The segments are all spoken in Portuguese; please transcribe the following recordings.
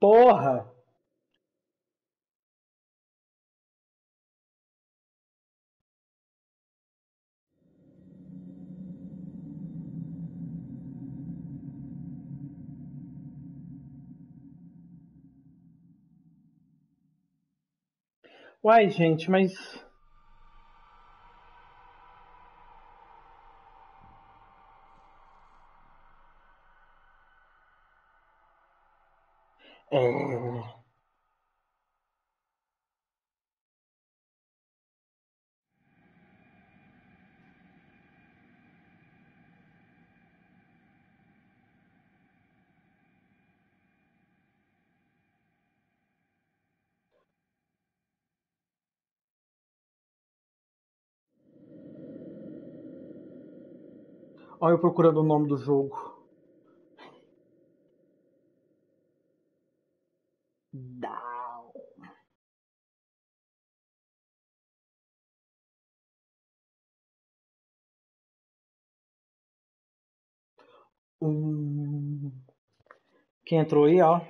Porra! Uai, gente, mas. É... Olha eu procurando o nome do jogo. Down. Quem entrou aí, ó?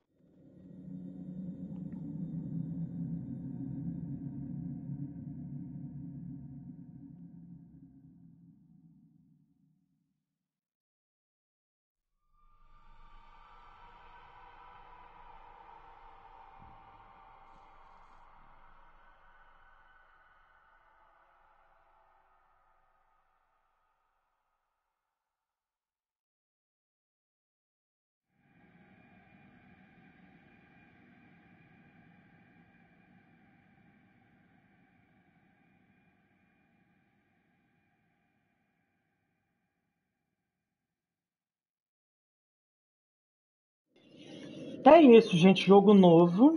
É isso, gente. Jogo novo.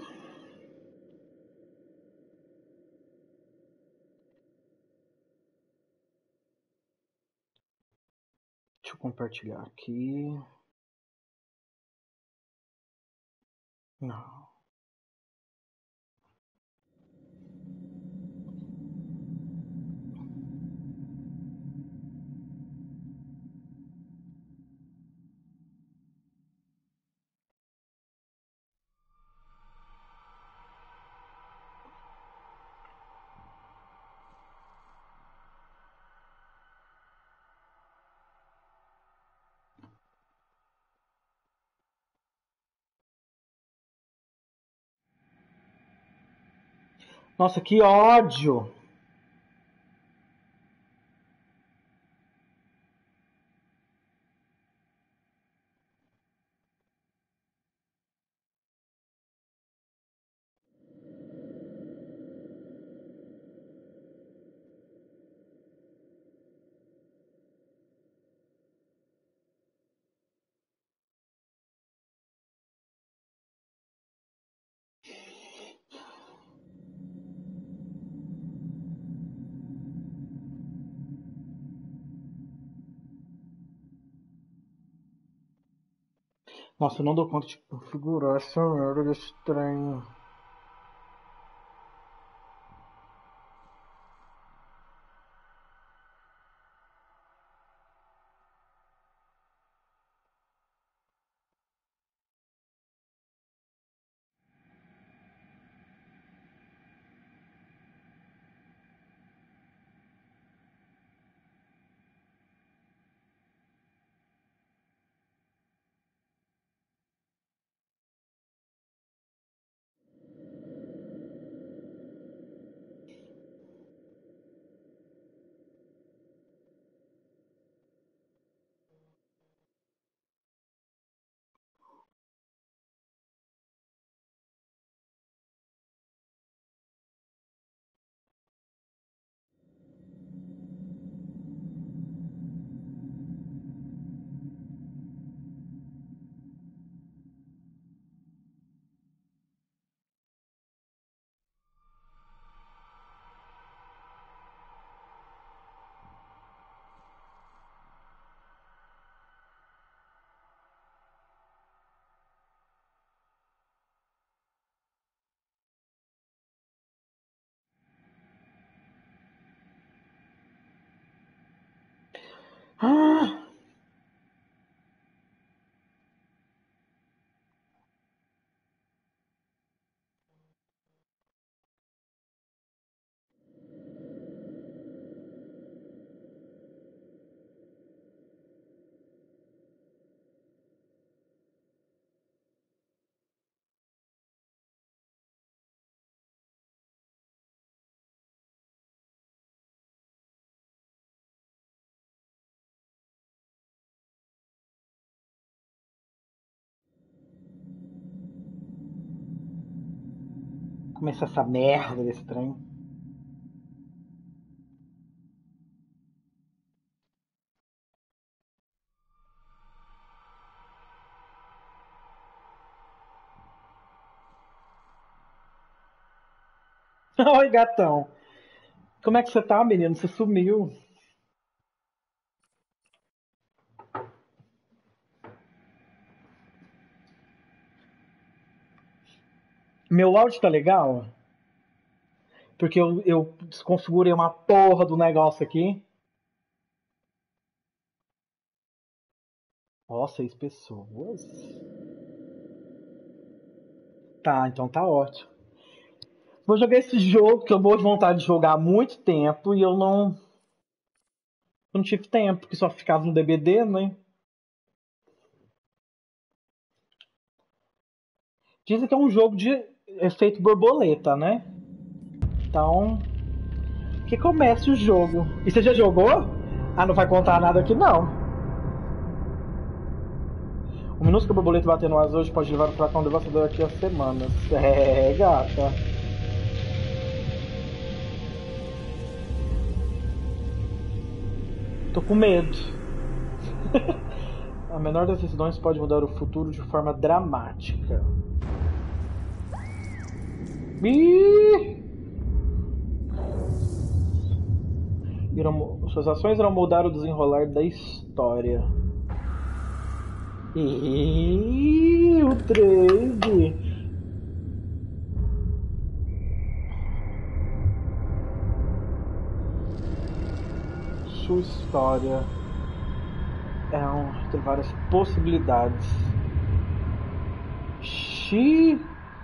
Deixa eu compartilhar aqui. Não. Nossa, que ódio! Nossa, eu não dou conta de configurar essa merda desse trem. Ah! Começa essa merda desse trem. Oi, gatão. Como é que você tá, menino? Você sumiu. Meu áudio tá legal? Porque eu desconfigurei uma porra do negócio aqui. Ó, 6 pessoas. Tá, então tá ótimo. Vou jogar esse jogo que eu vou de vontade de jogar há muito tempo e eu não tive tempo, porque só ficava no DBD, né? Dizem que é um jogo de efeito borboleta, né? Então, que comece o jogo. E você já jogou? Ah, não vai contar nada aqui não. O minuto que a borboleta bater no as hoje pode levar o furacão devastador aqui a semanas. É, gata. Tô com medo. A menor das decisões pode mudar o futuro de forma dramática. Ih! Suas ações irão mudar o desenrolar da história. Ih, o trade. Sua história tem várias possibilidades. Xiii.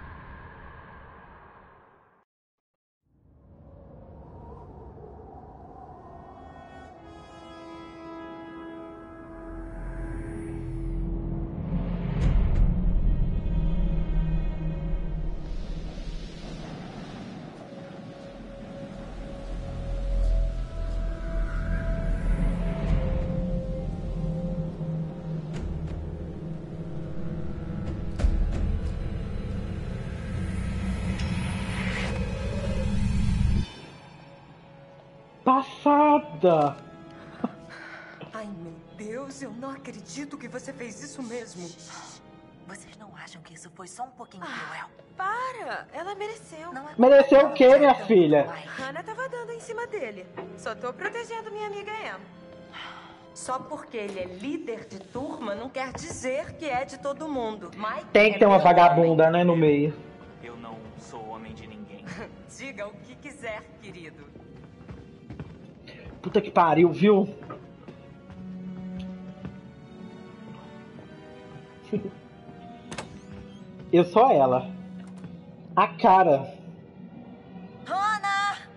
Passada! Ai, meu Deus, eu não acredito que você fez isso mesmo. Vocês não acham que isso foi só um pouquinho cruel? Para! Ela mereceu. Não é Mereceu o quê, minha filha? Hannah tava dando em cima dele. Só tô protegendo minha amiga Em. Só porque ele é líder de turma não quer dizer que é de todo mundo. Mike Tem que ter uma vagabunda, né, no meio. Eu não sou homem de ninguém. Diga o que quiser, querido. Puta que pariu, viu? Eu sou ela. A cara. Hannah!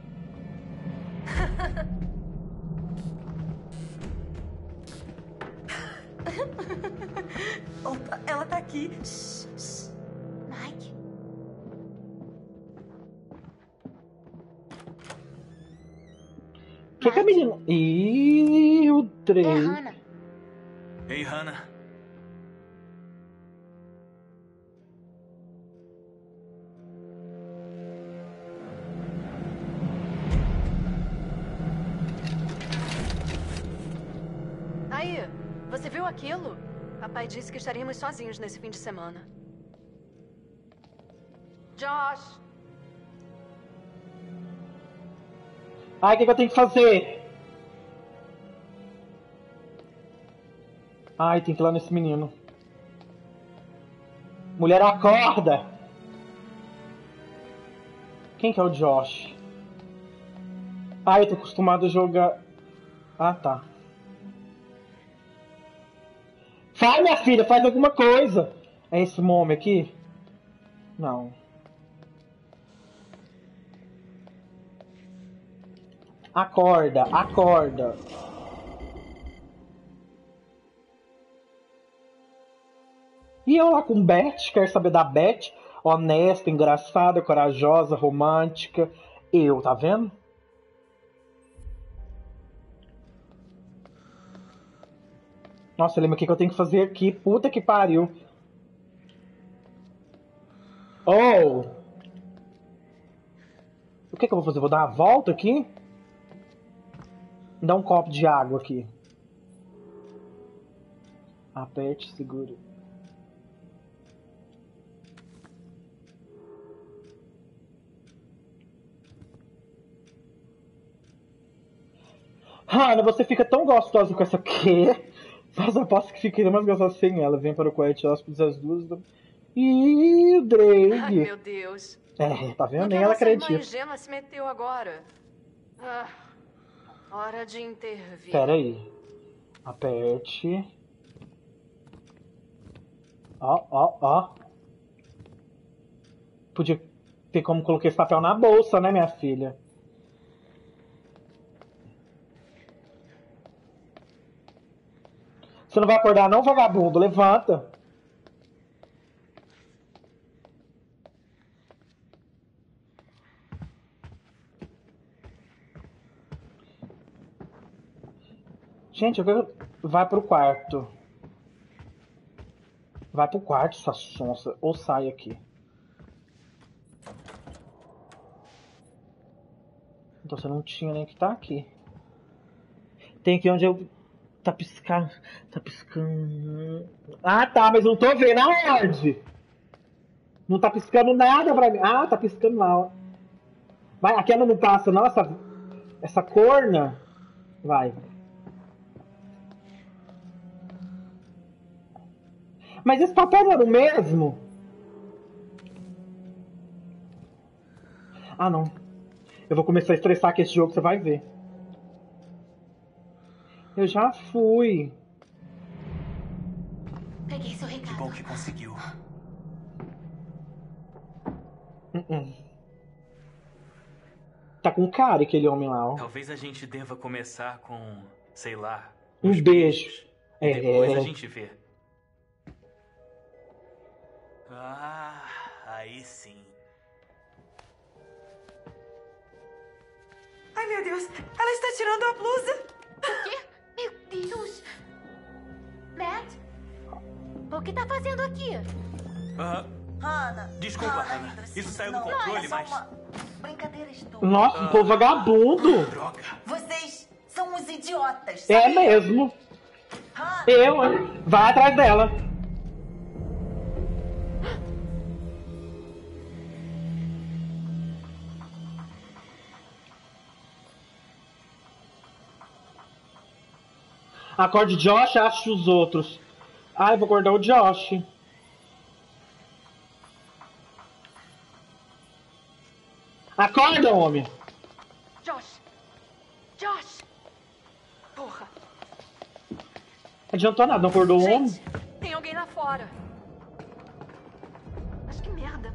Opa, ela tá aqui. Shh, shh. Mike? Que a menina... Ih, o trem. É Hannah. Ei, Hannah. Aí, você viu aquilo? Papai disse que estaríamos sozinhos nesse fim de semana. Josh! Ai, o que eu tenho que fazer? Ai, tem que ir lá nesse menino. Mulher, acorda! Quem que é o Josh? Ai, eu tô acostumado a jogar... Ah, tá. Vai, minha filha, faz alguma coisa! É esse homem aqui? Não. Acorda, acorda. E eu lá com Beth, quero saber da Beth, honesta, engraçada, corajosa, romântica. Eu, tá vendo? Nossa, lembra o que eu tenho que fazer aqui? Puta que pariu. Oh! O que eu vou fazer? Vou dar uma volta aqui? Dá um copo de água aqui. Aperte, segure. Hannah, você fica tão gostosa com essa aqui. Mas aposto que ficaria mais gostosa sem ela. Vem para o Quiet Hospitals às 2. Ih, o Drake. Ai, meu Deus. É, tá vendo? No Nem que ela nossa irmã acredita. Gemma se meteu agora? Ah, hora de intervir. Pera aí. Aperte. Ó. Podia ter como colocar esse papel na bolsa, né, minha filha? Você não vai acordar não, vagabundo? Levanta. Gente, eu quero... Vai pro quarto. Vai pro quarto, sua sonsa. Ou sai aqui. Então você não tinha nem que estar aqui. Tem aqui onde eu... Tá piscando. Tá piscando. Ah, tá, mas não tô vendo aonde? Não tá piscando nada pra mim. Ah, tá piscando lá, ó. Vai, aquela não passa, não, essa corna. Vai. Mas esse papel não era o mesmo? Ah, não. Eu vou começar a estressar com esse jogo, você vai ver. Eu já fui. Peguei seu Que recado. bom que conseguiu. Tá com cara aquele homem lá, ó. Talvez a gente deva começar com, sei lá, Um uns beijo. beijos. É. Depois a gente vê. Ah, aí sim. Ai, meu Deus. Ela está tirando a blusa. Meu Deus! Matt? O que tá fazendo aqui? Hannah. Desculpa, Hannah. linda, Isso saiu do não, controle, é só mas... uma brincadeira estúpida. Nossa, um povo vagabundo. Droga. Vocês são uns idiotas. É sabia? mesmo. Hannah, Eu, hein? Vai atrás dela. Acorde Josh, ache os outros. Ah, eu vou acordar o Josh. Acorda, homem. Josh! Josh! Porra! Adiantou nada, não acordou o homem? Gente, tem alguém lá fora. Mas que merda.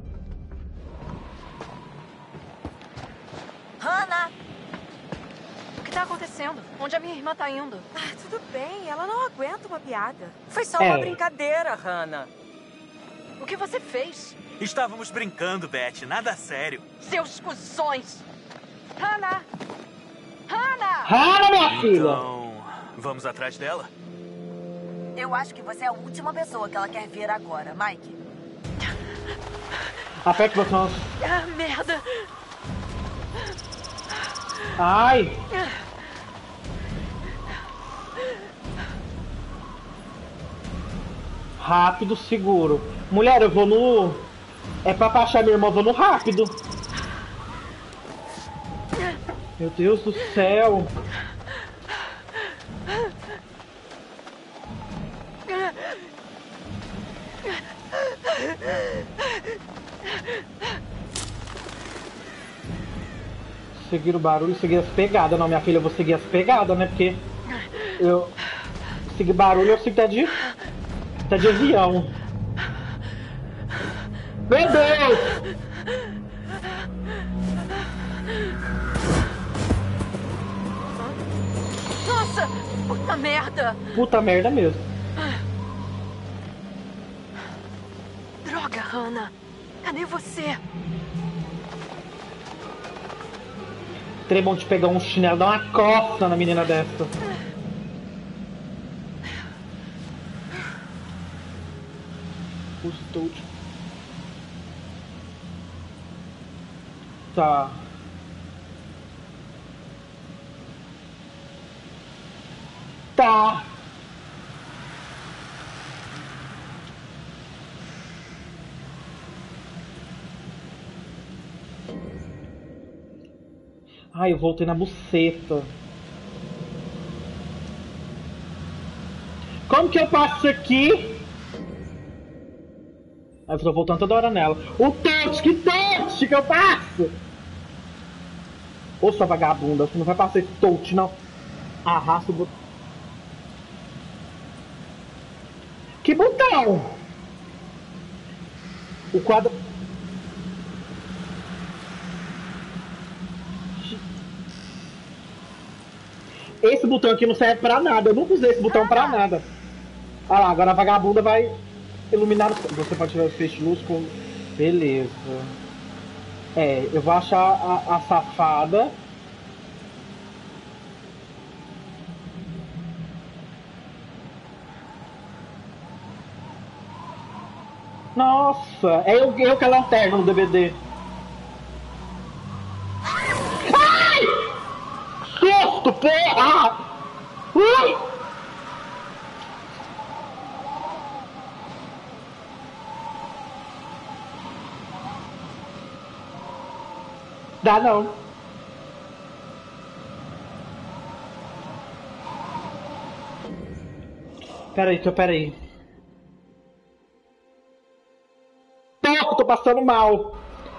Hannah. O que tá acontecendo? Onde a minha irmã tá indo? Ah, tudo bem. Ela não aguenta uma piada. Foi só É. uma brincadeira, Hannah. O que você fez? Estávamos brincando, Beth. Nada sério. Seus cuzões! Hannah! Hannah! Rara, minha filha. Então, vamos atrás dela? Eu acho que você é a última pessoa que ela quer ver agora, Mike. Aperte o botão. Ah, merda! Ai. Rápido, seguro. Mulher, eu vou no... É pra achar minha irmã, eu vou no rápido. Meu Deus do céu. Seguir o barulho, seguir as pegadas. Não, minha filha, eu vou seguir as pegadas, né? Porque eu seguir barulho, eu sigo tá de avião. Meu Deus! Nossa! Puta merda! Puta merda mesmo. Droga, Hannah! Cadê você? Seria bom de pegar um chinelo, dar uma coça na menina dessa. Os touch. Tá. Tá. Ai, eu voltei na buceta. Como que eu passo aqui? Aí eu tô voltando toda hora nela. O touch, que touch que eu passo? Ô, sua vagabunda, você não vai passar esse touch, não. Arrasta o botão. Que botão? O quadro... Esse botão aqui não serve pra nada. Eu nunca usei esse botão pra nada. Ah lá, agora a vagabunda vai iluminar. Você pode tirar o feixe de luz com... Beleza. É, eu vou achar a safada. Nossa, é eu que a lanterna no DVD. Ai! Susto, porra! Dá não. Peraí. Tô passando mal.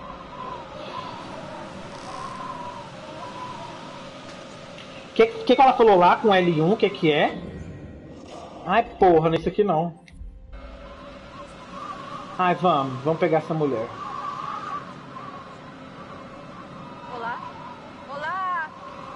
Que ela falou lá com L1? Que é? Ai, porra, nesse aqui não. Ai, vamos pegar essa mulher. Olá? Olá!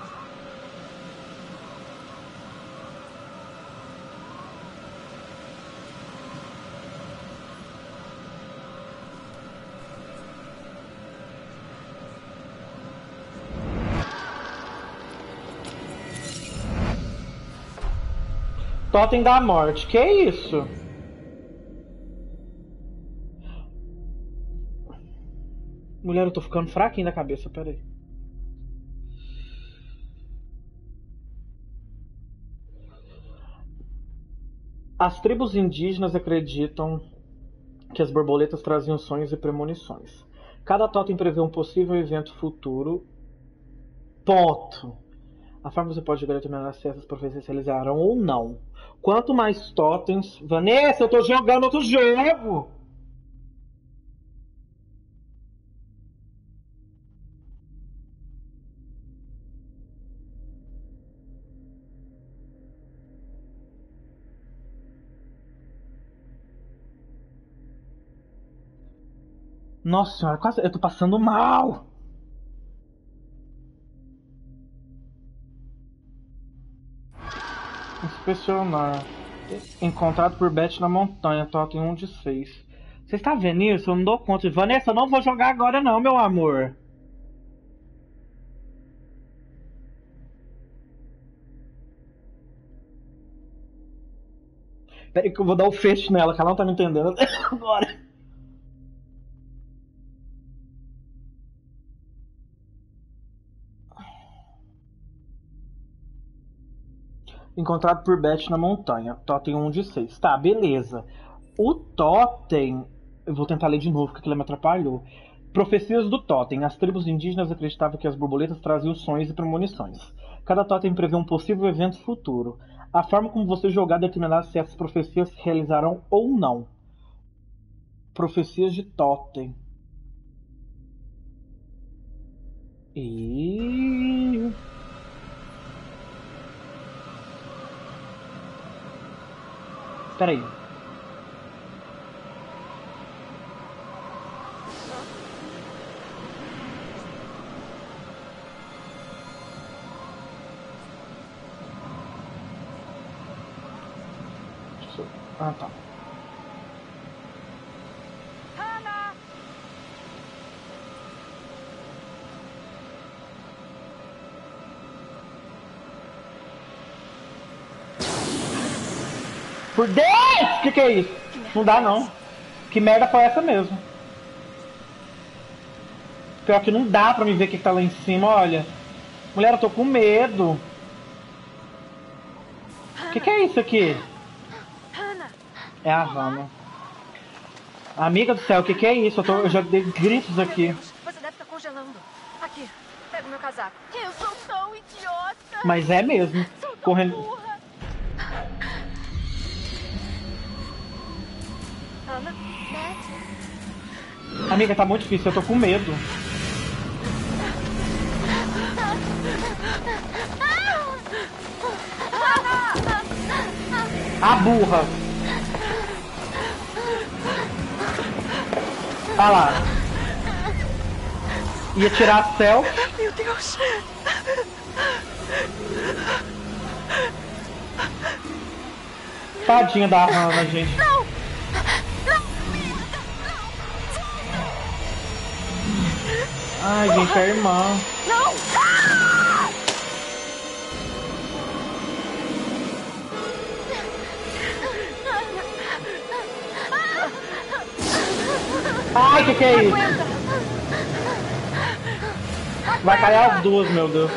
Totem da morte, que isso? Mulher, eu tô ficando fraquinho da cabeça, peraí. As tribos indígenas acreditam que as borboletas traziam sonhos e premonições. Cada totem prevê um possível evento futuro. Ponto. A forma que você pode jogar determinar se essas profecias se realizarão ou não. Quanto mais totens... Vanessa, eu tô jogando outro jogo! Nossa senhora, quase... eu tô passando mal! Inspecionar. Encontrado por Beth na montanha, totem 1 de 6. Você está vendo isso? Eu não dou conta. Vanessa, eu não vou jogar agora não, meu amor. Peraí que eu vou dar o fecho nela, que ela não tá me entendendo agora. Encontrado por Beth na montanha. Totem 1 de 6. Tá, beleza. O totem... Eu vou tentar ler de novo, porque aquilo me atrapalhou. Profecias do totem. As tribos indígenas acreditavam que as borboletas traziam sonhos e premonições. Cada totem prevê um possível evento futuro. A forma como você jogar determinará se essas profecias se realizarão ou não. Profecias de totem. E... Peraí. Ah, tá. Hannah! Por Deus! Que é isso? Não dá não. Que merda foi essa mesmo? Pior que não dá pra me ver o que tá lá em cima, olha. Mulher, eu tô com medo. Que é isso aqui? Hannah! É a Hannah. Amiga do céu, que é isso? Eu já dei gritos aqui. Meu Deus, você deve estar congelando. Aqui, pega o meu casaco. Eu sou tão idiota! Mas é mesmo. Sou tão Correndo. burra! Hannah? Amiga, tá muito difícil, eu tô com medo. A burra. Olha lá. Ia tirar a selfie. Meu Deus! Tadinha da Hannah, gente. Ai, gente, é a irmã. Ai, que é isso? Vai cair as duas, meu Deus.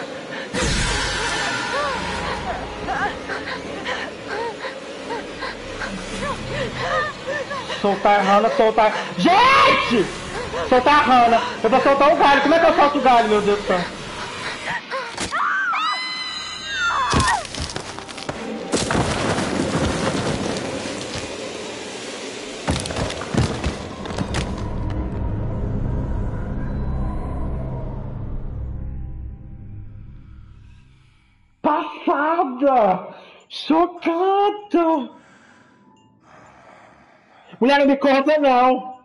Soltar a Hannah, soltar... Gente! Soltar a Hannah. Eu vou soltar o galho. Como é que eu solto o galho, meu Deus do céu? Passada! Chocada! Mulher, não me conta, não!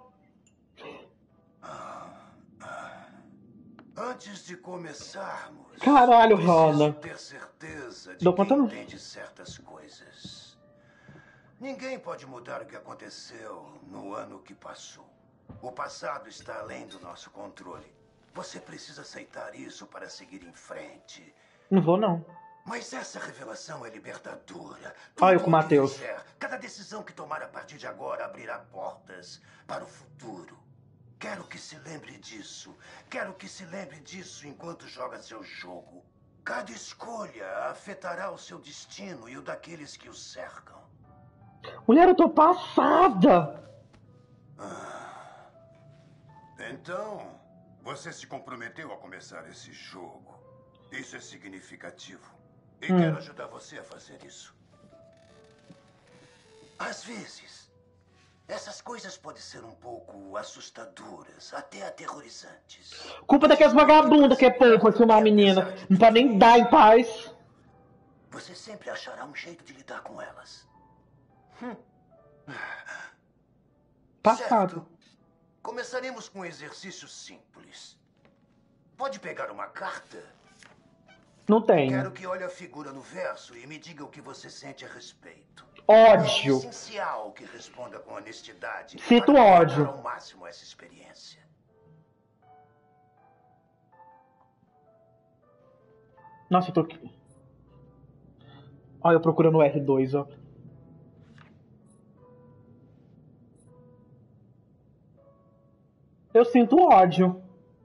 Antes de começarmos, Caralho, preciso Hannah. ter certeza de Dou quem conta não. entende certas coisas. Ninguém pode mudar o que aconteceu no ano que passou. O passado está além do nosso controle. Você precisa aceitar isso para seguir em frente. Não vou, não. Mas essa revelação é libertadora. Olha eu com o Tudo o que Matheus. fizer, cada decisão que tomar a partir de agora abrirá portas para o futuro. Quero que se lembre disso. Quero que se lembre disso enquanto joga seu jogo. Cada escolha afetará o seu destino e o daqueles que o cercam. Mulher, eu tô passada! Então, você se comprometeu a começar esse jogo. Isso é significativo. E quero ajudar você a fazer isso. Às vezes, essas coisas podem ser um pouco assustadoras, até aterrorizantes. Culpa daqueles vagabundos que é pouco aqui uma menina. Não pode nem dar em paz. Você sempre achará um jeito de lidar com elas. Passado. Certo. Começaremos com um exercício simples. Pode pegar uma carta? Não tem. Quero que olhe a figura no verso e me diga o que você sente a respeito. Ódio. É essencial que responda com honestidade. Sinto para ódio. aproveitar ao máximo essa experiência. Nossa, eu tô aqui. Olha, eu procurando o R2, ó. Eu sinto ódio.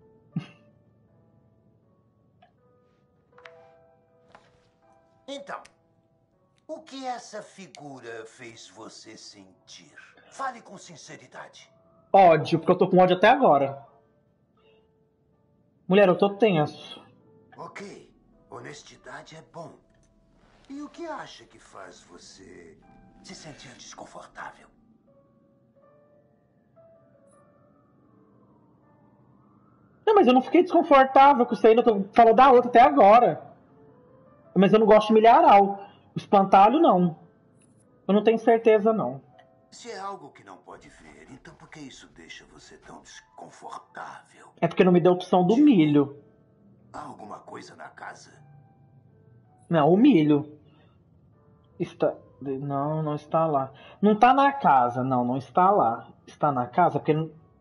Então, o que essa figura fez você sentir? Fale com sinceridade. Ódio, porque eu tô com ódio até agora. Mulher, eu tô tenso. Ok, honestidade é bom. E o que acha que faz você se sentir desconfortável? Não, mas eu não fiquei desconfortável com isso aí. Eu falou da outra até agora. Mas eu não gosto de milharal. O espantalho, não. Eu não tenho certeza, não. Se é algo que não pode ver, então por que isso deixa você tão desconfortável? É porque não me deu opção do milho. Há alguma coisa na casa? Não, o milho. Está... Não, não está lá. Não está na casa. Não, não está lá. Está na casa porque...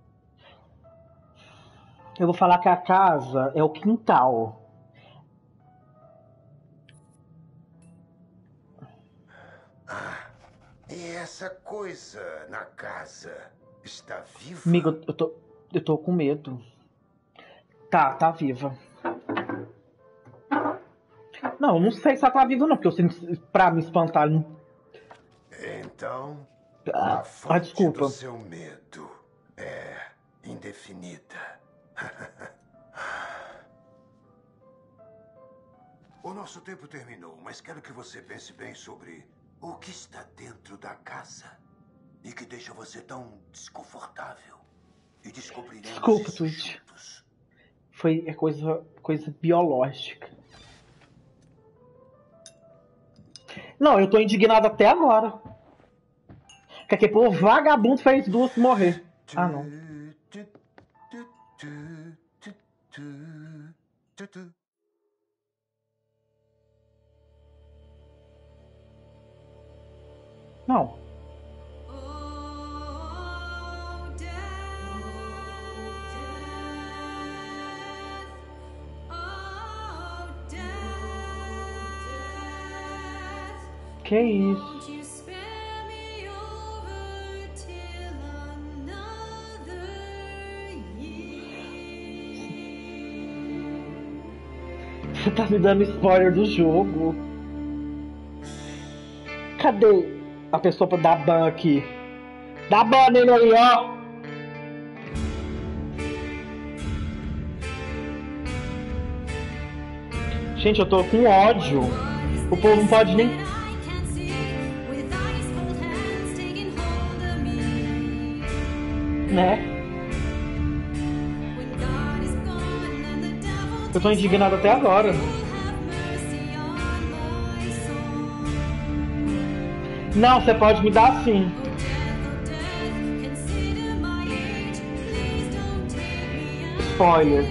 Eu vou falar que a casa é o quintal. E essa coisa na casa está viva? Amigo, eu tô com medo. Tá viva. Não, Não, não sei se ela tá viva não, porque eu sempre, pra me espantar, não... Então, Ah, a fonte desculpa. do seu medo é indefinida. O nosso tempo terminou, mas quero que você pense bem sobre o que está dentro da casa e que deixa você tão desconfortável. E descobriremos Desculpa, isso Twitch. juntos. É coisa biológica. Não, eu tô indignado até agora. Que aquele povo vagabundo fez duas morrer. Ah, não. Não. Que isso? Você tá me dando spoiler do jogo. Cadê a pessoa pra dar ban aqui? Dá ban nele aí, ó! Gente, eu tô com ódio. O povo não pode nem... Né? Eu tô indignado até agora. Não, você pode me dar sim. Spoiler.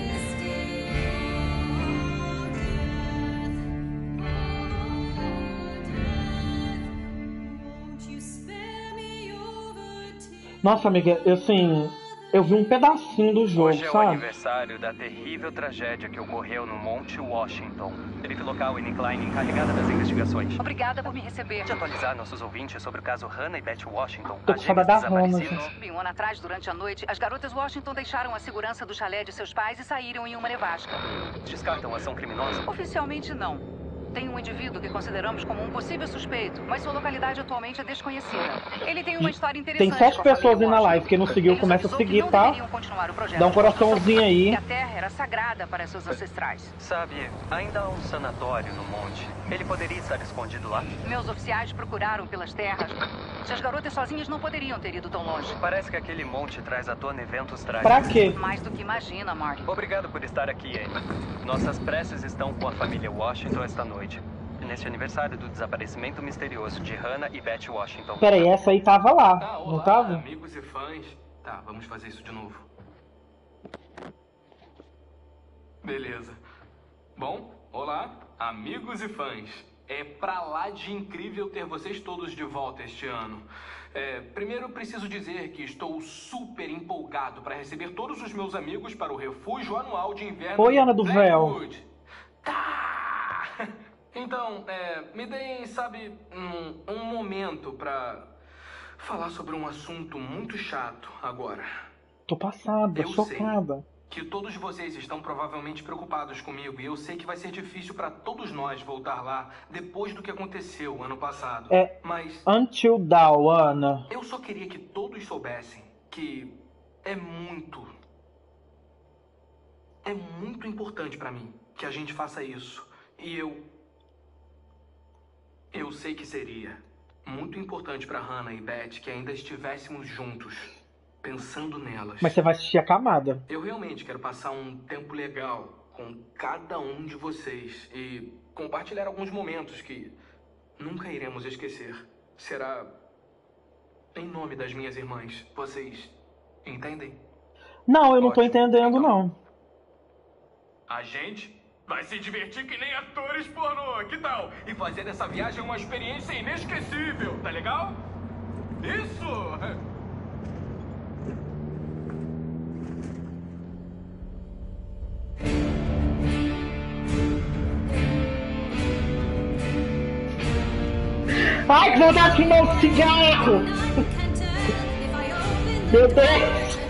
Nossa, amiga, eu vi um pedacinho do jogo, Hoje é o sabe? aniversário da terrível tragédia que ocorreu no Monte Washington. Sheriff local Annie Klein, encarregada das investigações. Obrigada por me receber. De atualizar nossos ouvintes sobre o caso Hannah e Beth Washington. Tô com saudade da Hannah, desaparecidas. Um ano atrás, durante a noite, as garotas Washington deixaram a segurança do chalé de seus pais e saíram em uma nevasca. Descartam ação criminosa? Oficialmente, não. Tem um indivíduo que consideramos como um possível suspeito, mas sua localidade atualmente é desconhecida. Ele tem uma história interessante. Tem 7 com a pessoas família aí na live. Washington. Quem não seguiu, Ele começa a avisou que seguir, não tá? deveriam continuar o projeto Dá um de construção, coraçãozinho aí. que a terra era sagrada para seus ancestrais. Sabe, ainda há um sanatório no monte. Ele poderia estar escondido lá? Meus oficiais procuraram pelas terras. Se as garotas sozinhas não poderiam ter ido tão longe. Parece que aquele monte traz à tona eventos trágicos. Pra quê? Mais do que imagina, Marty. Obrigado por estar aqui, Annie. Nossas preces estão com a família Washington esta noite. Neste aniversário do desaparecimento misterioso de Hannah e Beth Washington. Pera aí, essa aí tava lá, Olá, não tava? amigos e fãs. Tá, vamos fazer isso de novo. Beleza. Bom, olá, amigos e fãs. É pra lá de incrível ter vocês todos de volta este ano. Primeiro, preciso dizer que estou super empolgado para receber todos os meus amigos para o refúgio anual de inverno. Oi, Ana do Blackwood. Tá! Então, me deem, sabe, um momento pra falar sobre um assunto muito chato agora. Tô passada, Eu chocada. Que todos vocês estão provavelmente preocupados comigo e eu sei que vai ser difícil pra todos nós voltar lá depois do que aconteceu ano passado. Mas Until Dawn, Ana. eu só queria que todos soubessem que é muito importante pra mim que a gente faça isso. E eu sei que seria muito importante pra Hannah e Beth que ainda estivéssemos juntos, pensando nelas. Mas você vai assistir a camada. Eu realmente quero passar um tempo legal com cada um de vocês e compartilhar alguns momentos que nunca iremos esquecer. Será em nome das minhas irmãs. Vocês entendem? Não, eu não tô Ótimo. entendendo, Então, não. A gente vai se divertir que nem atores pornô, que tal? E fazer dessa viagem uma experiência inesquecível, tá legal? Isso! Ai, que vontade de fumar um cigarro! Meu Deus!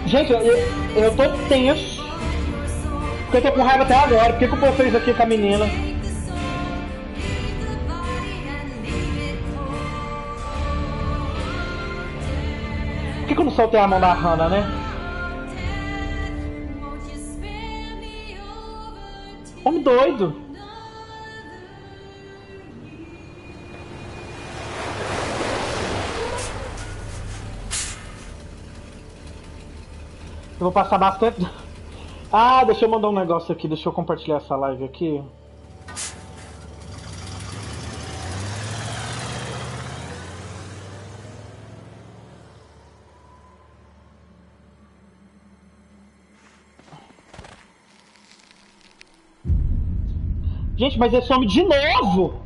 Gente, eu tô tenso. Porque eu tô com raiva até agora. Por que o povo fez aqui com a menina? Por que eu não soltei a mão da Hannah, né? Homem doido. Eu vou passar bastante... Ah, deixa eu mandar um negócio aqui. Deixa eu compartilhar essa live aqui. Gente, mas ele some de novo!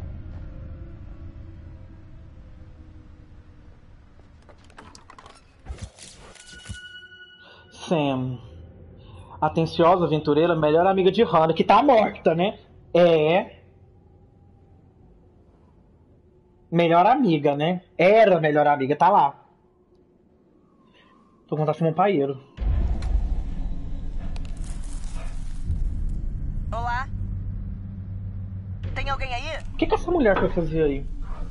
Sam. Atenciosa, aventureira, melhor amiga de Hannah, que tá morta, né? É. Melhor amiga, né? Era melhor amiga, tá lá. Tô contando com um paieiro. Olá? Tem alguém aí? O que essa mulher foi fazer aí?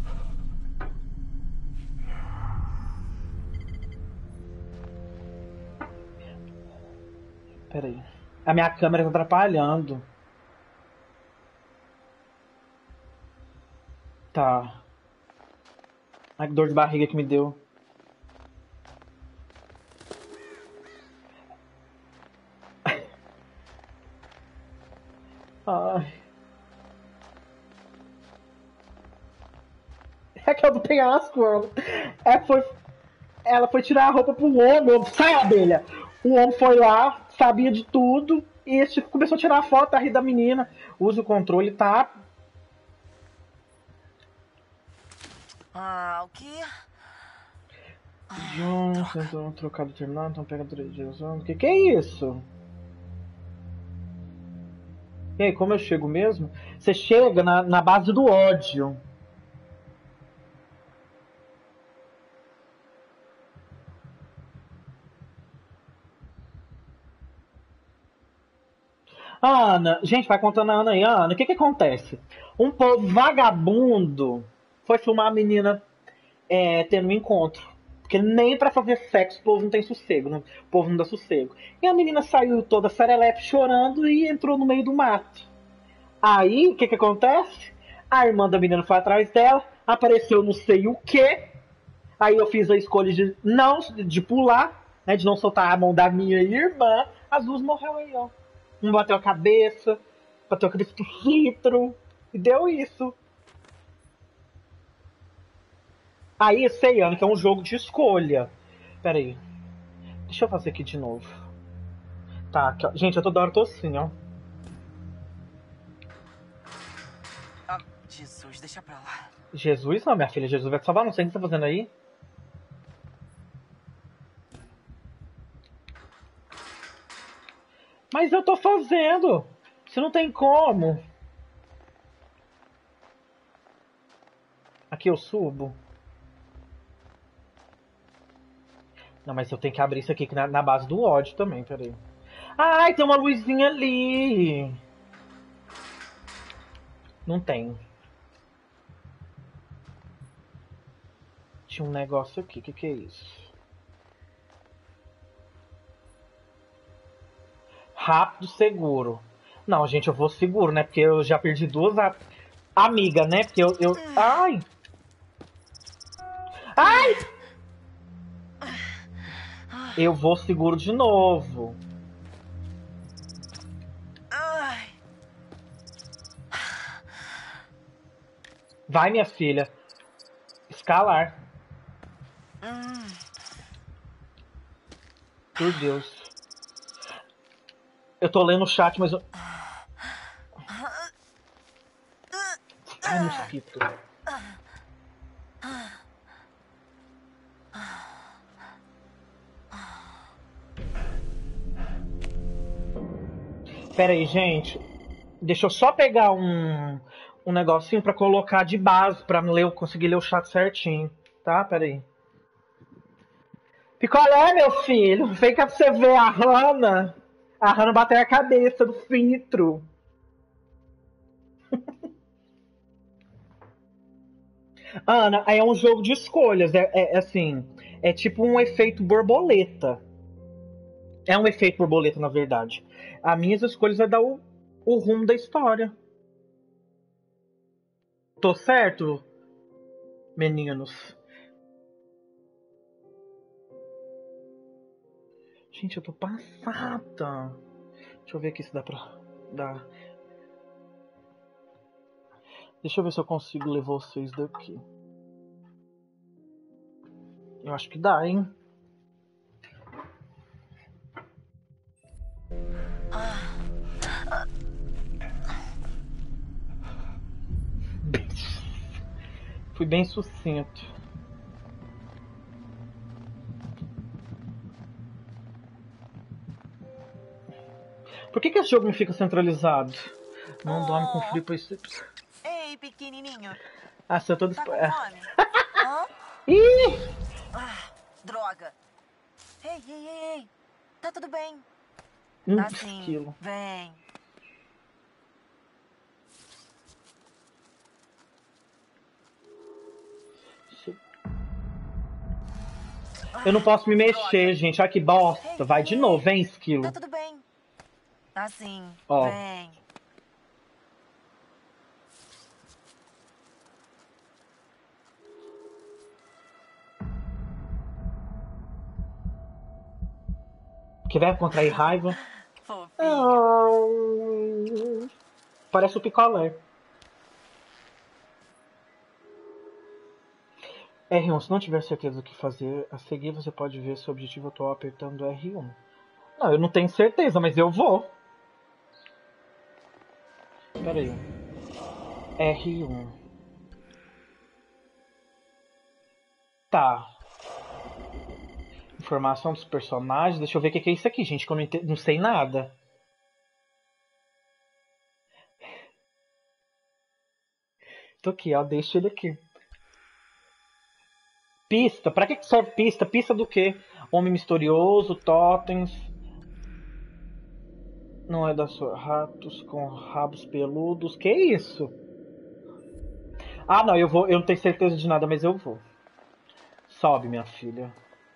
Pera aí. A minha câmera tá atrapalhando. Tá. Ai, que dor de barriga que me deu. Ai. É que eu do penhasco, ela foi tirar a roupa pro homem. Sai, abelha! O homem foi lá, sabia de tudo, e esse começou a tirar a foto da menina. Usa o controle, tá? Ah, o quê? Jones, tentou trocar do terminal, então pega 3 dias. O que é isso? E aí, como eu chego mesmo? Você chega na base do ódio. Ana, gente, vai contando a Ana aí. Ana, o que acontece? Um povo vagabundo foi filmar a menina tendo um encontro. Porque nem pra fazer sexo o povo não tem sossego, o povo não dá sossego. E a menina saiu toda serelepe chorando e entrou no meio do mato. Aí, o que acontece? A irmã da menina foi atrás dela, apareceu não sei o que. Aí eu fiz a escolha de pular, né, de não soltar a mão da minha irmã. As duas morreram aí, ó. Um bateu a cabeça do citro, e deu isso. Aí, sei, Ana, que é um jogo de escolha. Pera aí. Deixa eu fazer aqui de novo. Tá, aqui, ó. Gente, eu toda hora tô assim, ó. Ah, Jesus, deixa pra lá. Jesus? Não, minha filha, Jesus vai te salvar. Não sei o que você tá fazendo aí. Mas eu tô fazendo. Você não tem como. Aqui eu subo. Não, mas eu tenho que abrir isso aqui na base do ódio também, peraí. Ai, tem uma luzinha ali. Não tem. Tinha um negócio aqui, o que é isso? Rápido, seguro. Não, gente, eu vou seguro, né? Porque eu já perdi duas amigas, né? Porque eu... Ai! Ai! Eu vou seguro de novo. Vai, minha filha. Escalar. Por Deus. Eu tô lendo o chat, mas eu... Ai, mosquito. Pera aí, gente. Deixa eu só pegar um negocinho pra colocar de base, pra conseguir ler o chat certinho. Tá? Pera aí. Picolé, meu filho. Vem cá pra você ver a Hannah. A Hannah bateu a cabeça do filtro. Ana, aí é um jogo de escolhas. É assim. É tipo um efeito borboleta. É um efeito borboleta, na verdade. As minhas escolhas é dar o rumo da história. Tô certo, meninos? Gente, eu tô passada. Deixa eu ver aqui se dá pra dar. Deixa eu ver se eu consigo ler vocês daqui. Eu acho que dá, hein? Fui bem sucinto. Por que esse jogo não fica centralizado? Não dorme com frio, pois... Ei, pequenininho. Ah, você é todo... Tá com fome? Hã? Ih! Droga. Ei. Tá tudo bem. Tá sim. Esquilo. Vem. Eu não posso me mexer, gente. Olha que bosta. Vai de novo, vem, esquilo. Tá tudo bem. Tá sim. Ó. Vem. Que vai contrair raiva. Fofinho. Parece o picolé. R1, se não tiver certeza do que fazer, a seguir você pode ver seu objetivo atual apertando R1. Não, eu não tenho certeza, mas eu vou. Pera aí. R1. Tá. Informação dos personagens. Deixa eu ver o que é isso aqui, gente, que eu não sei nada. Tô aqui, ó. Deixa ele aqui. Pista. Pra que serve pista? Pista do quê? Homem misterioso, totens. Não é da sua. Ratos com rabos peludos. Que isso? Ah, não. Eu vou. Eu não tenho certeza de nada, mas eu vou. Sobe, minha filha.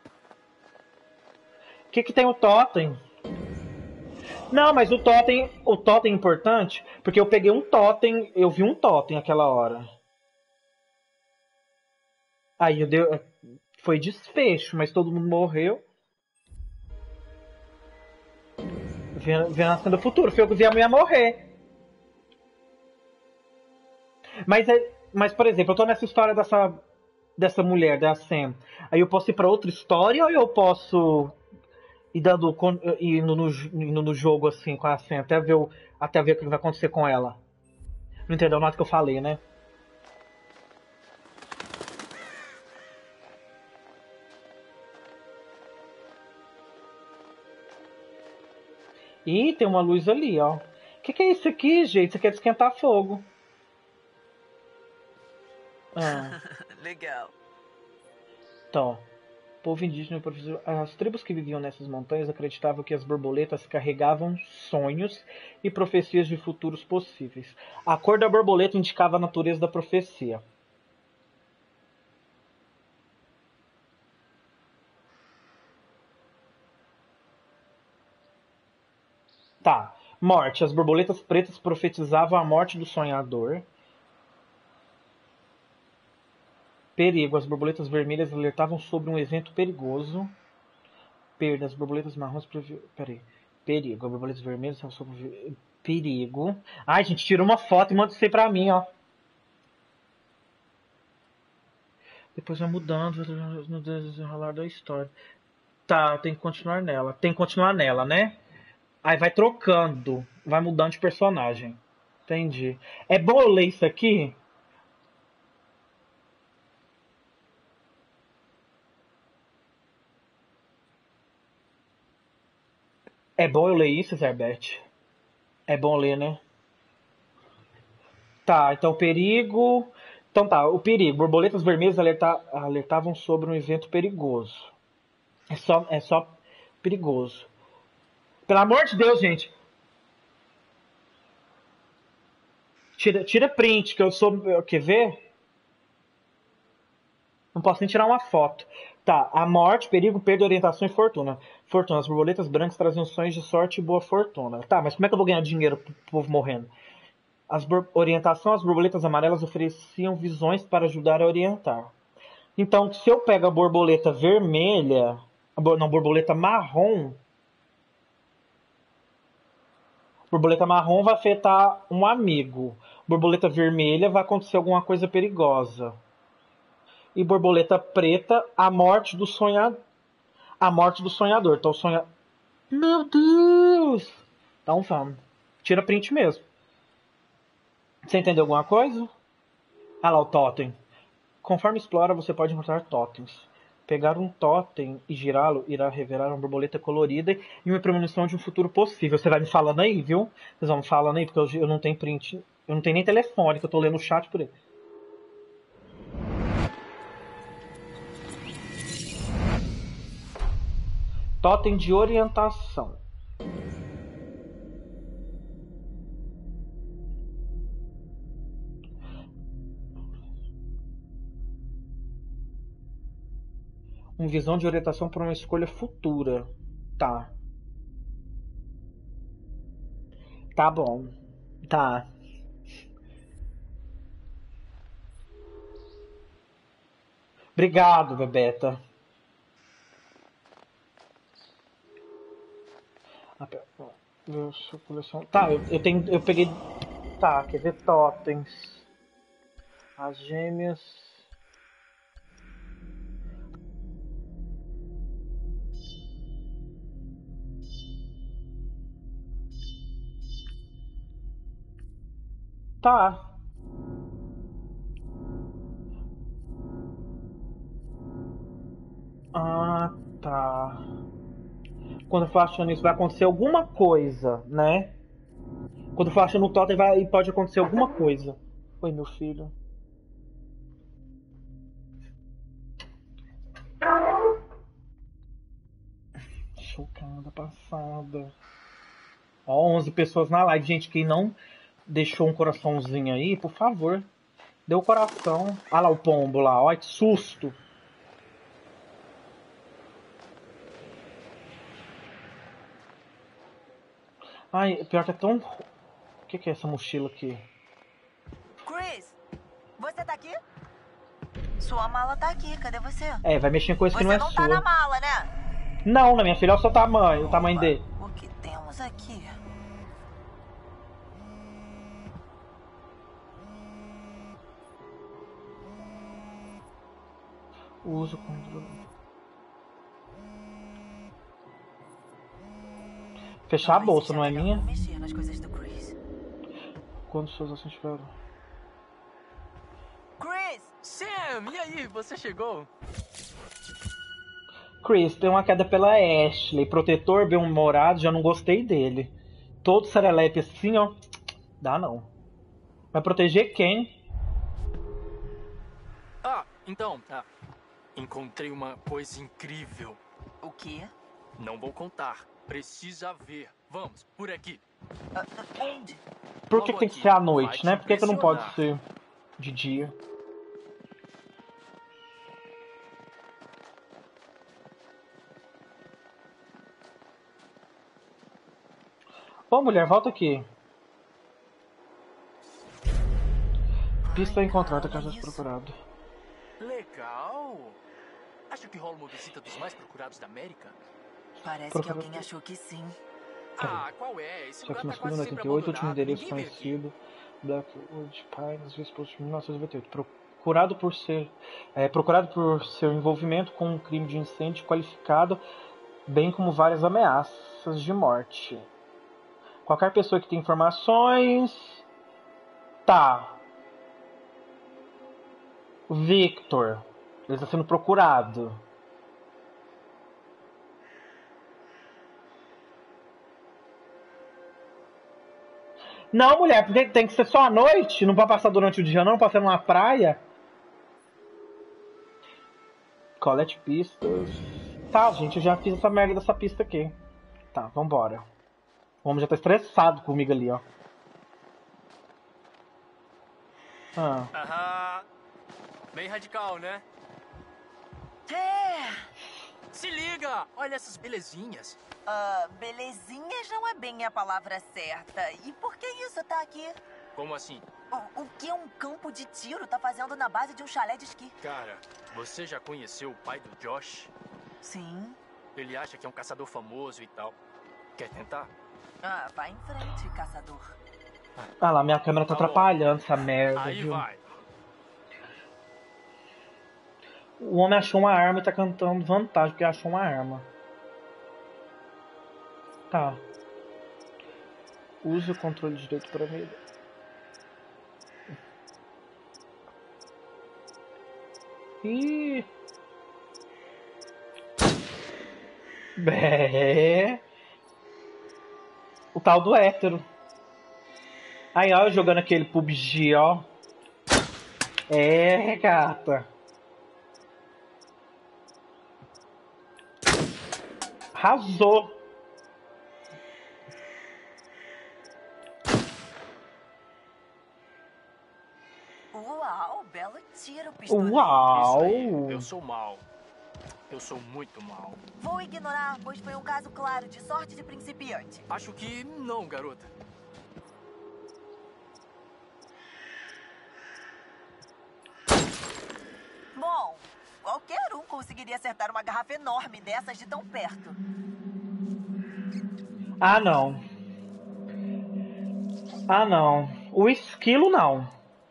O que tem o totem? Não, mas o totem é importante, porque eu peguei um totem, eu vi um totem aquela hora. Aí foi desfecho, mas todo mundo morreu. Vendo a cena do futuro, foi eu que a mulher morrer. Mas, por exemplo, eu tô nessa história dessa mulher, da Sam. Aí eu posso ir pra outra história ou eu posso indo no jogo assim com a Sam até ver o que vai acontecer com ela? Não entendeu nada que eu falei, né? Ih, tem uma luz ali, ó. Que é isso aqui, gente? Isso aqui é de esquentar fogo. Ah. Legal. Então, povo indígena, as tribos que viviam nessas montanhas acreditavam que as borboletas carregavam sonhos e profecias de futuros possíveis. A cor da borboleta indicava a natureza da profecia. Tá. Morte. As borboletas pretas profetizavam a morte do sonhador. Perigo. As borboletas vermelhas alertavam sobre um evento perigoso. Perda. As borboletas marrons... Peraí. Perigo. As borboletas vermelhas estavam sobre... Perigo. Ai, gente, tira uma foto e manda isso aí pra mim, ó. Depois vai mudando no desenrolar da história. Tá, tem que continuar nela. Tem que continuar nela, né? Aí vai trocando. Vai mudando de personagem. Entendi. É bom eu ler isso aqui? É bom eu ler isso, Zerbete? É bom ler, né? Tá, então perigo... Então tá, o perigo. Borboletas vermelhas alertavam sobre um evento perigoso. É só perigoso. Pelo amor de Deus, gente. Tira print, que eu sou... Quer ver? Não posso nem tirar uma foto. Tá, a morte, perigo, perda, orientação e fortuna. Fortuna, as borboletas brancas trazem sonhos de sorte e boa fortuna. Tá, mas como é que eu vou ganhar dinheiro pro povo morrendo? Orientação, as borboletas amarelas ofereciam visões para ajudar a orientar. Então, se eu pego a borboleta vermelha... Não, borboleta marrom... Borboleta marrom vai afetar um amigo. Borboleta vermelha vai acontecer alguma coisa perigosa. E borboleta preta, a morte do sonhador. A morte do sonhador. Então, Meu Deus! Então, vamos. Tira print mesmo. Você entendeu alguma coisa? Ah lá, o totem. Conforme explora, você pode encontrar totens. Pegar um totem e girá-lo irá revelar uma borboleta colorida e uma premonição de um futuro possível. Você vai me falando aí, viu? Vocês vão me falando aí, porque eu não tenho print. Eu não tenho nem telefone, que eu tô lendo o chat por aí. Totem de orientação. Uma visão de orientação para uma escolha futura. Tá. Tá bom. Tá. Obrigado, Bebeta. Tá, eu peguei. Tá, quer ver totens. As gêmeas. Tá. Ah, tá. Quando eu for achando isso, vai acontecer alguma coisa, né? Quando eu for achando o totem, pode acontecer alguma coisa. Oi, meu filho. Chocada, passada. Ó, 11 pessoas na live. Gente, quem não deixou um coraçãozinho aí, por favor. Deu o coração. Ah lá o pombo lá, ó, que susto. Ai, pior que é tão... O que é essa mochila aqui? Chris, você tá aqui? Sua mala tá aqui, cadê você? É, vai mexer em coisa que não é sua. Você não tá na mala, né? Não, na minha filha, olha o seu tamanho, o tamanho dele. O que temos aqui? Uso controle. Fechar a bolsa, não é minha? Mexer nas coisas do Chris. Quando suas ações tiveram? Chris! Sam, e aí, você chegou? Chris, tem uma queda pela Ashley. Protetor bem-humorado, já não gostei dele. Todo serelepe assim, ó. Dá não. Vai proteger quem? Ah, então, encontrei uma coisa incrível. O quê? Não vou contar. Precisa ver. Vamos, por aqui. Onde? Por que tem que ser à noite, né? Por que não pode ser de dia? Ô, mulher, volta aqui. Pista encontrada, caso procurado. Legal. Acho que rola uma visita dos mais procurados da América. Parece que alguém achou que sim. Ah, qual é? Esse lugar Sexo tá quase masculino sempre 88, último abandonado. endereço Ninguém vem aqui. conhecido. Blackwood Pines, Vesposto de 1998. Procurado por seu envolvimento com um crime de incêndio qualificado, bem como várias ameaças de morte. Qualquer pessoa que tenha informações... Tá. Victor. Ele está sendo procurado. Não, mulher, porque tem que ser só à noite. Não pode passar durante o dia, não. Passar numa praia. Colete pistas. Tá, gente, eu já fiz essa merda dessa pista aqui. Tá, vambora. O homem já tá estressado comigo ali, ó. Aham. Bem radical, né? É. Se liga! Olha essas belezinhas. Belezinhas não é bem a palavra certa. E por que isso tá aqui? Como assim? O que um campo de tiro tá fazendo na base de um chalé de esqui? Cara, você já conheceu o pai do Josh? Sim. Ele acha que é um caçador famoso e tal. Quer tentar? Vai em frente, caçador. Ah lá, minha câmera tá atrapalhando essa merda, Aí viu? vai. O homem achou uma arma e tá cantando vantagem porque achou uma arma. Tá. Use o controle direito para mim. Ih. Bé. O tal do hétero. Aí, ó, jogando aquele PUBG, ó. É, gata. Arrasou. Uau, belo tiro, pistoleiro. Uau. Isso aí, eu sou mal. Eu sou muito mal. Vou ignorar, pois foi um caso claro de sorte de principiante. Acho que não, garota. Bom, qualquer um conseguiria acertar uma garrafa enorme dessas de tão perto. Ah, não. Ah, não. O esquilo, não.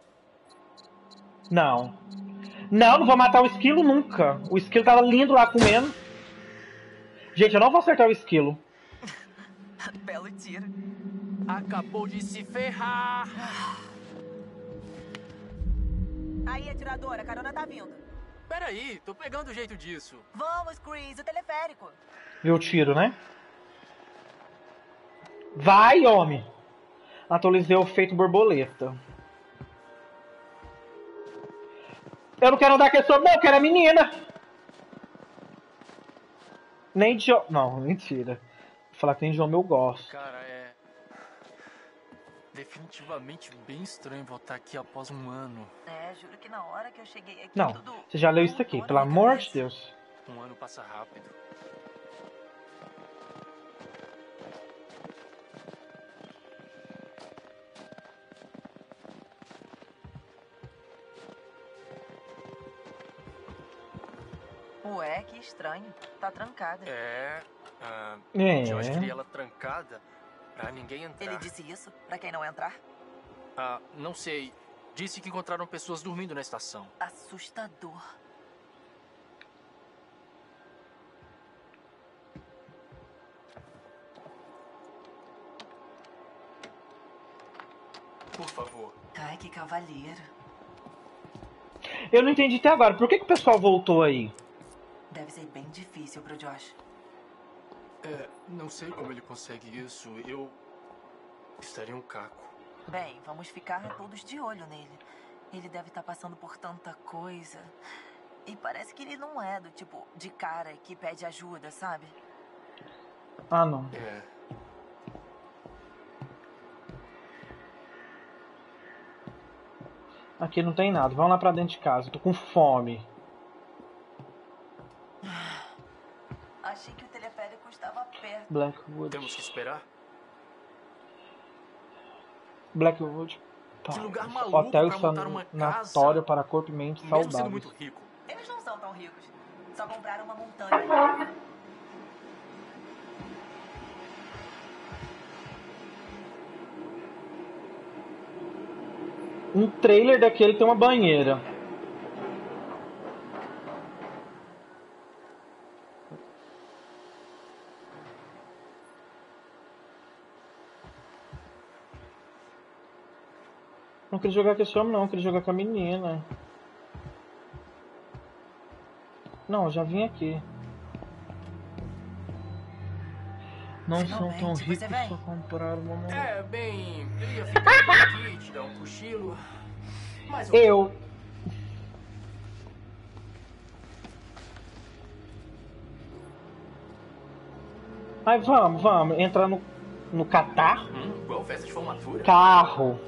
Não. Não, não vou matar o esquilo nunca. O esquilo tava lindo lá comendo. Gente, eu não vou acertar o esquilo. Belo tiro. Acabou de se ferrar. Aí, atiradora, a carona tá vindo. Peraí, tô pegando o jeito disso. Vamos, Chris, o teleférico. Viu o tiro, né? Vai, homem. Atualizei o efeito borboleta. Eu não quero andar com esse homem, não. Eu quero a menina. Nem de... Não, mentira. Vou falar que nem de homem eu gosto. Cara, é definitivamente bem estranho voltar aqui após um ano. Juro que na hora que eu cheguei aqui Não, tudo... você já leu isso aqui, pelo amor de Deus. Um ano passa rápido. Ué, que estranho. Tá trancada. Josh queria ela trancada pra ninguém entrar. Ele disse isso? Pra quem não entrar? Não sei. Disse que encontraram pessoas dormindo na estação. Assustador. Por favor. Ai, que cavalheiro. Eu não entendi até agora. Por que o pessoal voltou aí? Deve ser bem difícil pro Josh. Não sei como ele consegue isso. Eu estaria um caco. Bem, vamos ficar todos de olho nele. Ele deve estar passando por tanta coisa. E parece que ele não é do tipo de cara que pede ajuda, sabe? Ah, não. Aqui não tem nada. Vamos lá pra dentro de casa. Eu tô com fome. Achei que o teleférico estava perto. Blackwood. Temos que esperar? Blackwood. Que lugar maluco Hotel pra montar uma sanatório para corpo e mente Mesmo sendo saudáveis. muito rico. Eles não são tão ricos. Só compraram uma montanha. Um trailer daquele tem uma banheira. Não queria jogar com esse homem, não. Eu queria jogar com a menina. Não, eu já vim aqui. Não são tão ricos pra comprar uma mulher. Bem, eu ia ficar por aqui, te dar um cochilo. Mas eu. Mas vamos. Entrar no Catar. Igual festa de formatura. Carro.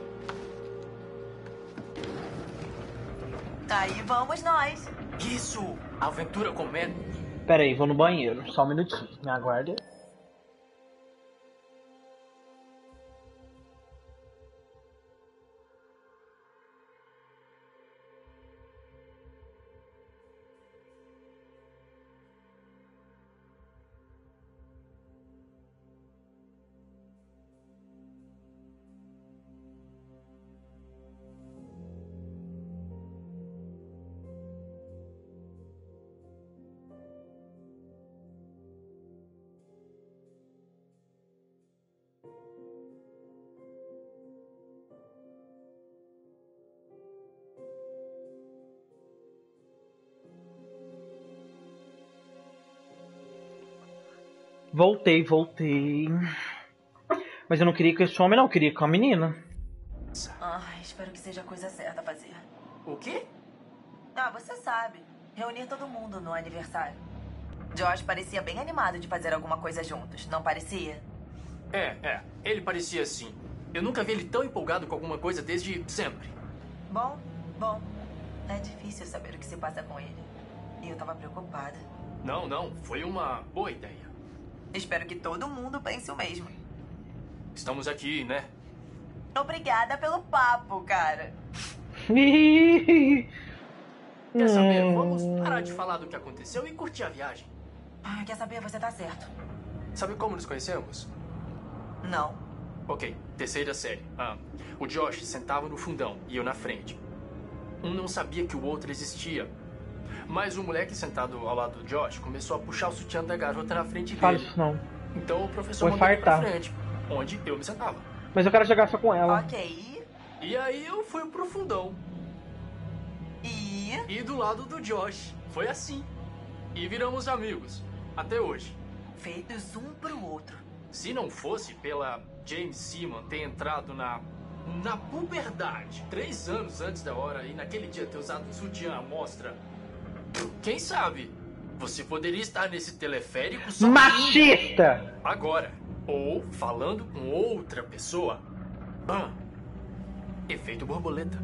Aí vamos nós. Isso! Aventura comendo. Pera aí, vou no banheiro. Só um minutinho. Me aguarde. Voltei. Mas eu não queria com esse homem, não. Eu queria com a menina. Espero que seja a coisa certa a fazer. O quê? Você sabe. Reunir todo mundo no aniversário. Josh parecia bem animado de fazer alguma coisa juntos, não parecia? Ele parecia assim. Eu nunca vi ele tão empolgado com alguma coisa desde sempre. Bom. É difícil saber o que se passa com ele. E eu tava preocupada. Não. Foi uma boa ideia. Espero que todo mundo pense o mesmo. Estamos aqui, né? Obrigada pelo papo, cara. Quer saber? Vamos parar de falar do que aconteceu e curtir a viagem. Quer saber? Você tá certo. Sabe como nos conhecemos? Não. Ok, terceira série. O Josh sentava no fundão e eu na frente. Um não sabia que o outro existia. Mas o moleque sentado ao lado do Josh começou a puxar o sutiã da garota na frente dele. Fala isso não. Então o professor Vou mandou ele pra infartar. frente, onde eu me sentava. Mas eu quero jogar só com ela. Ok. E aí eu fui pro fundão. E do lado do Josh. Foi assim. E viramos amigos. Até hoje. Feitos um pro outro. Se não fosse pela James Seaman ter entrado na puberdade 3 anos antes da hora e naquele dia ter usado o sutiã à mostra, quem sabe você poderia estar nesse teleférico sozinho. Machista! Agora. Ou falando com outra pessoa. Efeito borboleta.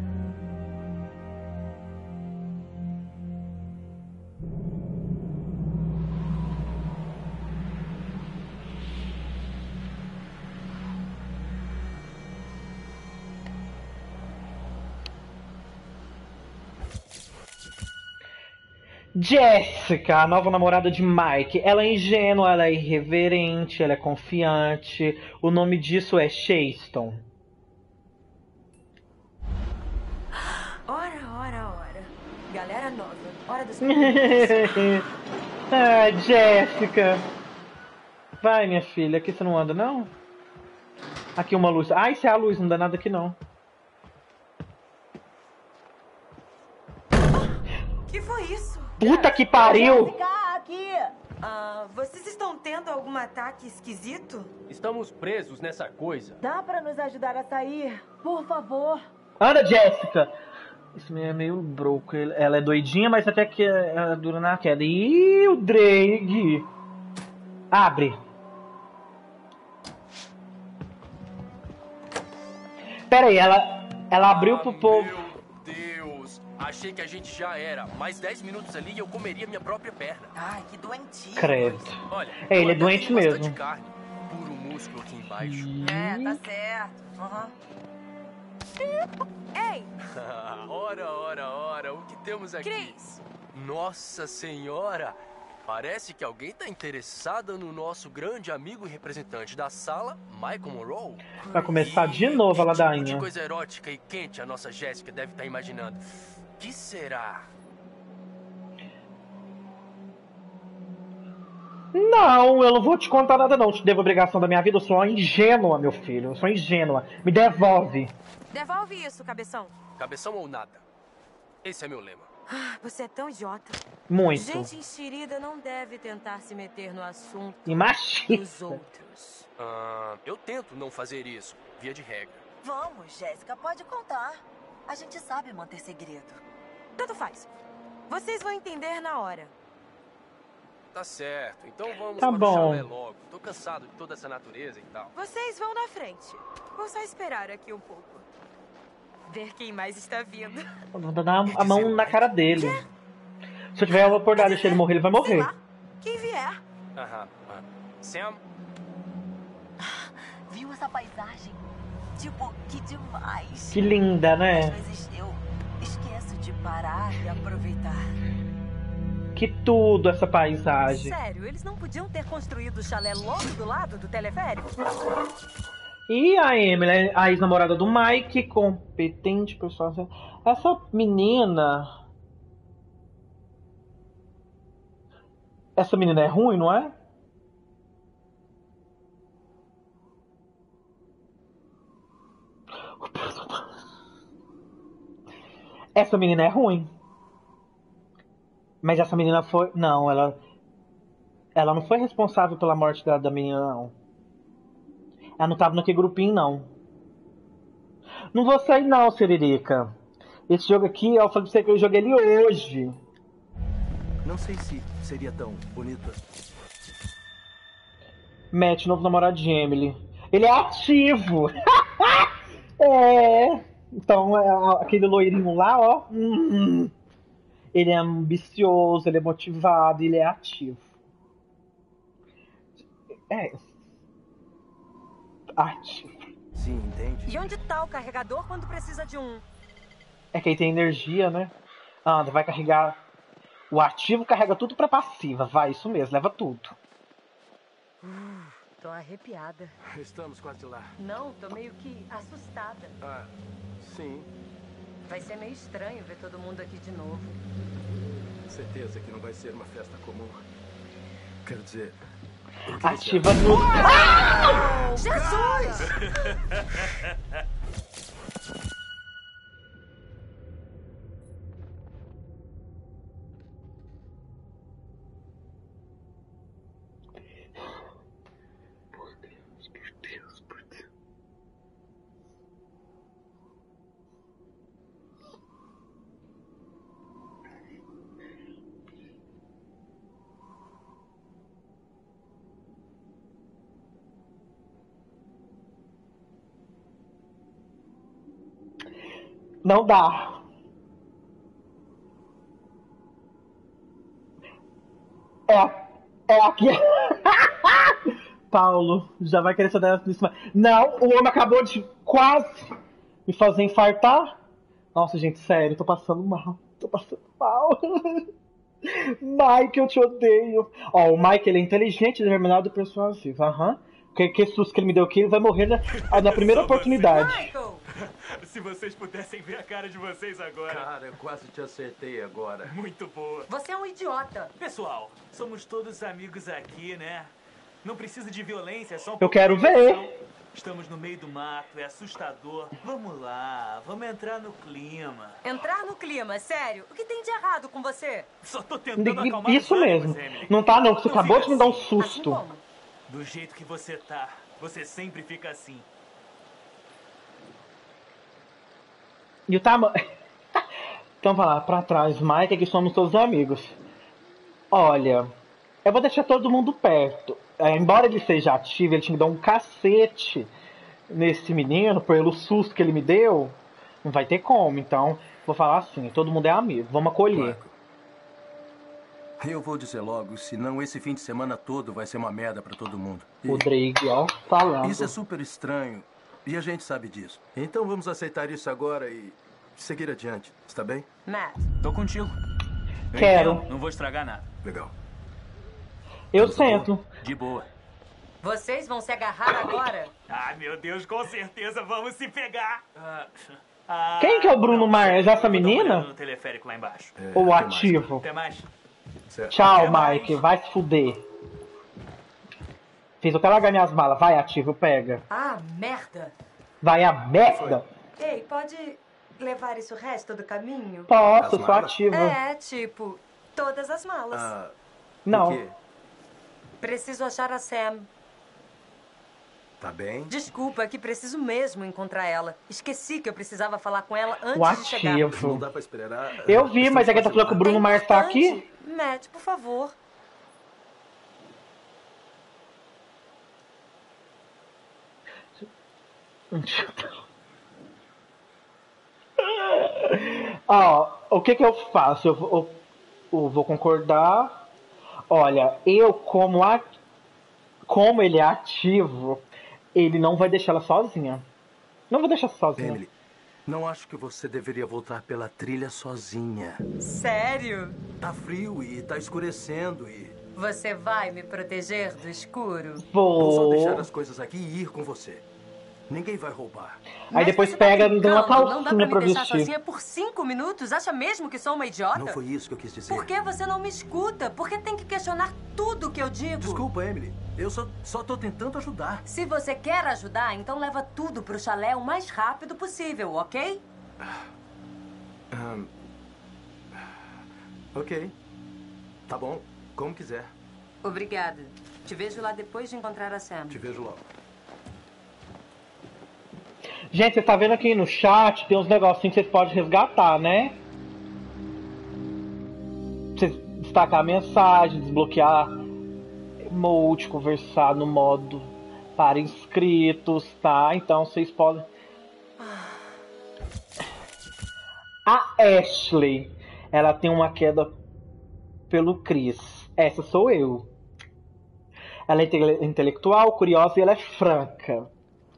Jessica, a nova namorada de Mike. Ela é ingênua, ela é irreverente, ela é confiante. O nome disso é Shayston. Ora. Galera nova. Hora dos Jessica. Vai, minha filha. Aqui você não anda, não? Aqui uma luz. Isso é a luz. Não dá nada aqui, não. Que foi isso? Puta que pariu! Aqui! Vocês estão tendo algum ataque esquisito? Estamos presos nessa coisa. Dá pra nos ajudar a sair? Por favor. Anda, Jessica! Esse menino é meio broco. Ela é doidinha, mas até que ela dura na queda. Ih, o Drake! Abre! Pera aí, ela abriu pro povo. Meu Deus! Achei que a gente já era. Mais 10 minutos ali e eu comeria minha própria perna. Que doentio. Credo. Olha, ele é doente tem bastante mesmo. carne, puro músculo aqui embaixo. Tá certo. Ei! Ora, o que temos aqui? Chris! Nossa Senhora! Parece que alguém tá interessada no nosso grande amigo e representante da sala, Michael Monroe. Vai começar de novo a Que ladainha. coisa erótica e quente a nossa Jéssica deve estar imaginando. Que será? Não, eu não vou te contar nada não. Te devo a obrigação da minha vida. Eu sou uma ingênua, meu filho. Eu sou ingênua. Me devolve. Devolve isso, cabeção. Cabeção ou nada? Esse é meu lema. Você é tão idiota. Muito. Gente enxerida não deve tentar se meter no assunto E machista. dos outros. Eu tento não fazer isso, via de regra. Vamos, Jéssica, pode contar. A gente sabe manter segredo. Tanto faz. Vocês vão entender na hora. tá certo. Então vamos Tá para bom. o chalé logo. Tô cansado de toda essa natureza e tal. Vocês vão na frente. Vou só esperar aqui um pouco. Ver quem mais está vindo. Vou dar a mão na cara dele. Se eu tiver a oportunidade de deixar ele morrer, ele vai morrer. Quem vier. Aham. Sam, Viu essa paisagem? Tipo, que demais. Que linda, né? Às vezes eu esqueço de parar e aproveitar. Que tudo essa paisagem. Sério, eles não podiam ter construído o chalé logo do lado do teleférico? E a Emily, a ex-namorada do Mike, competente, pessoal. Essa menina... Essa menina é ruim, não é? Essa menina é ruim. Mas essa menina foi... Não, ela não foi responsável pela morte da menina, não. Ela não tava naquele grupinho, não. Não vou sair, não, Siririca. Esse jogo aqui, eu falei pra você que eu joguei ele hoje. Não sei se seria tão bonito. Matt, novo namorado de Emily. Ele é ativo. É. Então, aquele loirinho lá, ó. Ele é ambicioso, ele é motivado, ele é ativo. É. Ativo. Sim, entende? E onde tá o carregador quando precisa de um? É que aí tem energia, né? Anda, vai carregar. O ativo carrega tudo pra passiva. Vai, isso mesmo, leva tudo. Tô arrepiada. Estamos quase lá. Não, tô meio que assustada. Ah, sim. Vai ser meio estranho ver todo mundo aqui de novo. Certeza que não vai ser uma festa comum. Quero dizer... Ativa tudo. Ah! Jesus! Por Deus. Não dá. É aqui. Paulo, já vai querer saber disso. Não, o homem acabou de quase me fazer infartar. Nossa, gente, sério, tô passando mal. Mike, eu te odeio. Ó, o Mike, ele é inteligente, determinado e persuasivo. Aham. Que susto que ele me deu aqui, ele vai morrer na primeira oportunidade. Se vocês pudessem ver a cara de vocês agora. Cara, eu quase te acertei agora. Muito boa. Você é um idiota. Pessoal, somos todos amigos aqui, né? Não precisa de violência, é só um Eu quero ver. Estamos no meio do mato, é assustador. Vamos lá, vamos entrar no clima. Entrar no clima, sério? O que tem de errado com você? Só tô tentando acalmar Isso os ânimos, mesmo. Emily. Não tá não, você acabou de me dar um Assim susto. como? Do jeito que você tá, você sempre fica assim. E o tamanho. Então vai lá, pra trás, Mike, aqui somos todos amigos. Olha, eu vou deixar todo mundo perto. Embora ele seja ativo, ele tinha que dar um cacete nesse menino, pelo susto que ele me deu. Não vai ter como, então vou falar assim, todo mundo é amigo, vamos acolher. Eu vou dizer logo, senão esse fim de semana todo vai ser uma merda pra todo mundo. O Drake, ó, falando. Isso é super estranho. E a gente sabe disso. Então vamos aceitar isso agora e seguir adiante. Está bem? Matt. Tô contigo. Eu Quero. entendo, não vou estragar nada. Legal. Eu sento. De boa. Vocês vão se agarrar agora? Ai, meu Deus, com certeza vamos se pegar. Quem que é o Bruno Mars? Essa Vou dar uma olhada menina? no teleférico lá embaixo. Ou ativo? Até mais. Tchau, Mike. Vai se fuder. Fiz até largar minhas malas. Vai, ativo, pega. Ah, merda. Vai a merda. Ei, pode levar isso o resto do caminho? Posso, sou ativo. É, tipo, todas as malas. Não. Preciso achar a Sam. Tá bem? Desculpa, é que preciso mesmo encontrar ela. Esqueci que eu precisava falar com ela antes O de chegar. ativo. Não dá pra esperar. Eu vi, mas é que tá falando que o Bruno Mars tá aqui? Matt, por favor. Ó, o que eu faço? Eu vou concordar. Olha, como ele é ativo, ele não vai deixar ela sozinha. Não vou deixar sozinha. Emily, não acho que você deveria voltar pela trilha sozinha. Sério? Tá frio e tá escurecendo e... Você vai me proteger do escuro? Vou só deixar as coisas aqui e ir com você. Ninguém vai roubar. Aí depois pega e dá uma calcinha Não dá pra me deixar vestir. sozinha por 5 minutos? Acha mesmo que sou uma idiota? Não foi isso que eu quis dizer. Por que você não me escuta? Por que tem que questionar tudo que eu digo? Desculpa, Emily. Eu só tô tentando ajudar. Se você quer ajudar, então leva tudo pro chalé o mais rápido possível, ok? Ok. Tá bom. Como quiser. Obrigada. Te vejo lá depois de encontrar a Sam. Te vejo logo. Gente, você tá vendo aqui no chat, tem uns negocinhos que vocês podem resgatar, né? Você destacar a mensagem, desbloquear emote, conversar no modo para inscritos, tá? Então vocês podem... A Ashley, ela tem uma queda pelo Chris. Essa sou eu. Ela é intelectual, curiosa e ela é franca.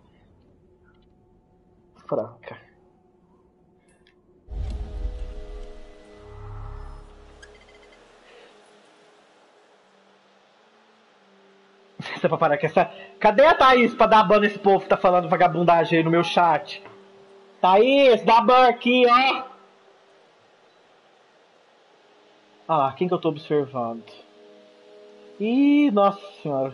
Você vai parar com essa... Cadê a Thaís pra dar ban nesse povo que tá falando vagabundagem aí no meu chat? Thaís, dá ban aqui, ó! Ah lá, quem que eu tô observando? Ih, nossa senhora.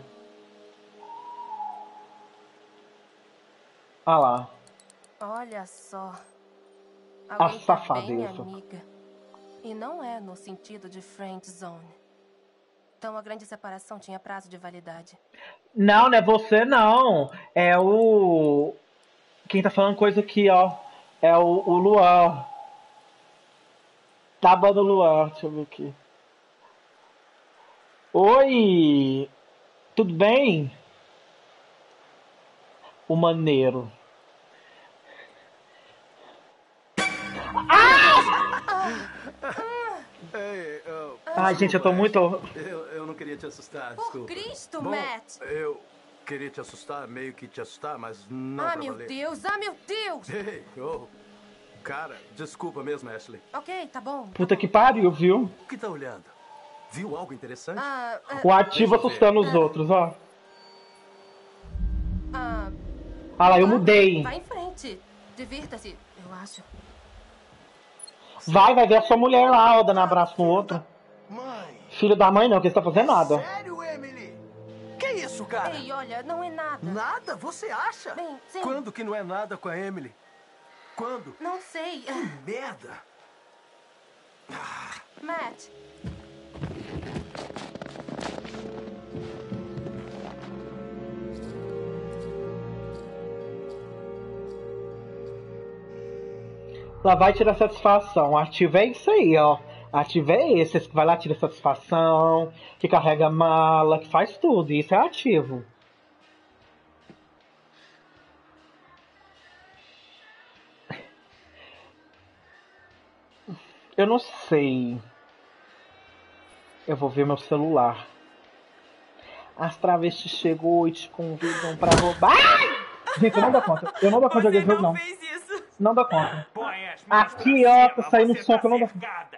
Ah lá. Olha só. A Alguém tá bem safadeza. amiga. E não é no sentido de friend zone. Então a grande separação tinha prazo de validade. Não, não é você não. É o... Quem tá falando coisa aqui, ó. É o Luan. Tá bom, Luan. Deixa eu ver aqui. Oi! Tudo bem? O maneiro. Ai, gente, eu tô muito... Eu não queria te assustar, desculpa. Cristo, Bom, Matt! Eu queria te assustar, meio que te assustar, mas não Ah, pra meu valer. Deus! Ah, meu Deus! Ei, cara, desculpa mesmo, Ashley. Ok, tá bom. Puta que pariu, viu? O que tá olhando? Viu algo interessante? O ativo assustando os outros, ó. Ah lá, eu mudei. Vai em frente. Divirta-se, eu acho. Vai ver a sua mulher lá, ó, dando abraço no outro. Filho da mãe não, que você tá fazendo nada. Sério, Emily? Que isso, cara? Ei, olha, não é nada. Nada? Você acha? Bem, sim. Quando que não é nada com a Emily? Quando? Não sei. Que merda! Matt. Lá vai tirar satisfação. Ativo é isso aí, ó. Ativo é esse que vai lá, tira satisfação, que carrega mala, que faz tudo. Isso é ativo. Eu não sei. Eu vou ver meu celular. As travestis chegou e te convidam pra roubar. Ai! Gente, eu não dou conta. Eu não dou conta de jogar esse jogo, não. Não dou conta. Aqui, ó, tá saindo som que eu não dou conta.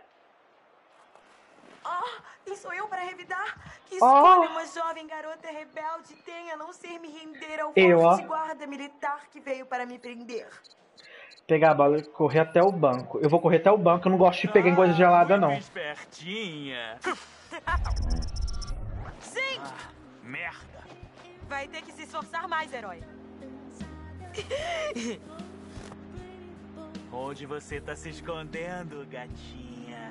Quem sou eu para revidar? Que Oh. escolha uma jovem garota rebelde tem a não ser me render ao Eu, ó. forte guarda militar que veio para me prender? Pegar a bala e correr até o banco. Eu vou correr até o banco, eu não gosto de pegar em coisa gelada, não. Espertinha. Sim! Merda. Vai ter que se esforçar mais, herói. Onde você tá se escondendo, gatinha?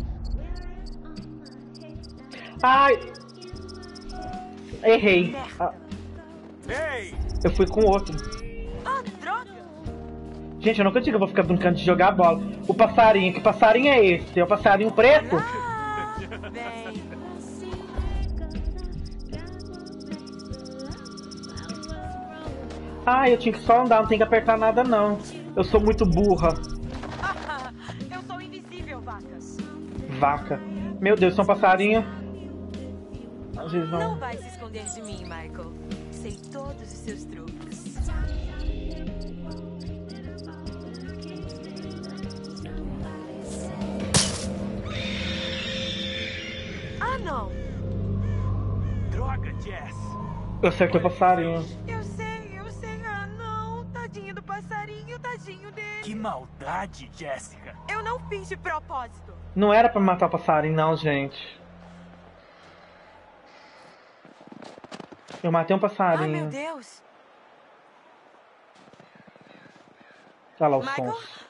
Ai! Errei. Ah, Ei! eu fui com outro. Ah, droga! Gente, eu nunca digo que eu vou ficar brincando de jogar bola. O passarinho, que passarinho é esse? É o passarinho preto? Ah, eu tinha que só andar, não tem que apertar nada não. Eu sou muito burra. Eu sou invisível, vaca. Vaca. Meu Deus, são passarinho. Às vezes não. Não vai se esconder de mim, Michael. Sei todos os seus truques. Ah, não. Droga, Jess. Eu acertei o passarinho. Eu sei. Ah, não. Tadinho do passarinho, tadinho dele. Que maldade, Jessica. Eu não fiz de propósito. Não era pra matar o passarinho, não, gente. Eu matei um passarinho. Ah, meu Deus. Olha lá os Michael? sons.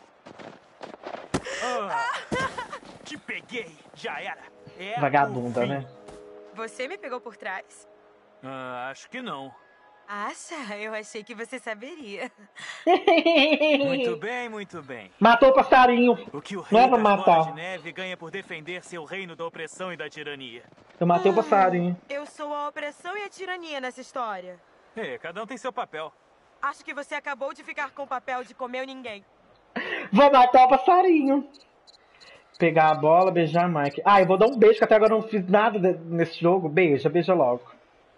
Te peguei. Já era. Vagabunda, né? Você me pegou por trás? Acho que não. Acha? Eu achei que você saberia. Muito bem, muito bem. Matou o passarinho. O que o Não rei é pra das matar. Bolas de Neve ganha por defender seu reino da opressão e da tirania. Eu matei o passarinho. Eu sou a opressão e a tirania nessa história. Cada um tem seu papel. Acho que você acabou de ficar com o papel de comer ninguém. Vou matar o passarinho. Pegar a bola, beijar Mike. Ah, eu vou dar um beijo, que até agora eu não fiz nada nesse jogo. Beija logo.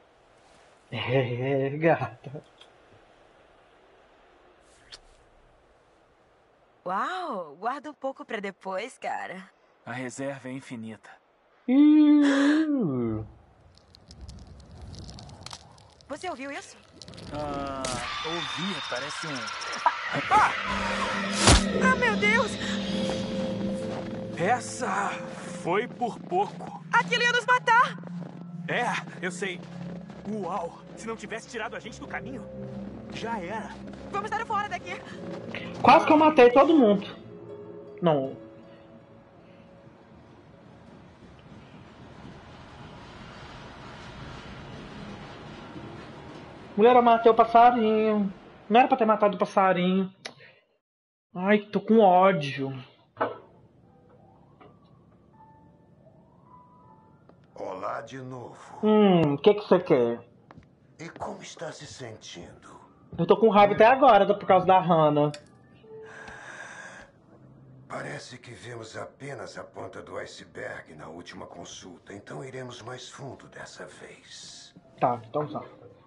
É, gata. Uau, guarda um pouco pra depois, cara. A reserva é infinita. Você ouviu isso? Ouvi, parece Ah, meu Deus! Essa foi por pouco. Aquilo ia nos matar! Eu sei. Uau, se não tivesse tirado a gente do caminho, já era. Vamos dar fora daqui. Quase que eu matei todo mundo. Não. Mulher, eu matei o passarinho. Não era pra ter matado o passarinho. Ai, tô com ódio. Olá de novo. O que você quer? E como está se sentindo? Eu tô com raiva até agora por causa da Hannah. Parece que vimos apenas a ponta do iceberg na última consulta, então iremos mais fundo dessa vez. Tá, então tá.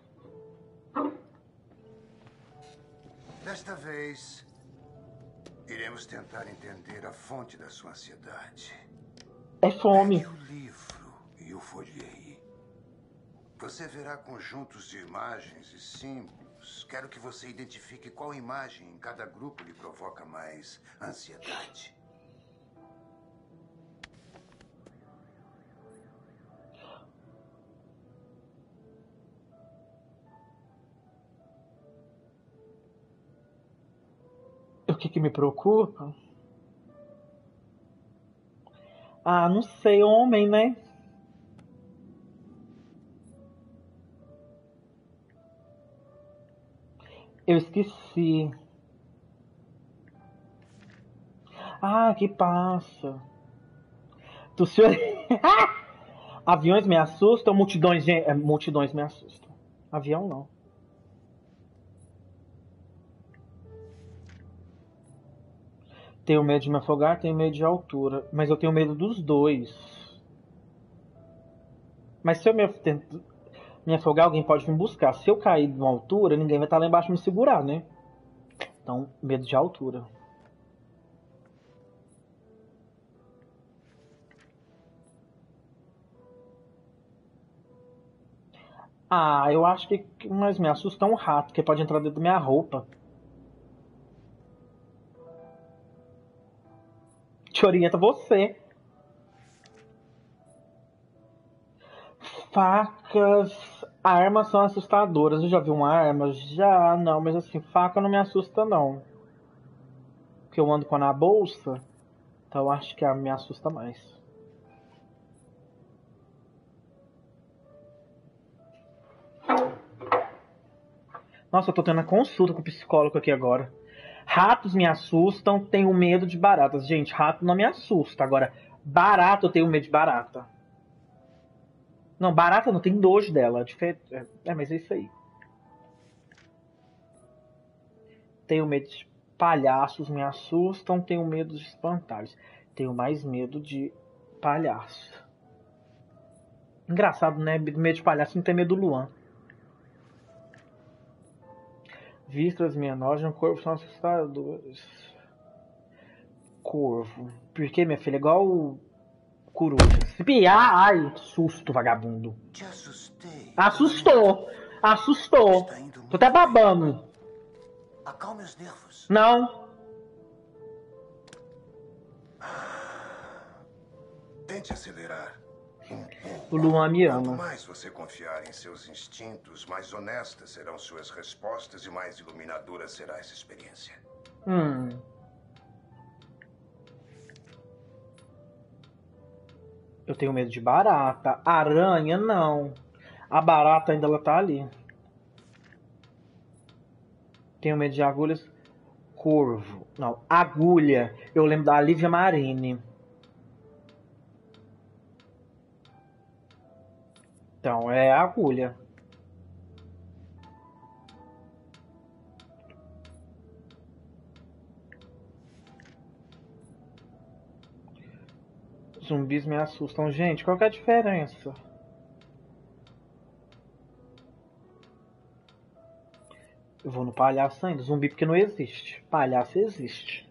Desta vez, iremos tentar entender a fonte da sua ansiedade. É fome. Pegue o livro e o folheie. Você verá conjuntos de imagens e símbolos. Quero que você identifique qual imagem em cada grupo lhe provoca mais ansiedade. O que me preocupa? Ah, não sei, homem, né? Eu esqueci. Ah, que passa. Do senhor... Aviões me assustam, multidões me assustam. Avião não. Tenho medo de me afogar, tenho medo de altura. Mas eu tenho medo dos dois. Mas se eu me afogar, alguém pode me buscar. Se eu cair de uma altura, ninguém vai estar lá embaixo me segurar, né? Então, medo de altura. Ah, eu acho que mais me assusta um rato, que pode entrar dentro da minha roupa. Te orienta você. Facas, armas são assustadoras. Eu já vi uma arma? Já, não, mas assim, faca não me assusta não. Porque eu ando com ela na bolsa, então eu acho que a arma me assusta mais. Nossa, eu tô tendo uma consulta com o psicólogo aqui agora. Ratos me assustam, tenho medo de baratas. Gente, rato não me assusta. Agora, barata, eu tenho medo de barata. Não, barata não, tem nojo dela. Mas é isso aí. Tenho medo de palhaços, me assustam. Tenho medo de espantalhos. Tenho mais medo de palhaço. Engraçado, né? Medo de palhaço, não tem medo do Luan. Vísceras menores no corpo são assustadores. Corvo. Por que, minha filha? Igual o coruja. Se piar, ai, susto, vagabundo. Te assustei. Assustou. Assustou. Tô até babando. Acalme os nervos. Não. Tente acelerar. O Luan me Quanto ama. mais você confiar em seus instintos, mais honestas serão suas respostas e mais iluminadora será essa experiência. Eu tenho medo de barata. Aranha, não. A barata ainda ela tá ali. Tenho medo de agulhas. Corvo. Não, agulha. Eu lembro da Lívia Marini. Então, é agulha. Zumbis me assustam. Gente, qual que é a diferença? Eu vou no palhaço ainda. Zumbi porque não existe. Palhaço existe.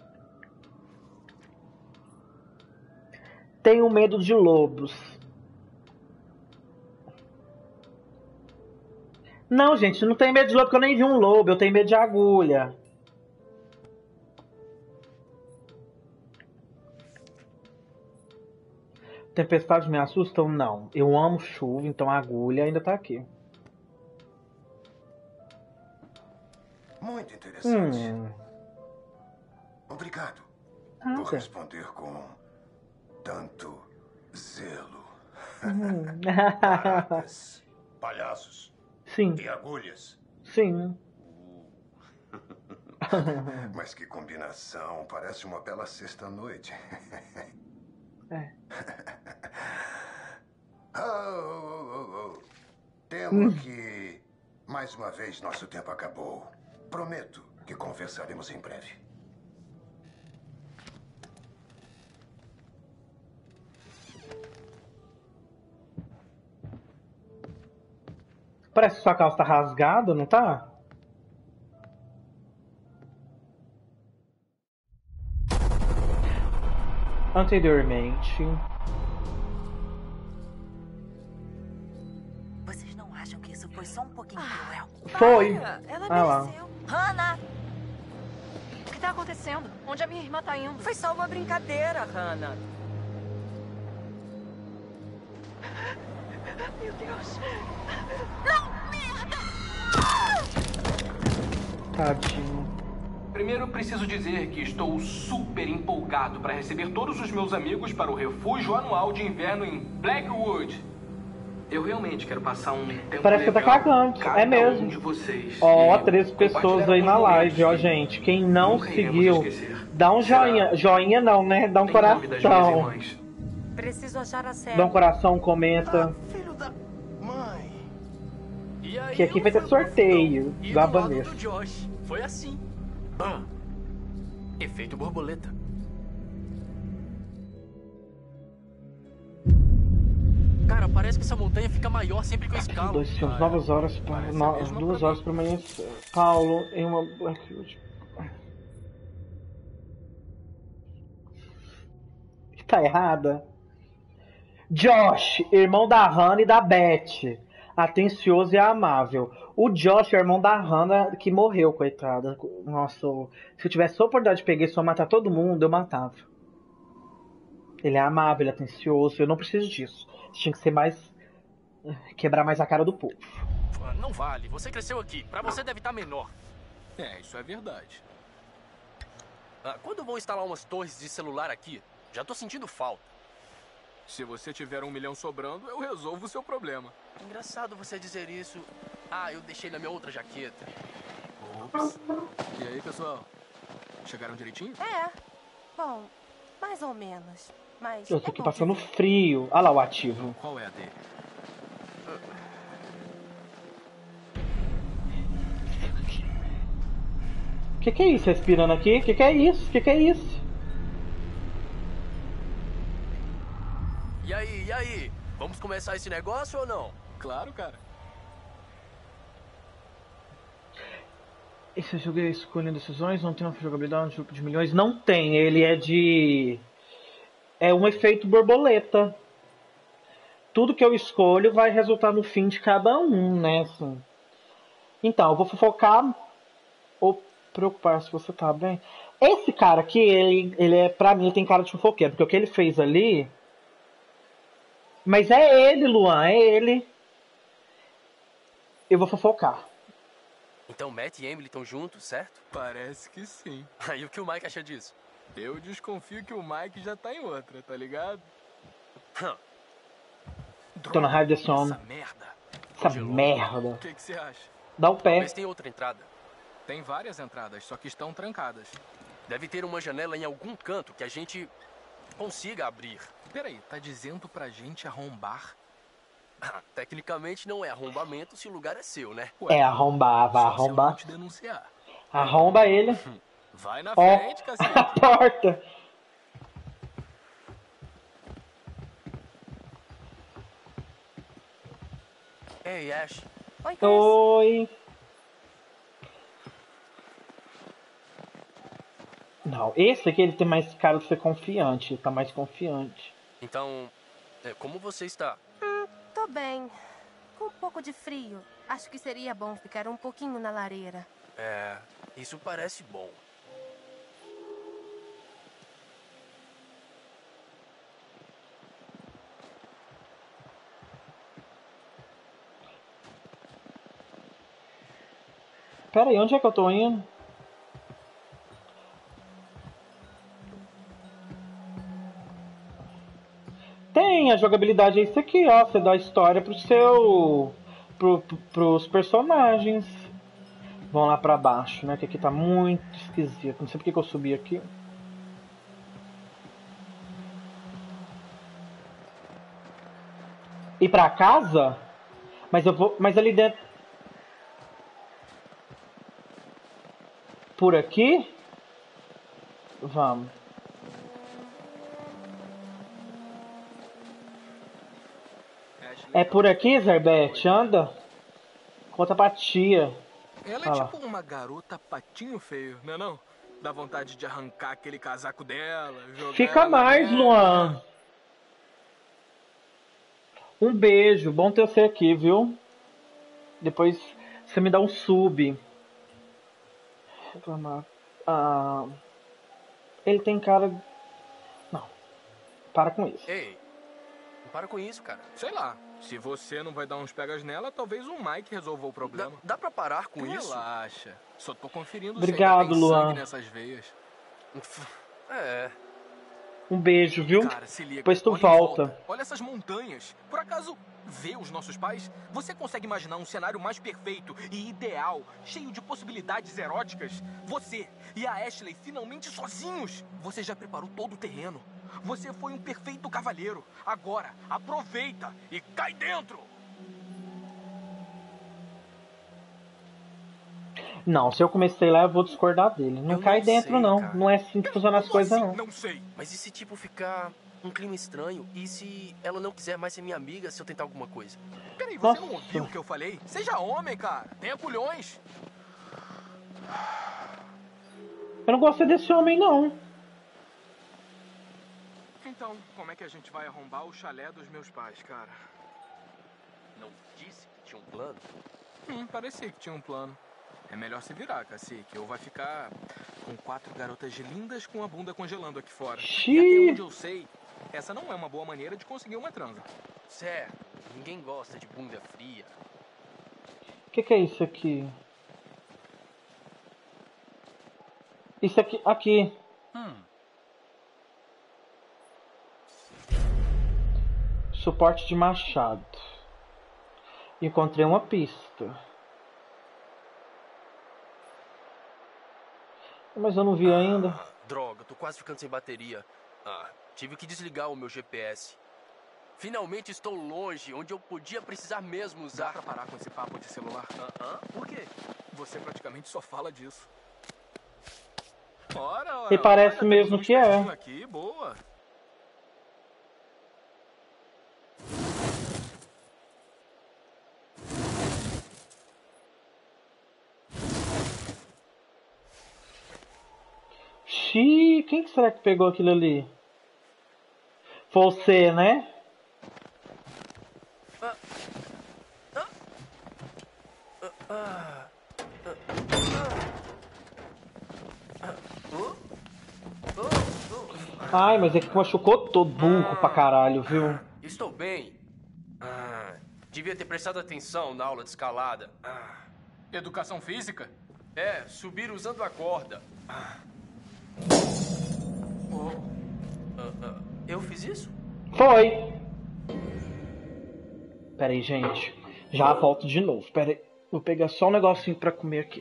Tenho medo de lobos. Não, gente, não tenho medo de lobo porque eu nem vi um lobo. Eu tenho medo de agulha. Tempestades me assustam? Não. Eu amo chuva, então a agulha ainda tá aqui. Muito interessante. Obrigado por responder com tanto zelo. Baratas, palhaços. Sim. E agulhas. Sim. Mas que combinação. Parece uma bela sexta-noite. É. Temo que, mais uma vez, nosso tempo acabou. Prometo que conversaremos em breve. Parece que sua calça tá rasgada, não tá? Anteriormente. Vocês não acham que isso foi só um pouquinho cruel? Foi. Ela lá. mereceu. Hannah! O que tá acontecendo? Onde a minha irmã tá indo? Foi só uma brincadeira, Hannah. Meu Deus. Não, merda! Tadinho. Primeiro, preciso dizer que estou super empolgado para receber todos os meus amigos para o refúgio anual de inverno em Blackwood. Eu realmente quero passar um tempo Parece que tá legal cagando. com cada É mesmo. um de vocês. Ó, E 13 pessoas compartilhar aí na alguns live, ó, momentos gente. Quem não nunca iremos seguiu, esquecer. dá um joinha. Joinha não, né? Dá um Em nome das minhas coração. irmãs. Preciso achar a série. Dá um coração, comenta. Filho da mãe. E aí Que aqui vai ter sorteio E da do lado Vanessa. do Josh. Foi assim. Bam. Efeito borboleta. Cara, parece que essa montanha fica maior sempre que eu escalo. Dois filmes, 9 horas para 2 horas para amanhecer. Paulo em uma Blackwood. Tá errada. Josh, irmão da Hannah e da Beth. Atencioso e amável. O Josh é irmão da Hannah que morreu, coitada. Nossa, se eu tivesse a oportunidade de pegar e só matar todo mundo, eu matava. Ele é amável, ele é atencioso. Eu não preciso disso. Tinha que ser mais. Quebrar mais a cara do povo. Não vale, você cresceu aqui. Pra você deve estar menor. É, isso é verdade. Quando vão instalar umas torres de celular aqui? Já tô sentindo falta. Se você tiver 1 milhão sobrando, eu resolvo o seu problema. Engraçado você dizer isso. Eu deixei na minha outra jaqueta. Ops. E aí, pessoal? Chegaram direitinho? É. Bom, mais ou menos. Mas Eu tô aqui passando frio. Olha lá o ativo. Qual é a dele? Que é isso? Respirando aqui? Que é isso? Que é isso? E aí? Vamos começar esse negócio ou não? Claro, cara. Esse jogo é escolhendo decisões, não tem uma jogabilidade, um grupo de milhões? Não tem, ele é de... É um efeito borboleta. Tudo que eu escolho vai resultar no fim de cada um, né? Assim. Então, eu vou fofocar ou preocupar se você tá bem. Esse cara aqui, ele é, pra mim, ele tem cara de fofoqueiro, porque o que ele fez ali... Mas é ele, Luan, é ele. Eu vou fofocar. Então Matt e Emily estão juntos, certo? Parece que sim. Aí o que o Mike acha disso? Eu desconfio que o Mike já tá em outra, tá ligado? Tô na raiva desse homem. Essa merda. O que você acha? Dá o pé. Talvez tem outra entrada. Tem várias entradas, só que estão trancadas. Deve ter uma janela em algum canto que a gente consiga abrir. Peraí, tá dizendo pra gente arrombar? Tecnicamente não é arrombamento se o lugar é seu, né? É arrombar, vai arrombar. Se eu não te denunciar. Arromba ele. Vai na frente, cacete. A porta. Ei, Ash. Oi, Cass. Oi. Não, esse aqui ele tem mais cara de ser confiante. Ele tá mais confiante. Então, como você está? Tô bem. Com um pouco de frio. Acho que seria bom ficar um pouquinho na lareira. Isso parece bom. Pera aí, onde é que eu tô indo? Tem, a jogabilidade é isso aqui, ó. Você dá a história pros personagens. Vão lá pra baixo, né? Que aqui tá muito esquisito. Não sei porque que eu subi aqui. Ir pra casa? Mas eu vou... Mas ali dentro... Por aqui? Vamos. É por aqui, Zerbete? Anda. Conta pra tia. Ela é tipo uma garota patinho feio, não é não? Dá vontade de arrancar aquele casaco dela, jogar. Fica mais, Luan. Um beijo. Bom ter você aqui, viu? Depois você me dá um sub. Reclamar. Ele tem cara... Não. Para com isso. Ei, não para com isso, cara. Sei lá. Se você não vai dar uns pegas nela, talvez o Mike resolva o problema. Dá pra parar com isso? Relaxa. Só tô conferindo Obrigado, se Luan. sangue nessas veias. Um beijo, viu? Cara, se liga. Depois tu Olha em volta. Olha essas montanhas. Por acaso, vê os nossos pais? Você consegue imaginar um cenário mais perfeito e ideal, cheio de possibilidades eróticas? Você e a Ashley finalmente sozinhos. Você já preparou todo o terreno. Você foi um perfeito cavalheiro. Agora, aproveita e cai dentro. Não, se eu comecei lá, eu vou discordar dele. Não cai dentro, não. cara. Não é assim que funcionam as coisas, não. Não sei. Mas e se tipo ficar um clima estranho? E se ela não quiser mais ser minha amiga se eu tentar alguma coisa? Peraí, você não ouviu o que eu falei? Seja homem, cara. Tenha culhões. Eu não gostei desse homem, não. Então, como é que a gente vai arrombar o chalé dos meus pais, cara? Não disse que tinha um plano? Parecia que tinha um plano. É melhor se virar, cacique, ou vai ficar com 4 garotas lindas com a bunda congelando aqui fora. E até onde eu sei, essa não é uma boa maneira de conseguir uma transa. Certo, ninguém gosta de bunda fria. O que é isso aqui? Isso aqui... Aqui. Suporte de machado. Encontrei uma pista. Mas eu não vi ainda. Droga, tô quase ficando sem bateria. Tive que desligar o meu GPS. Finalmente estou longe, onde eu podia precisar mesmo usar. Dá pra parar com esse papo de celular? Por quê? Você praticamente só fala disso. Ora, E parece olha, mesmo temos que é. espetinho aqui, boa. Xiii, quem que será que pegou aquilo ali? Você, né? Ai, mas é que machucou todo burro pra caralho, viu? Estou bem. Devia ter prestado atenção na aula de escalada. Educação física? É, subir usando a corda. Eu fiz isso? Foi! Pera aí, gente. Já volto de novo. Pera aí. Vou pegar só um negocinho pra comer aqui.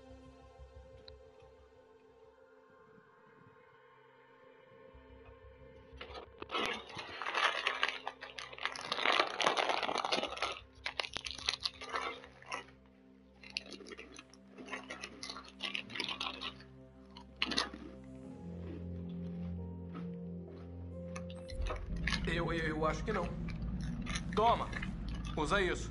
Eu acho que não. Toma, usa isso.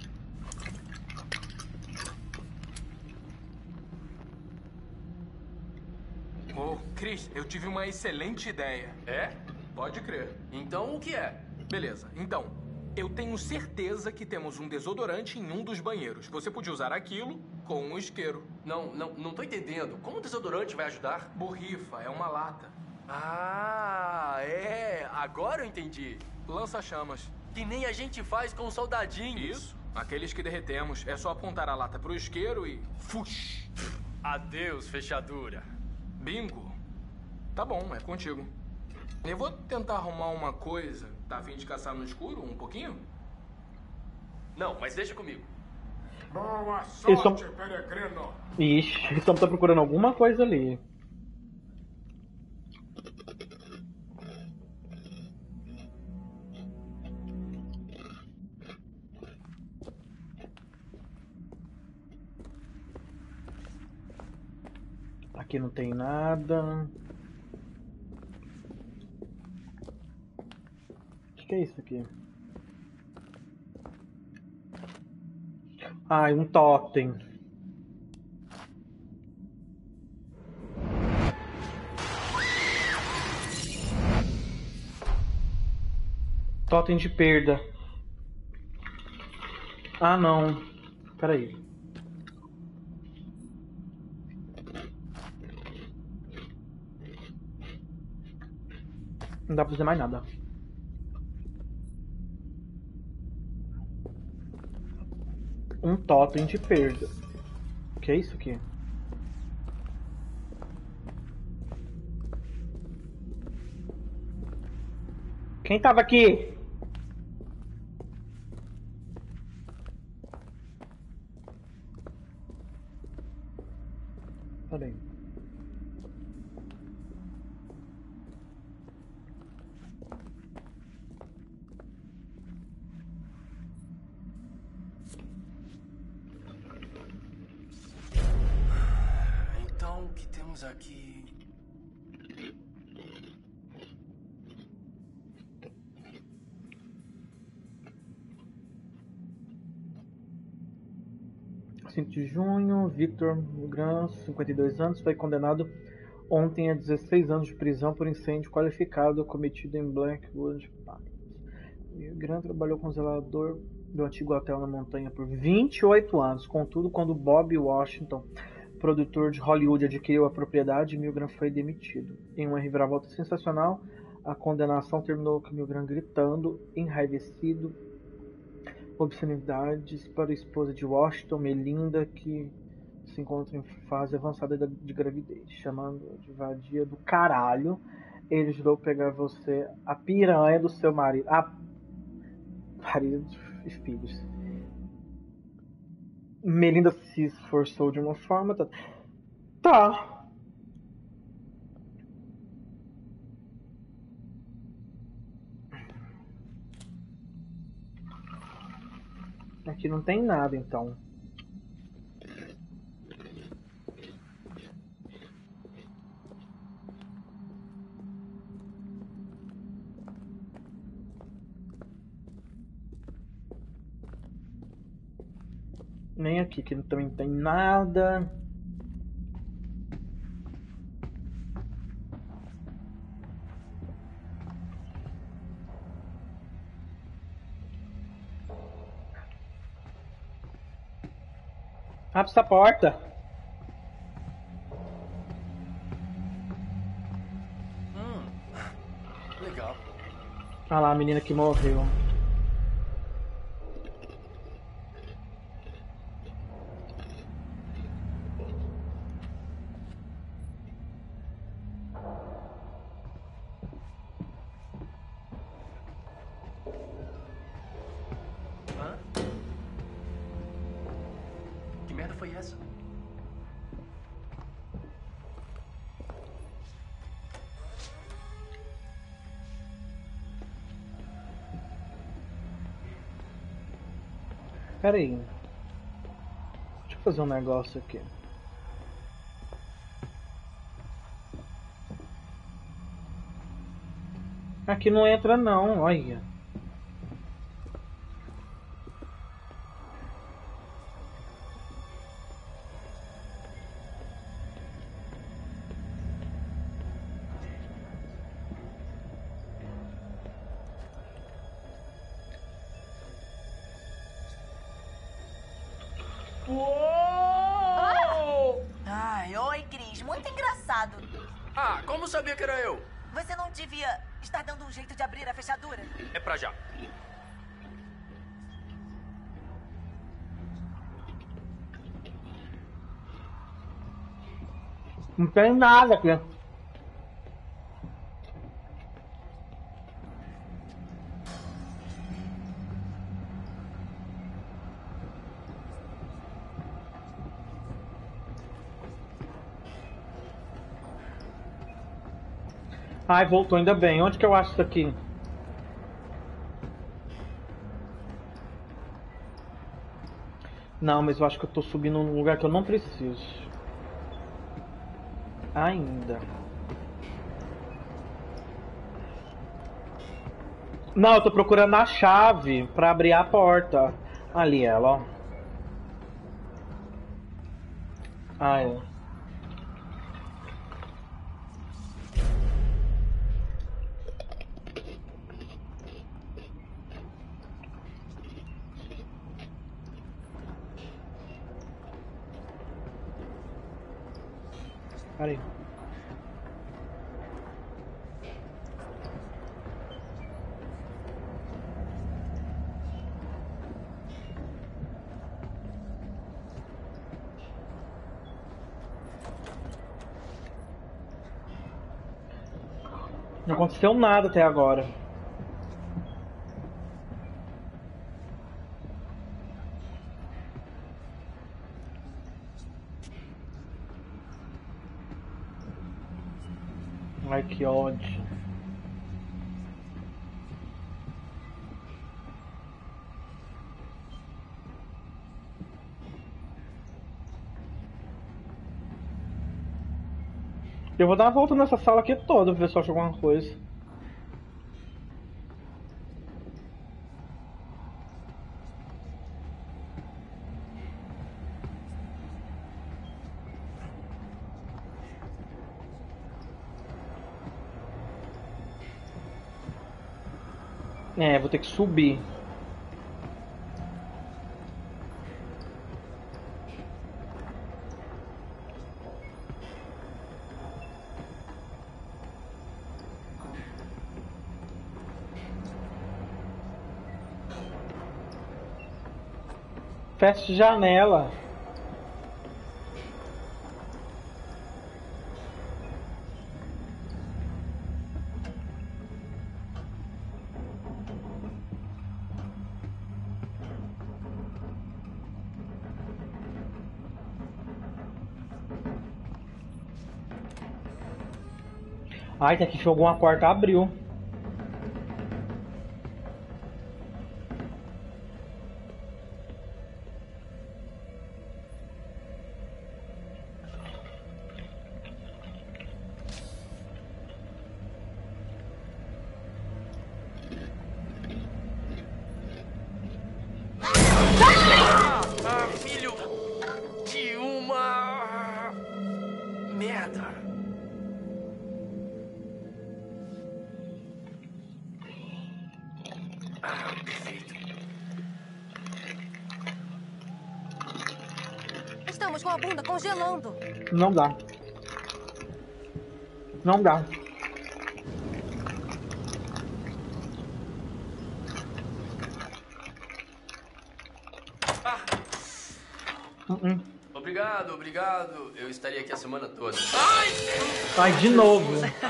Oh, Chris, eu tive uma excelente ideia. É? Pode crer. Então o que é? Beleza, então, eu tenho certeza que temos um desodorante em um dos banheiros. Você podia usar aquilo com um isqueiro. Não tô entendendo. Como o desodorante vai ajudar? Borrifa, é uma lata. Ah, é. Agora eu entendi. Lança-chamas. Que nem a gente faz com soldadinhos. Isso. Aqueles que derretemos. É só apontar a lata pro isqueiro e... Fush! Adeus, fechadura. Bingo. Tá bom, é contigo. Eu vou tentar arrumar uma coisa. Tá a fim de caçar no escuro um pouquinho? Não, mas deixa comigo. Boa sorte, peregrino. Ixi, eles estão procurando alguma coisa ali. Aqui não tem nada. O que é isso aqui? Ai, um totem. Totem de perda. Ah, não. Peraí. Não dá pra fazer mais nada. Um totem de perda. O que é isso aqui? Quem tava aqui? Peraí. Então, o que temos aqui? De junho, Victor Gran, 52 anos, foi condenado ontem a 16 anos de prisão por incêndio qualificado cometido em Blackwood Park. Gran trabalhou como zelador do antigo hotel na montanha por 28 anos. Contudo, quando Bob Washington, produtor de Hollywood, adquiriu a propriedade, Milgram foi demitido. Em uma reviravolta sensacional, a condenação terminou com Milgram gritando, enraivecido, obscenidades para a esposa de Washington, Melinda, que se encontra em fase avançada de gravidez, chamando de vadia do caralho. Ele jurou pegar você, a piranha do seu marido, marido e filhos. Melinda se esforçou de uma forma. Tá. Aqui não tem nada, então. Nem aqui, que também não tem nada. Abre essa porta. Legal. Olha lá a menina que morreu. Hã? Que merda foi essa? Pera aí. Deixa eu fazer um negócio aqui. Aqui não entra não, olha. Ai, oi, Chris. Muito engraçado. Ah, como sabia que era eu? Você não devia estar dando um jeito de abrir a fechadura? É pra já. Não tem nada aqui. Ai, voltou, ainda bem. Onde que eu acho isso aqui? Não, mas eu acho que eu tô subindo num lugar que eu não preciso. Ainda. Não, eu tô procurando a chave pra abrir a porta. Ali ela, ó. Ah, é. Peraí. Não aconteceu nada até agora. Ai, que ódio. Eu vou dar uma volta nessa sala aqui toda, ver se eu acho alguma coisa. É, vou ter que subir. Feche janela. Ai, tá aqui que alguma porta abriu. Ah, filho! Estamos com a bunda congelando. Não dá. Não dá. Obrigado, obrigado. Eu estaria aqui a semana toda. Ai, de novo.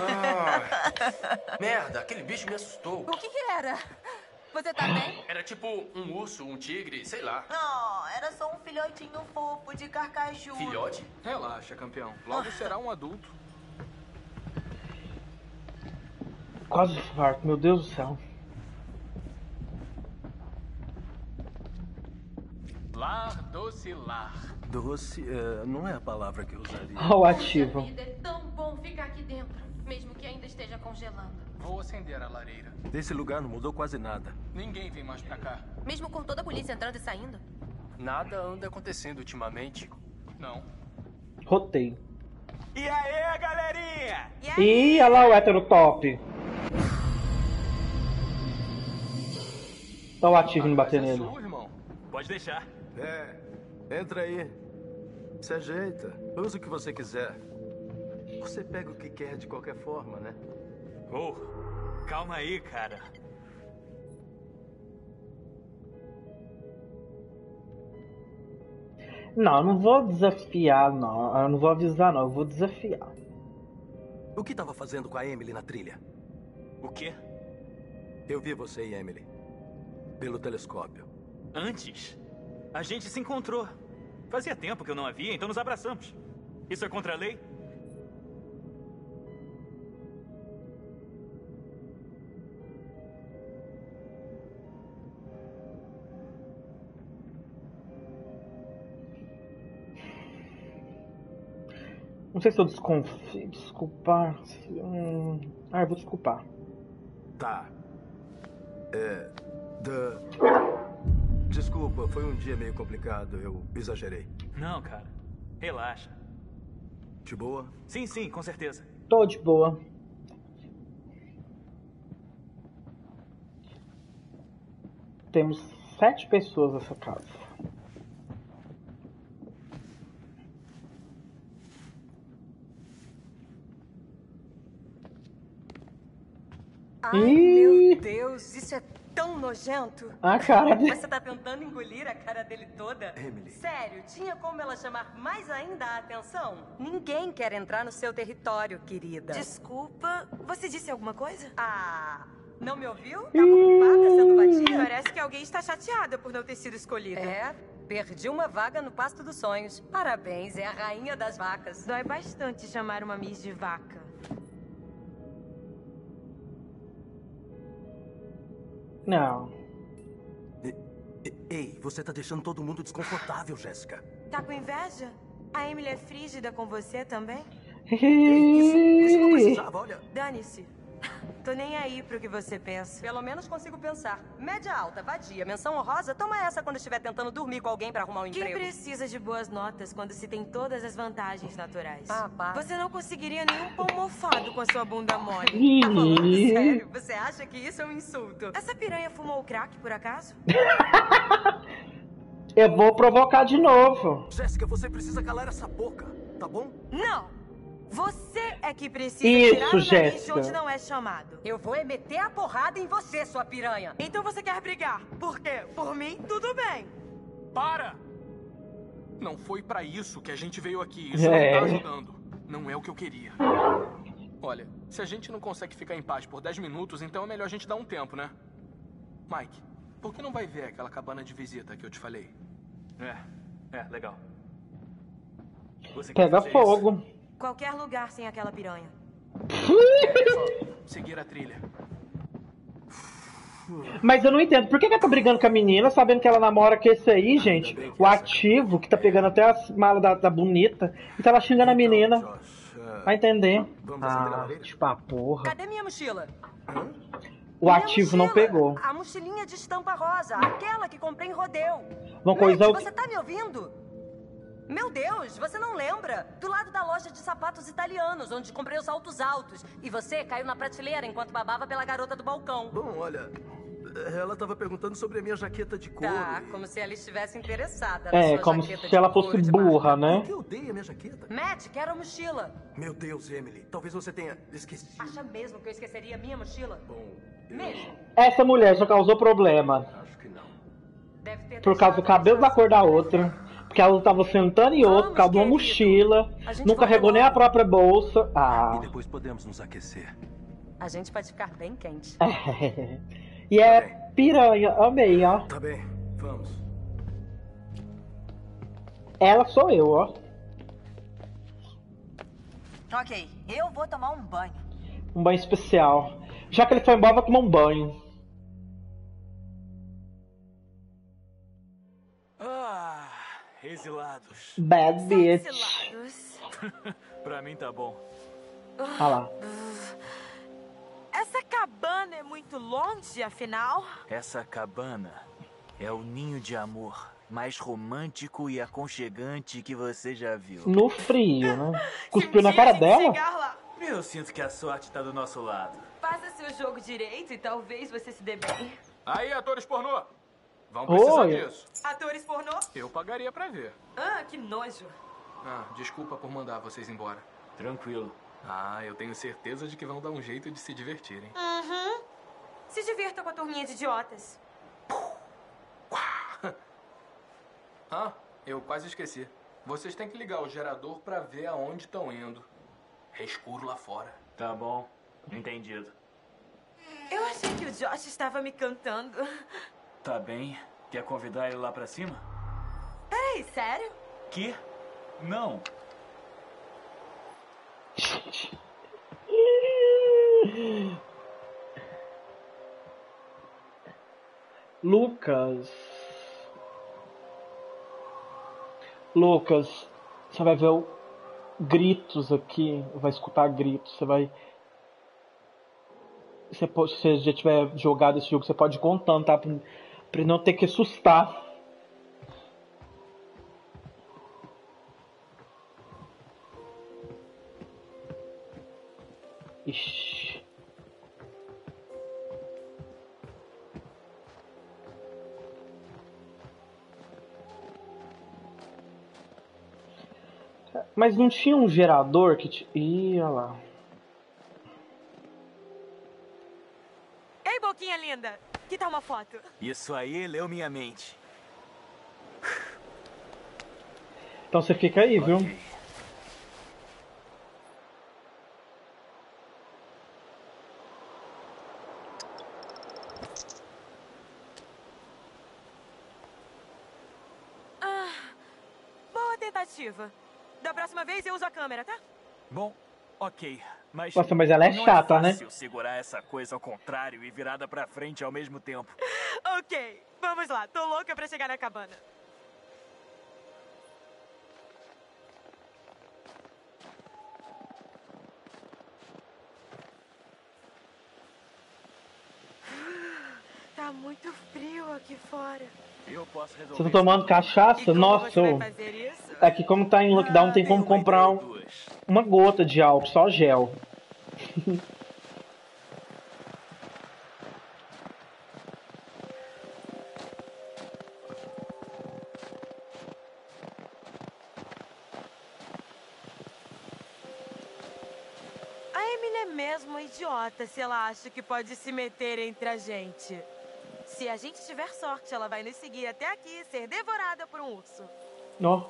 Merda, aquele bicho me assustou. O que era? Você tá bem? Era tipo um urso, um tigre, sei lá. Não, era só um filhotinho fofo de carcaju. Filhote? Relaxa, campeão. Logo será um adulto. Quase farto, meu Deus do céu. Lar, doce, lar. Doce não é a palavra que eu usaria. Olha o ativo. Vida, é tão bom ficar aqui dentro, mesmo que ainda esteja congelando. Vou acender a lareira. Desse lugar não mudou quase nada. Ninguém vem mais pra cá. Mesmo com toda a polícia entrando e saindo? Nada anda acontecendo ultimamente. Não. Roteio. E aí, galerinha? Ih, olha lá o hétero top. Olha o ativo indo bater nele. Pode deixar. Entra aí. Se ajeita. Usa o que você quiser. Você pega o que quer de qualquer forma, né? Oh, calma aí, cara. Não, eu não vou desafiar, não. Eu não vou avisar, não. Eu vou desafiar. O que estava fazendo com a Emily na trilha? O quê? Eu vi você e Emily. Pelo telescópio. Antes? A gente se encontrou. Fazia tempo que eu não a via, então nos abraçamos. Isso é contra a lei? Não sei se eu desconfio. Desculpar. Eu vou desculpar. Tá. Desculpa, foi um dia meio complicado. Eu exagerei. Não, cara. Relaxa. De boa? Sim, sim, com certeza. Tô de boa. Temos 7 pessoas nessa casa. Ai, meu Deus, isso é tão nojento. A cara dele. Você tá tentando engolir a cara dele toda? Emily. Sério, tinha como ela chamar mais ainda a atenção? Ninguém quer entrar no seu território, querida. Desculpa, você disse alguma coisa? Ah, não me ouviu? Tava ocupada sendo batida? Parece que alguém está chateada por não ter sido escolhida. É, perdi uma vaga no Pasto dos Sonhos. Parabéns, é a rainha das vacas. Dói bastante chamar uma Miss de vaca. Não. Ei, você tá deixando todo mundo desconfortável, Jéssica. Tá com inveja? A Emily é frígida com você também? Isso não precisava, olha. Dane-se. Tô nem aí pro que você pensa. Pelo menos consigo pensar. Média alta, vadia, menção honrosa, toma essa quando estiver tentando dormir com alguém pra arrumar um emprego. Quem precisa de boas notas quando se tem todas as vantagens naturais? Ah, pá. Você não conseguiria nenhum pão mofado com a sua bunda mole. Tá falando sério? Você acha que isso é um insulto? Essa piranha fumou crack, por acaso? Eu vou provocar de novo. Jéssica, você precisa calar essa boca, tá bom? Não! Você é que precisa Isso, tirar o nariz de Jéssica. onde não é chamado. Eu vou meter a porrada em você, sua piranha. Então você quer brigar? Por quê? Por mim, tudo bem. Para! Não foi pra isso que a gente veio aqui. Isso É. não tá ajudando. Não é o que eu queria. Olha, se a gente não consegue ficar em paz por 10 minutos, então é melhor a gente dar um tempo, né? Mike, por que não vai ver aquela cabana de visita que eu te falei? Legal. Você Pega quer fazer fogo. isso? Qualquer lugar sem aquela piranha. É só seguir a trilha. Mas eu não entendo. Por que ela tá brigando com a menina, sabendo que ela namora com esse aí, gente? O ativo, que tá pegando até as malas da bonita. E tava xingando a menina. Vai entender. Tipo a porra. Cadê minha mochila? O ativo não pegou. A mochilinha de estampa rosa, aquela que comprei em rodeo. Uma coisa... Você tá me ouvindo? Meu Deus, você não lembra? Do lado da loja de sapatos italianos, onde comprei os saltos altos. E você caiu na prateleira enquanto babava pela garota do balcão. Bom, olha, Ela tava perguntando sobre a minha jaqueta de couro. Tá, como se ela estivesse interessada na sua como jaqueta se de ela couro fosse de burra, marca. né? Eu odeio a minha jaqueta. Matt, quero a mochila. Meu Deus, Emily. Talvez você tenha esquecido. Acha mesmo que eu esqueceria a minha mochila? Mesmo? Essa mulher só causou problema. Acho que não. Deve ter Por causa do cabelo da cor da outra. Porque ela tava sentando em outro, por causa de uma mochila. Não carregou nem a própria bolsa. Ah. E depois podemos nos aquecer. A gente pode ficar bem quente. E é piranha, amei, ó. Tá bem, vamos. Ela sou eu, ó. Ok, eu vou tomar um banho. Um banho especial. Já que ele foi embora, vai tomar um banho. Ah, exilados. Bad bitch. Exilados. Pra mim tá bom. Olha lá. Essa cabana é muito longe, afinal? Essa cabana é o ninho de amor mais romântico e aconchegante que você já viu. No frio, né? Cuspiu na cara dela? Chegar lá. Eu sinto que a sorte tá do nosso lado. Faça seu jogo direito e talvez você se dê bem. Aí, atores pornô. Vão precisar Oi. disso. Atores pornô? Eu pagaria pra ver. Ah, que nojo. Ah, desculpa por mandar vocês embora. Tranquilo. Ah, eu tenho certeza de que vão dar um jeito de se divertirem. Uhum. Se divirta com a turminha de idiotas. Ah, eu quase esqueci. Vocês têm que ligar o gerador pra ver aonde estão indo. É escuro lá fora. Tá bom, entendido. Eu achei que o Josh estava me cantando. Tá bem. Quer convidar ele lá pra cima? Peraí, sério? Que? Não. Lucas, você vai ver gritos aqui, vai escutar gritos, você vai... se você já tiver jogado esse jogo, você pode ir contando, tá? Pra não ter que assustar. Ixi. Mas não tinha um gerador que... Ih, olha lá. Ei, boquinha linda. Que tal uma foto? Isso aí leu minha mente. Então você fica aí, viu? Boa tentativa. Da próxima vez eu uso a câmera, tá? Bom, ok. Mas Nossa, mas ela é não chata, é né? fácil segurar essa coisa ao contrário e virada pra frente ao mesmo tempo. Ok, vamos lá. Tô louca pra chegar na cabana. Tá muito frio aqui fora. Eu posso resolver. Você tá tomando cachaça? Nossa, é que como tá em lockdown, não tem como comprar uma gota de álcool, só gel. A Emily é mesmo idiota se ela acha que pode se meter entre a gente. Se a gente tiver sorte, ela vai nos seguir até aqui e ser devorada por um urso. Ó.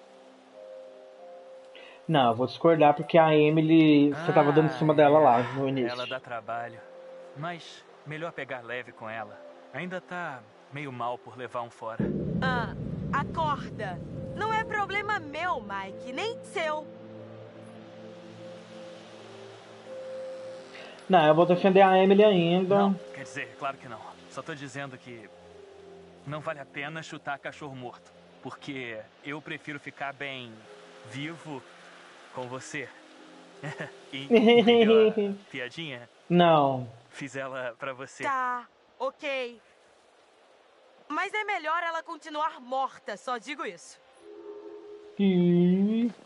Não, eu vou discordar porque a Emily, você tava dando em cima dela lá no início. Ela dá trabalho. Mas melhor pegar leve com ela. Ainda tá meio mal por levar um fora. Ah, acorda. Não é problema meu, Mike, nem seu. Não, eu vou defender a Emily ainda. Não, quer dizer, claro que não. Só tô dizendo que não vale a pena chutar cachorro morto. Porque eu prefiro ficar bem vivo com você. Entendeu a piadinha? Não. Fiz ela pra você. Tá, ok. Mas é melhor ela continuar morta, só digo isso. Ih.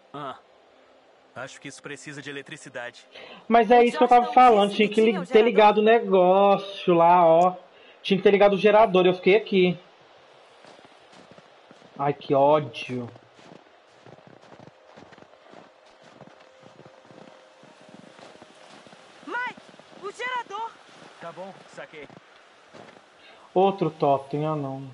Acho que isso precisa de eletricidade. Mas é isso que eu tava falando, tinha que ter ligado o negócio lá, ó. Tinha que ter ligado o gerador, eu fiquei aqui. Ai, que ódio. Mike, o gerador! Tá bom, saquei. Outro totem, ah não.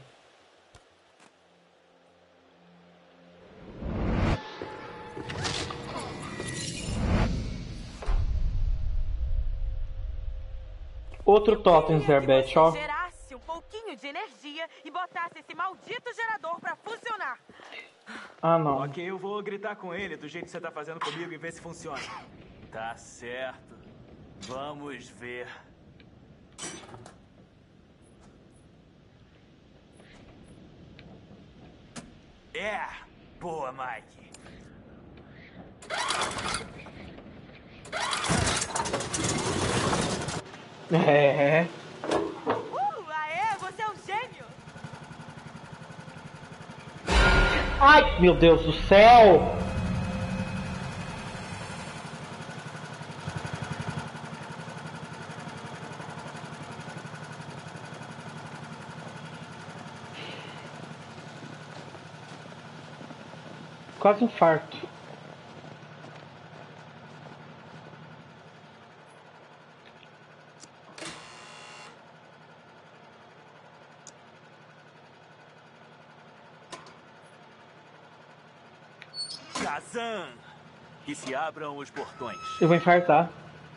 Outro totem, Zerbet, ó. Gerasse um pouquinho de energia e botasse esse maldito gerador pra funcionar. Ah, não. Ok, eu vou gritar com ele do jeito que você tá fazendo comigo e ver se funciona. Tá certo. Vamos ver. É! Boa, Mike. É. Aê, você é um gênio! Ai, meu Deus do céu! Quase infarto. Kazan! Que se abram os portões. Eu vou infartar.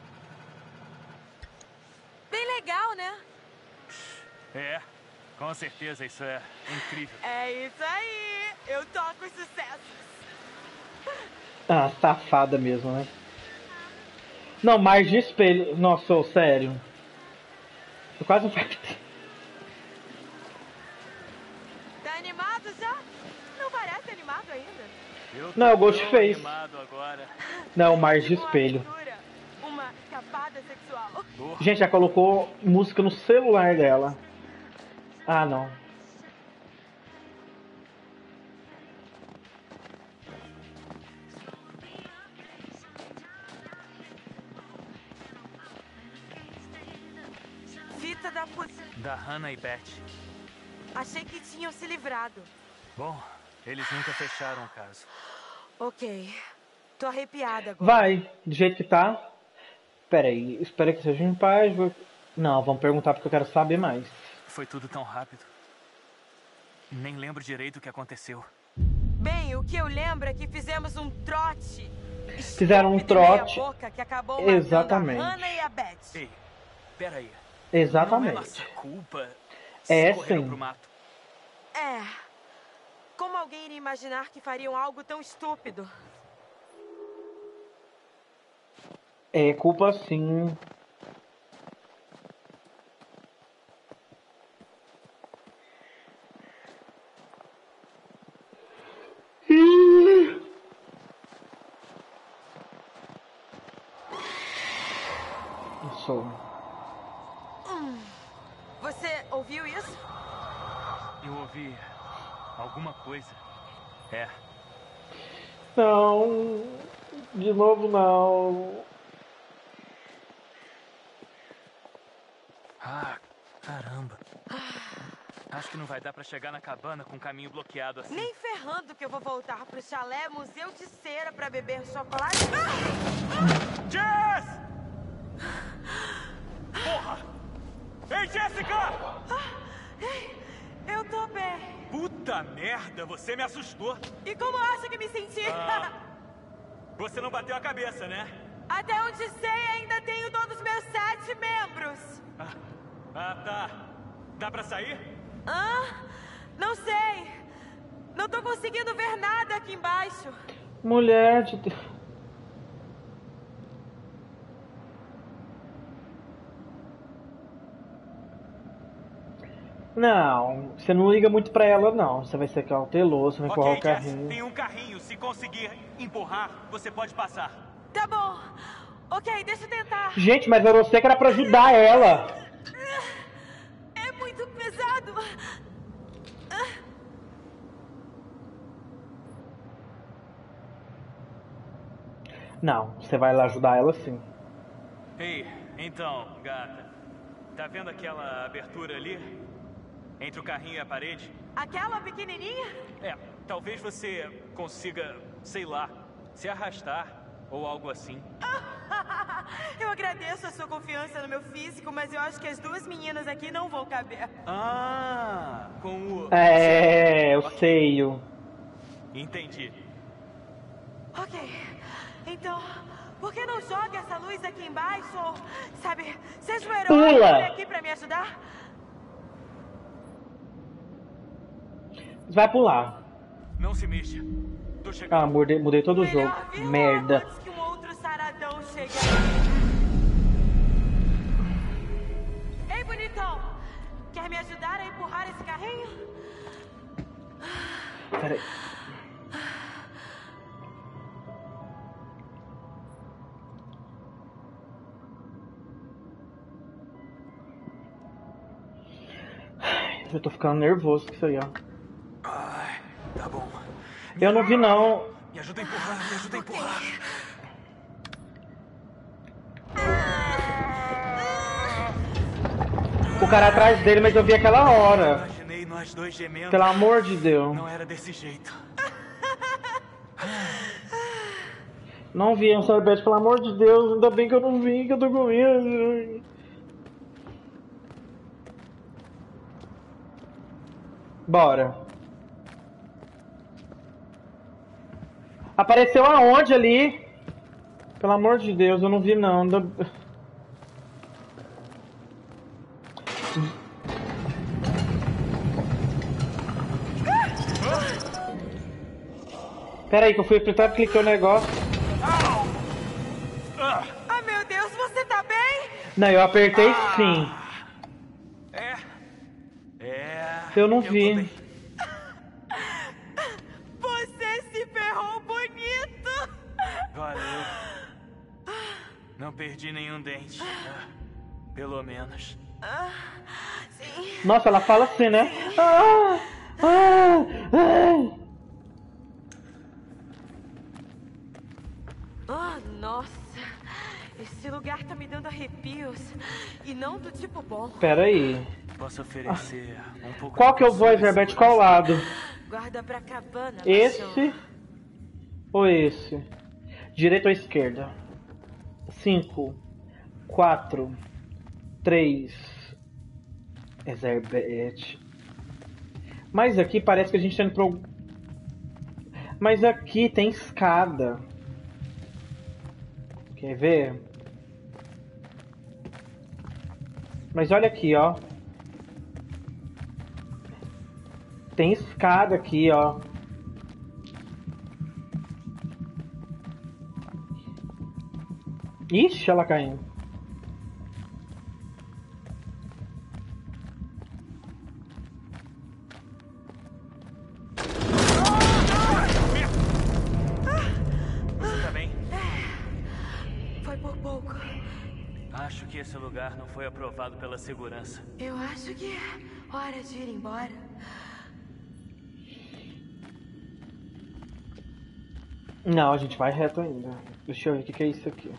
Bem legal, né? É, com certeza isso é incrível. É isso aí! Eu toco os sucessos! Ah, safada mesmo, né? Não, mais de espelho. Nossa, ô, sério. Eu quase infartei. Tá animado já? Não parece animado ainda. Não, o Ghostface. Animado agora. Não, mais de espelho. Uma escapada sexual. Gente, já colocou música no celular dela. Ah, não. Fita da Hannah e Beth. Achei que tinham se livrado. Bom, eles nunca fecharam o caso. Ok. Tô arrepiada agora. Vai, do jeito que tá. Pera aí, espera que seja em paz. Não, vamos perguntar porque eu quero saber mais. Foi tudo tão rápido. Nem lembro direito o que aconteceu. Bem, o que eu lembro é que fizemos um trote. Fizeram um trote. Boca que acabou exatamente. A Hannah e a Beth. Ei, peraí. Exatamente. Não é nossa culpa. É Correram pro sim. mato. É. Como alguém iria imaginar que fariam algo tão estúpido? É culpa sim. Você ouviu isso? Eu ouvi alguma coisa. É. Não. De novo não. Ah, caramba. Acho que não vai dar pra chegar na cabana com o caminho bloqueado assim. Nem ferrando que eu vou voltar pro chalé Museu de Cera pra beber chocolate. Jess! Porra! Ei, Jessica! Eu tô bem. Puta merda, você me assustou. E como acha que me senti? Você não bateu a cabeça, né? Até onde sei, ainda tenho todos os meus 7 membros. Tá. Dá pra sair? Não sei. Não tô conseguindo ver nada aqui embaixo. Mulher de Deus. Não, você não liga muito pra ela não. Você vai ser cauteloso, vai empurrar o carrinho. Tem um carrinho. Se conseguir empurrar, você pode passar. Tá bom. Ok, deixa eu tentar. Gente, mas era você que era pra ajudar ela. É muito pesado. Não, você vai lá ajudar ela sim. Ei, então, gata. Tá vendo aquela abertura ali? Entre o carrinho e a parede? Aquela pequenininha? É, talvez você consiga, sei lá, se arrastar ou algo assim. Eu agradeço a sua confiança no meu físico, mas eu acho que as duas meninas aqui não vão caber. Ah, com o... o seio. Entendi. Ok, então, por que não joga essa luz aqui embaixo? Ou, sabe, seja um herói Pula. por aqui pra me ajudar? Vai pular. Não se mexa. Tô chegando. Ah, mudei todo o jogo. Merda. Antes que um outro saradão chegue. Ei, bonitão! Quer me ajudar a empurrar esse carrinho? Peraí. Eu tô ficando nervoso com isso aí, ó. Ai, tá bom. Eu não vi, não. Me ajuda a empurrar, me ajuda a empurrar. O cara atrás dele, mas eu vi aquela hora. Imaginei nós dois gemendo. Pelo amor de Deus. Não era desse jeito. Não vi, Sorbete, pelo amor de Deus. Ainda bem que eu não vi, que eu tô com medo. Bora. Apareceu aonde ali? Pelo amor de Deus, eu não vi não. Pera aí que eu fui apertar, cliquei o negócio. Ah, meu Deus, você tá bem? Não, eu apertei sim. Eu não vi. Você se ferrou bonito! Valeu. Não perdi nenhum dente. Pelo menos. Sim. Nossa, ela fala assim, né? Oh, nossa. Esse lugar tá me dando arrepios. E não do tipo bom. Pera aí. Posso oferecer um pouco. Qual que eu vou, Herbert? Qual lado? Guarda pra cabana. Esse ou esse? Direita ou esquerda? 5, 4, 3. Herbert. Mas aqui parece que a gente tá indo pro... Mas aqui tem escada. Quer ver? Mas olha aqui, ó. Tem escada aqui, ó. Ixi, ela caindo. Você tá bem? Foi por pouco. Acho que esse lugar não foi aprovado pela segurança. Eu acho que é hora de ir embora. Não, a gente vai reto ainda. Deixa eu ver o que é isso aqui.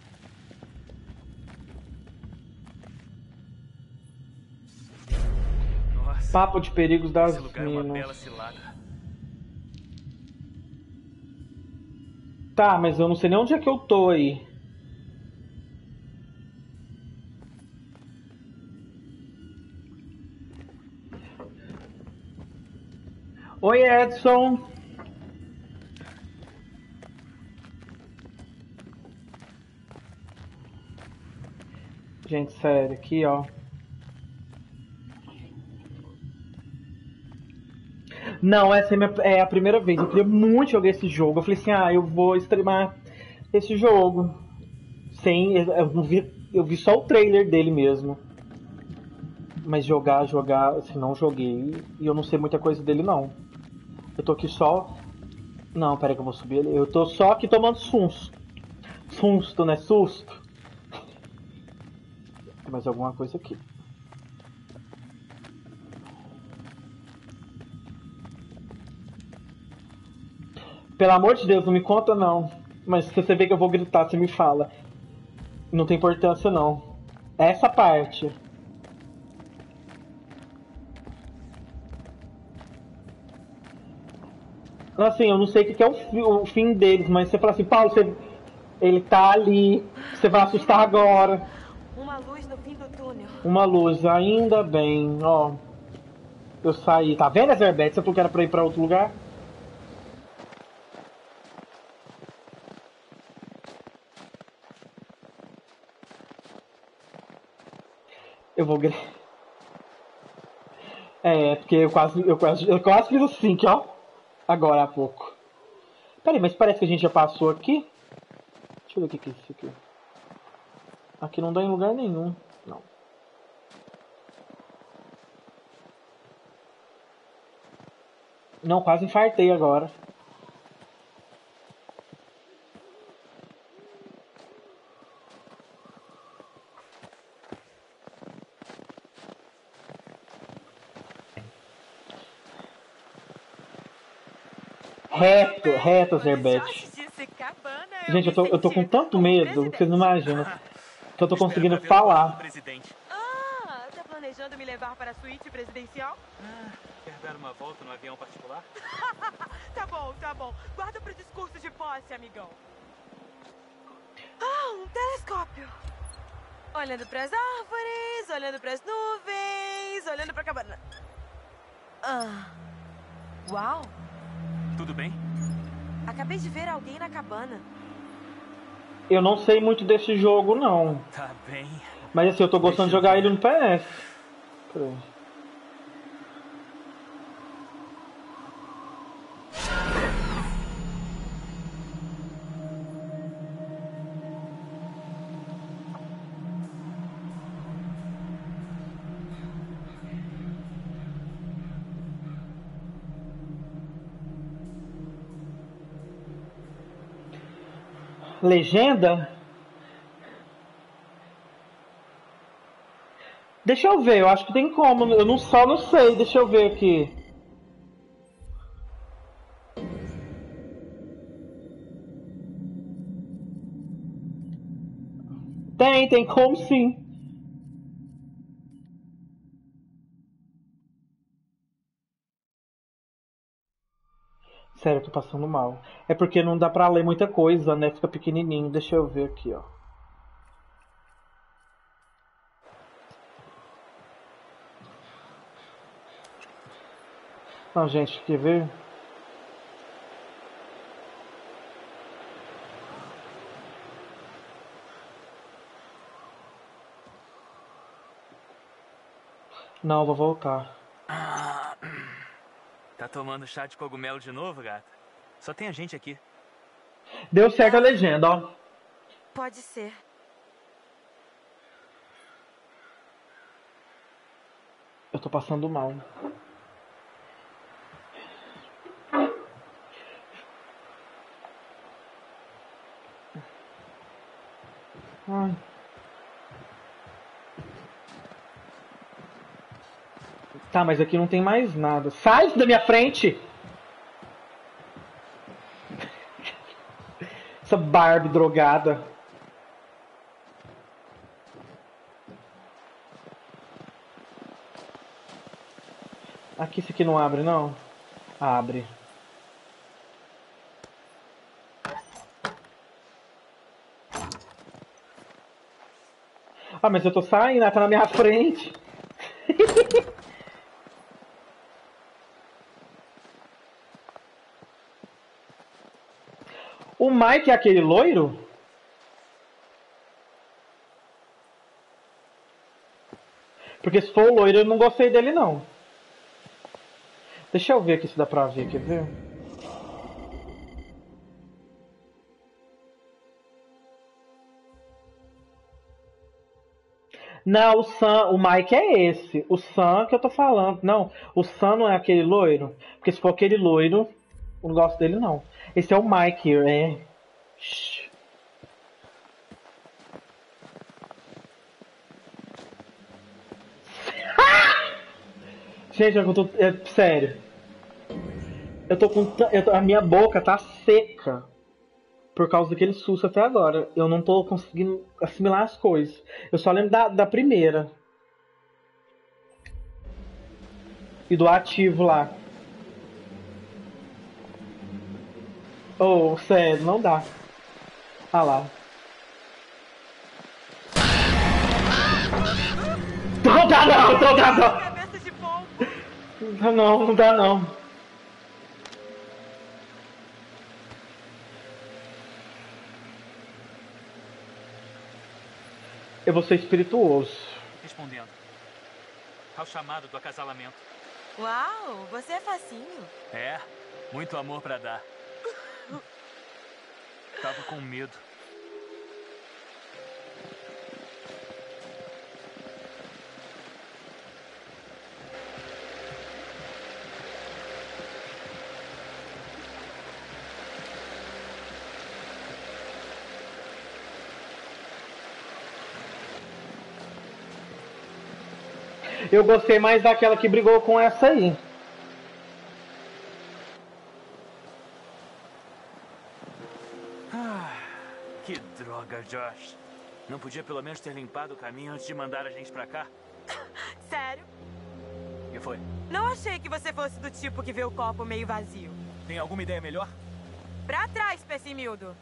Nossa, Papo de perigos das esse lugar é uma bela minas. cilada. Tá, mas eu não sei nem onde é que eu tô aí. Oi, Edson. Gente, sério, aqui, ó. Não, essa é a primeira vez. Eu queria muito jogar esse jogo. Eu falei assim, eu vou streamar esse jogo. Sem, eu vi só o trailer dele mesmo. Mas jogar, assim, não joguei. E eu não sei muita coisa dele, não. Eu tô aqui só... Não, peraí que eu vou subir ele. Eu tô só aqui tomando susto. Susto, né? Susto. Tem mais alguma coisa aqui. Pelo amor de Deus, não me conta não. Mas se você vê que eu vou gritar, você me fala. Não tem importância, não. Essa parte. Assim, eu não sei o que é o fim deles, mas você fala assim, Paulo, ele tá ali, você vai assustar agora. Uma luz no fim do túnel. Uma luz, ainda bem, ó. Eu saí, tá vendo, Ezerbeth? Você falou que era pra ir pra outro lugar? Eu vou... porque eu quase fiz assim, que ó. Agora há pouco. Peraí, mas parece que a gente já passou aqui. Deixa eu ver o que é isso aqui. Aqui não dá em lugar nenhum. Não. Não, quase infartei agora. Reto, Zerbeth. Gente, eu tô com tanto medo que vocês não imaginam. Que eu tô conseguindo falar. Ah, tá planejando me levar para a suíte presidencial? Quer dar uma volta no avião particular? Tá bom. Guarda pro discurso de posse, amigão. Ah, um telescópio. Olhando pras árvores, olhando pras nuvens, olhando pra cabana. Uau. Tudo bem? Acabei de ver alguém na cabana. Eu não sei muito desse jogo, não. Tá bem. Mas assim, eu tô gostando de jogar ele no PS. Peraí. Legenda? Deixa eu ver, eu acho que tem como. Eu não sei, deixa eu ver aqui. Tem como sim. Sério, eu tô passando mal. É porque não dá pra ler muita coisa, né? Fica pequenininho. Deixa eu ver aqui, ó. Não, gente, quer ver? Não, vou voltar. Tá tomando chá de cogumelo de novo, gata? Só tem a gente aqui. Deu certo a legenda, ó. Pode ser. Eu tô passando mal. Ai. Tá, mas aqui não tem mais nada. Sai da minha frente! Essa Barbie drogada. Aqui, isso aqui não abre, não? Abre. Ah, mas eu tô saindo, ela tá na minha frente. O Mike é aquele loiro? Porque se for o loiro, eu não gostei dele, não. Deixa eu ver aqui se dá pra ver, quer ver? Não, o Mike é esse. O Sam que eu tô falando. Não, o Sam não é aquele loiro. Porque se for aquele loiro, eu não gosto dele, não. Esse é o Mike, é. Shhh. Gente, eu tô. Sério. Eu tô com. A minha boca tá seca. por causa daquele susto até agora. Eu não tô conseguindo assimilar as coisas. Eu só lembro da primeira. E do ativo lá. Oh, sério, não dá. Ah lá. Não dá não, não dá não. Cabeça de pombo. Não dá não, não dá não. Eu vou ser espirituoso. Respondendo ao chamado do acasalamento. Uau, você é facinho. É, muito amor pra dar. Tava com medo. Eu gostei mais daquela que brigou com essa aí. Que droga, Josh. Não podia pelo menos ter limpado o caminho antes de mandar a gente pra cá? Sério? O que foi? Não achei que você fosse do tipo que vê o copo meio vazio. Tem alguma ideia melhor? Pra trás, Pessimildo.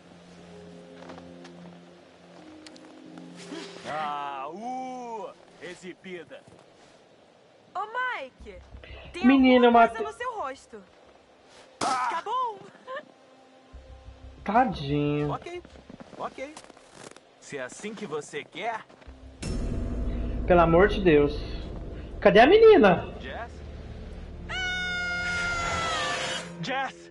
Exibida. Ô, Mike, tem Menina, alguma Mate... coisa no seu rosto. Tá bom? Tadinho. Ok. Se é assim que você quer... Pelo amor de Deus. Cadê a menina? Jess!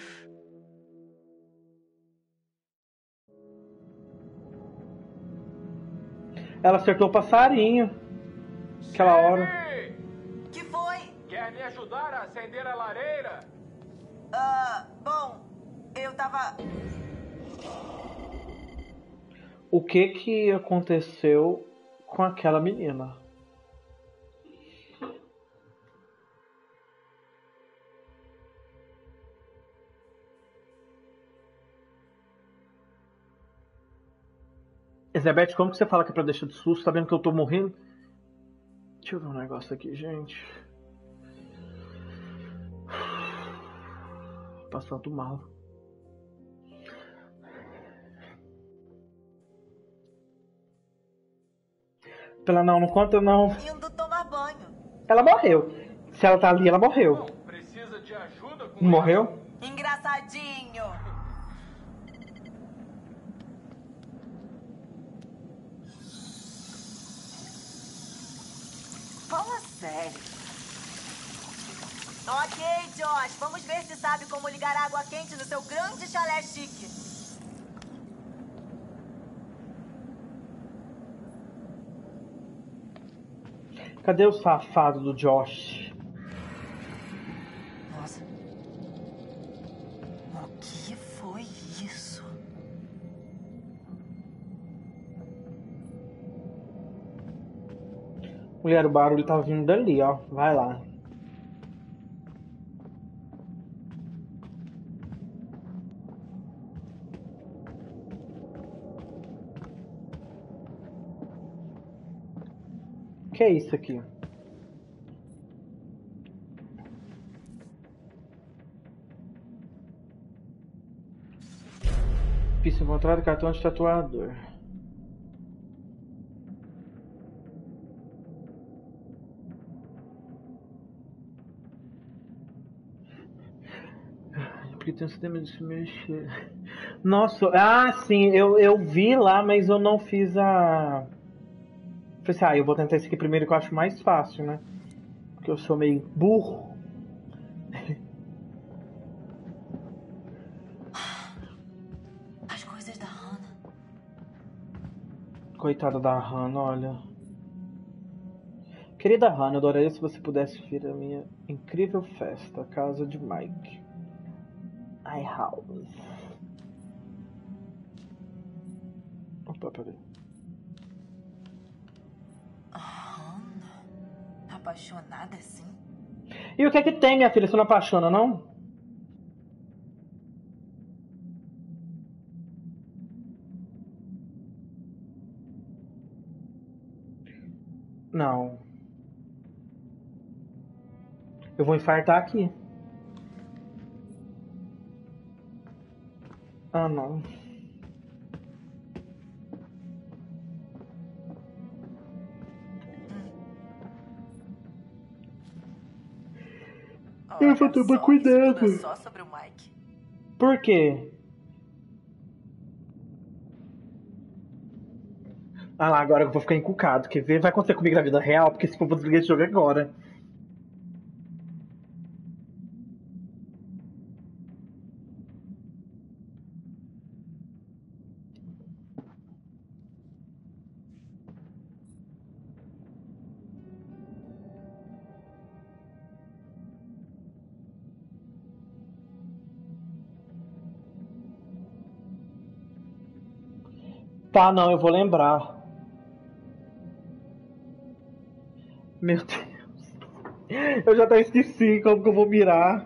Ela acertou o passarinho. Aquela hora. Que foi? Quer me ajudar a acender a lareira? Bom, eu tava... O que aconteceu com aquela menina? Elizabeth, como que você fala que é pra deixar de susto? Tá vendo que eu tô morrendo? Deixa eu ver um negócio aqui, gente. Passando mal. Ela não conta não. Indo tomar banho. Ela morreu. Se ela tá ali, ela morreu. Precisa de ajuda com Morreu? Engraçadinho. Fala sério. Ok, Josh, vamos ver se sabe como ligar água quente no seu grande chalé chique. Cadê o safado do Josh? Nossa. O que foi isso? Mulher, o barulho tá vindo dali, ó. Vai lá. Que é isso aqui? Pista encontrada, cartão de tatuador. Porque tem um sistema de se mexer. Nossa, sim, eu vi lá, mas eu não fiz a... Falei assim, eu vou tentar esse aqui primeiro que eu acho mais fácil, né? Porque eu sou meio burro. As coisas da Hannah. Coitada da Hannah, olha. Querida Hannah, adoraria se você pudesse vir à minha incrível festa, a casa de Mike. House. Opa, peraí. Apaixonada assim? E o que é que tem, minha filha? Você não apaixona, não? Não. Eu vou infartar aqui. Ah, não. Eu vou tomar cuidado. Isso tudo é só sobre o Mike. Por quê? Ah lá, agora eu vou ficar encucado. Quer ver? Vai acontecer comigo na vida real, porque se for, vou desligar esse jogo agora. Tá, não, eu vou lembrar. Meu Deus. Eu já até esqueci como que eu vou mirar.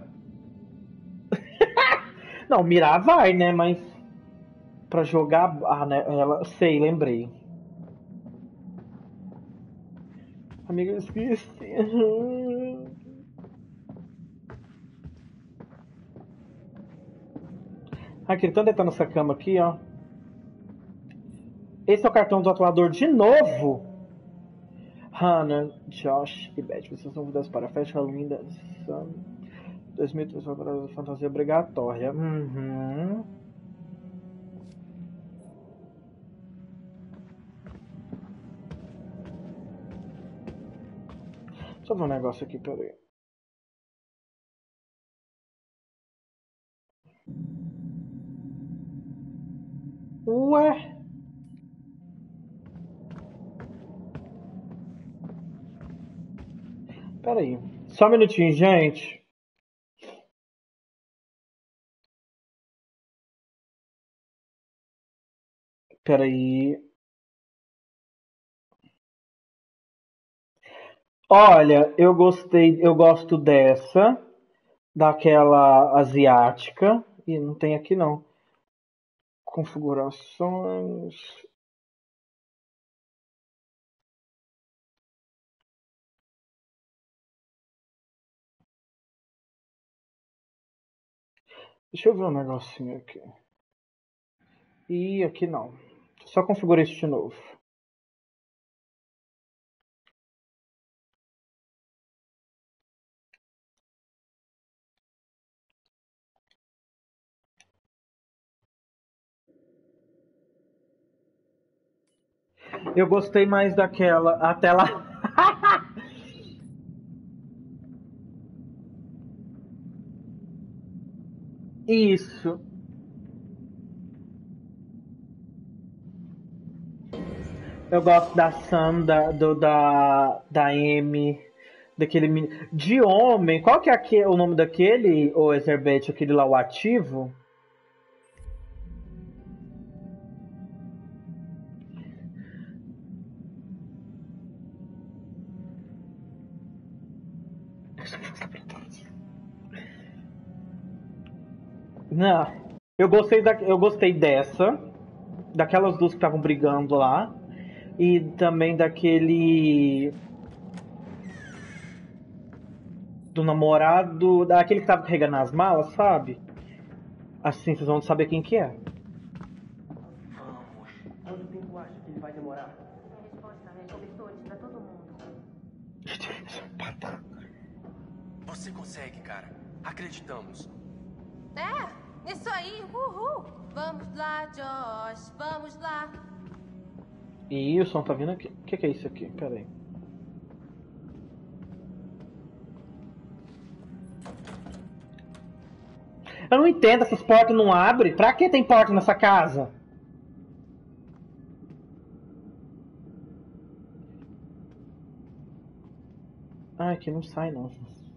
Não, mirar vai, né? Mas pra jogar... Ah, né? Ela... Sei, lembrei. Amiga, eu esqueci. Aqui, ele tá deitando nessa cama aqui, ó. Esse é o cartão do atuador de novo? Hannah, Josh e Beth, vocês são convidados para a festa Halloween da 2003 para fantasia obrigatória. Uhum. Deixa eu ver um negócio aqui, peraí. Ué? Peraí. Só um minutinho, gente. Peraí. Olha, eu gostei, eu gosto dessa, daquela asiática, e não tem aqui não. Configurações. Deixa eu ver um negocinho aqui. E aqui não. Só configurei isso de novo. Eu gostei mais daquela. A tela. Isso. Eu gosto da Sam, da Amy, daquele. De homem. Qual que é o nome daquele, o Ezerbet, aquele lá, o ativo? Não. Eu gostei dessa. Daquelas duas que estavam brigando lá. E também daquele. Do namorado. Daquele que tava carregando as malas, sabe? Assim, vocês vão saber quem que é. Vamos. Quanto tempo acha que ele vai demorar? Resposta, cobertores pra todo mundo. Você consegue, cara. Acreditamos. É, isso aí, uhul. Vamos lá, Josh, vamos lá. E o som tá vindo aqui. O que é isso aqui? Pera aí. Eu não entendo, essas portas não abrem. Pra que tem porta nessa casa? Ai, que não sai não.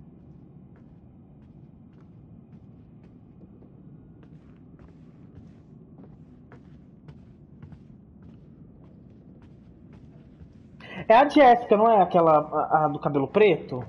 É a Jéssica, não é aquela a do cabelo preto?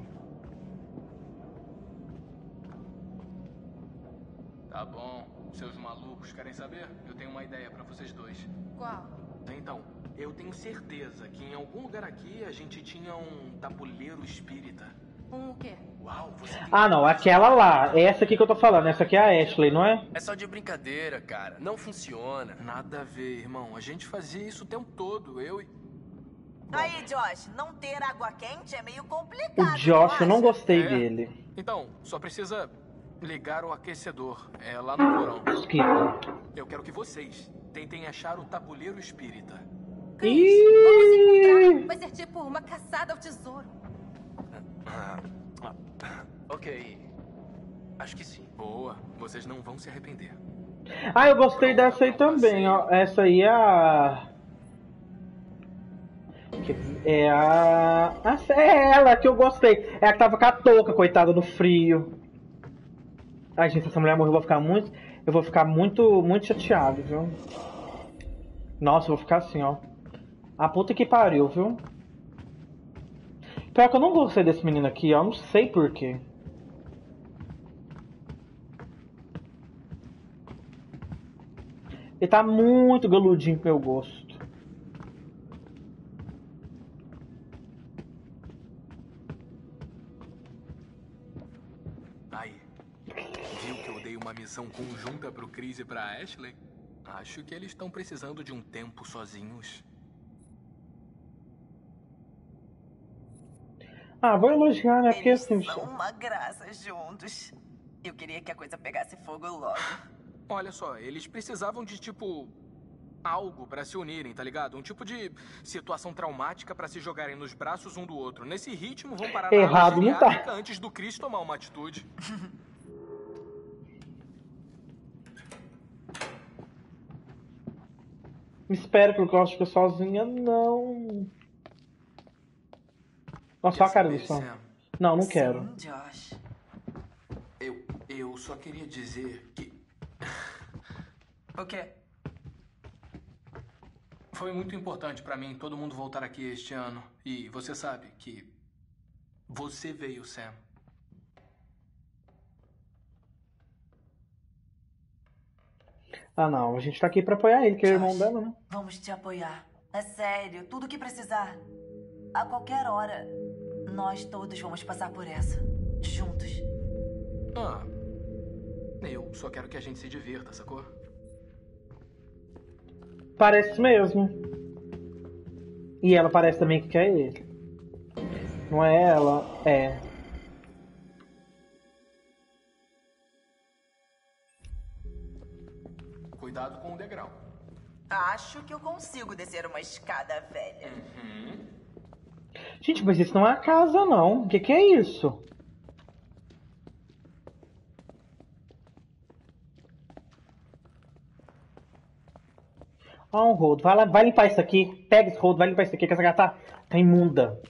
Tá bom. Seus malucos querem saber? Eu tenho uma ideia pra vocês dois. Qual? volta. Então, eu tenho certeza que em algum lugar aqui a gente tinha um tabuleiro espírita. O quê? Uau, você tem... Ah, não, aquela lá. Essa aqui que eu tô falando. Essa aqui é a Ashley, não é? É só de brincadeira, cara. Não funciona. Nada a ver, irmão. A gente fazia isso o tempo todo, eu e... Aí, Josh, não ter água quente é meio O complicado. Josh, eu não gostei É. dele. Então, só precisa ligar o aquecedor. É lá no porão. Eu quero que vocês tentem achar o tabuleiro espírita. Vamos encontrar. Vai ser tipo uma caçada ao tesouro. Ok. Acho que sim. Boa. Vocês não vão se arrepender. Ah, eu gostei dessa aí também, ó. Essa aí é a... É ela que eu gostei. É a que tava com a touca, coitada, no frio. Ai, gente, se essa mulher morrer, eu vou ficar muito chateado, viu? Nossa, eu vou ficar assim, ó. A puta que pariu, viu? Pior que eu não gostei desse menino aqui, ó. Não sei porquê. Ele tá muito galudinho pro meu gosto. Aí, viu que eu dei uma missão conjunta pro Chris e pra Ashley? Acho que eles estão precisando de um tempo sozinhos. Ah, vou elogiar, né? Porque Eles assim... são uma graça juntos. Eu queria que a coisa pegasse fogo logo. Olha só, eles precisavam de, tipo, algo pra se unirem, tá ligado? Um tipo de situação traumática pra se jogarem nos braços um do outro. Nesse ritmo, vão parar na Errado aula não tá. geriátrica antes do Chris tomar uma atitude. Espero que eu gosto de ficar sozinha, não. Nossa, olha a cara do som. Não, não quero. Sim, Josh. Eu só queria dizer que... O quê? Foi muito importante pra mim todo mundo voltar aqui este ano. E você sabe que você veio, Sam. Ah, não. A gente tá aqui pra apoiar ele, que é o irmão dela, né? Vamos te apoiar. É sério, tudo o que precisar. A qualquer hora. Nós todos vamos passar por essa. Juntos. Ah, eu só quero que a gente se divirta, sacou? Parece mesmo. E ela parece também que quer ele. Não é ela, é. Cuidado com o degrau. Acho que eu consigo descer uma escada velha. Gente, mas isso não é a casa, não. O que é isso? Ó, um rodo. Vai lá, vai limpar isso aqui. Pega esse rodo, vai limpar isso aqui, que essa gata tá imunda.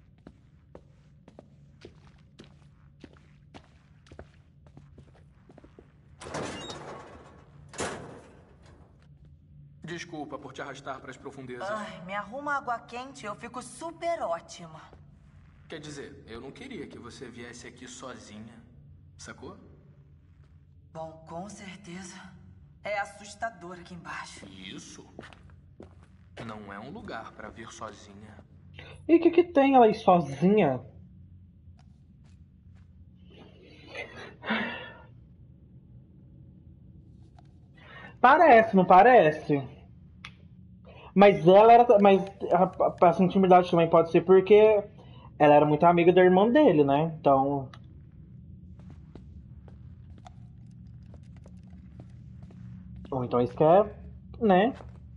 Desculpa por te arrastar para as profundezas. Ai, me arruma água quente, eu fico super ótima. Quer dizer, eu não queria que você viesse aqui sozinha, sacou? Bom, com certeza. É assustador aqui embaixo. Isso não é um lugar para vir sozinha. E o que tem ela aí sozinha? Parece, não parece? Mas ela era. Mas essa intimidade também pode ser porque ela era muito amiga da irmã dele, né? Então. Ou então isso quer, né?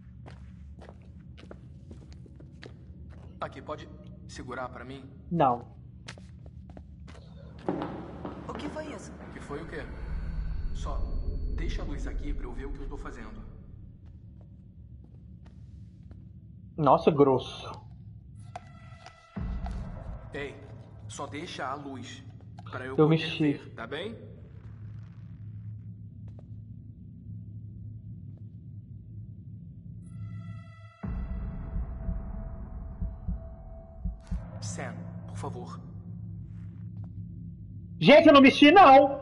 Aqui, pode segurar pra mim? Não. O que foi isso? Que foi o quê? Só deixa a luz aqui pra eu ver o que eu tô fazendo. Nossa, grosso. Ei, só deixa a luz pra eu Eu poder mexi. ver, tá bem? Sam, por favor. Gente, eu não mexi, não!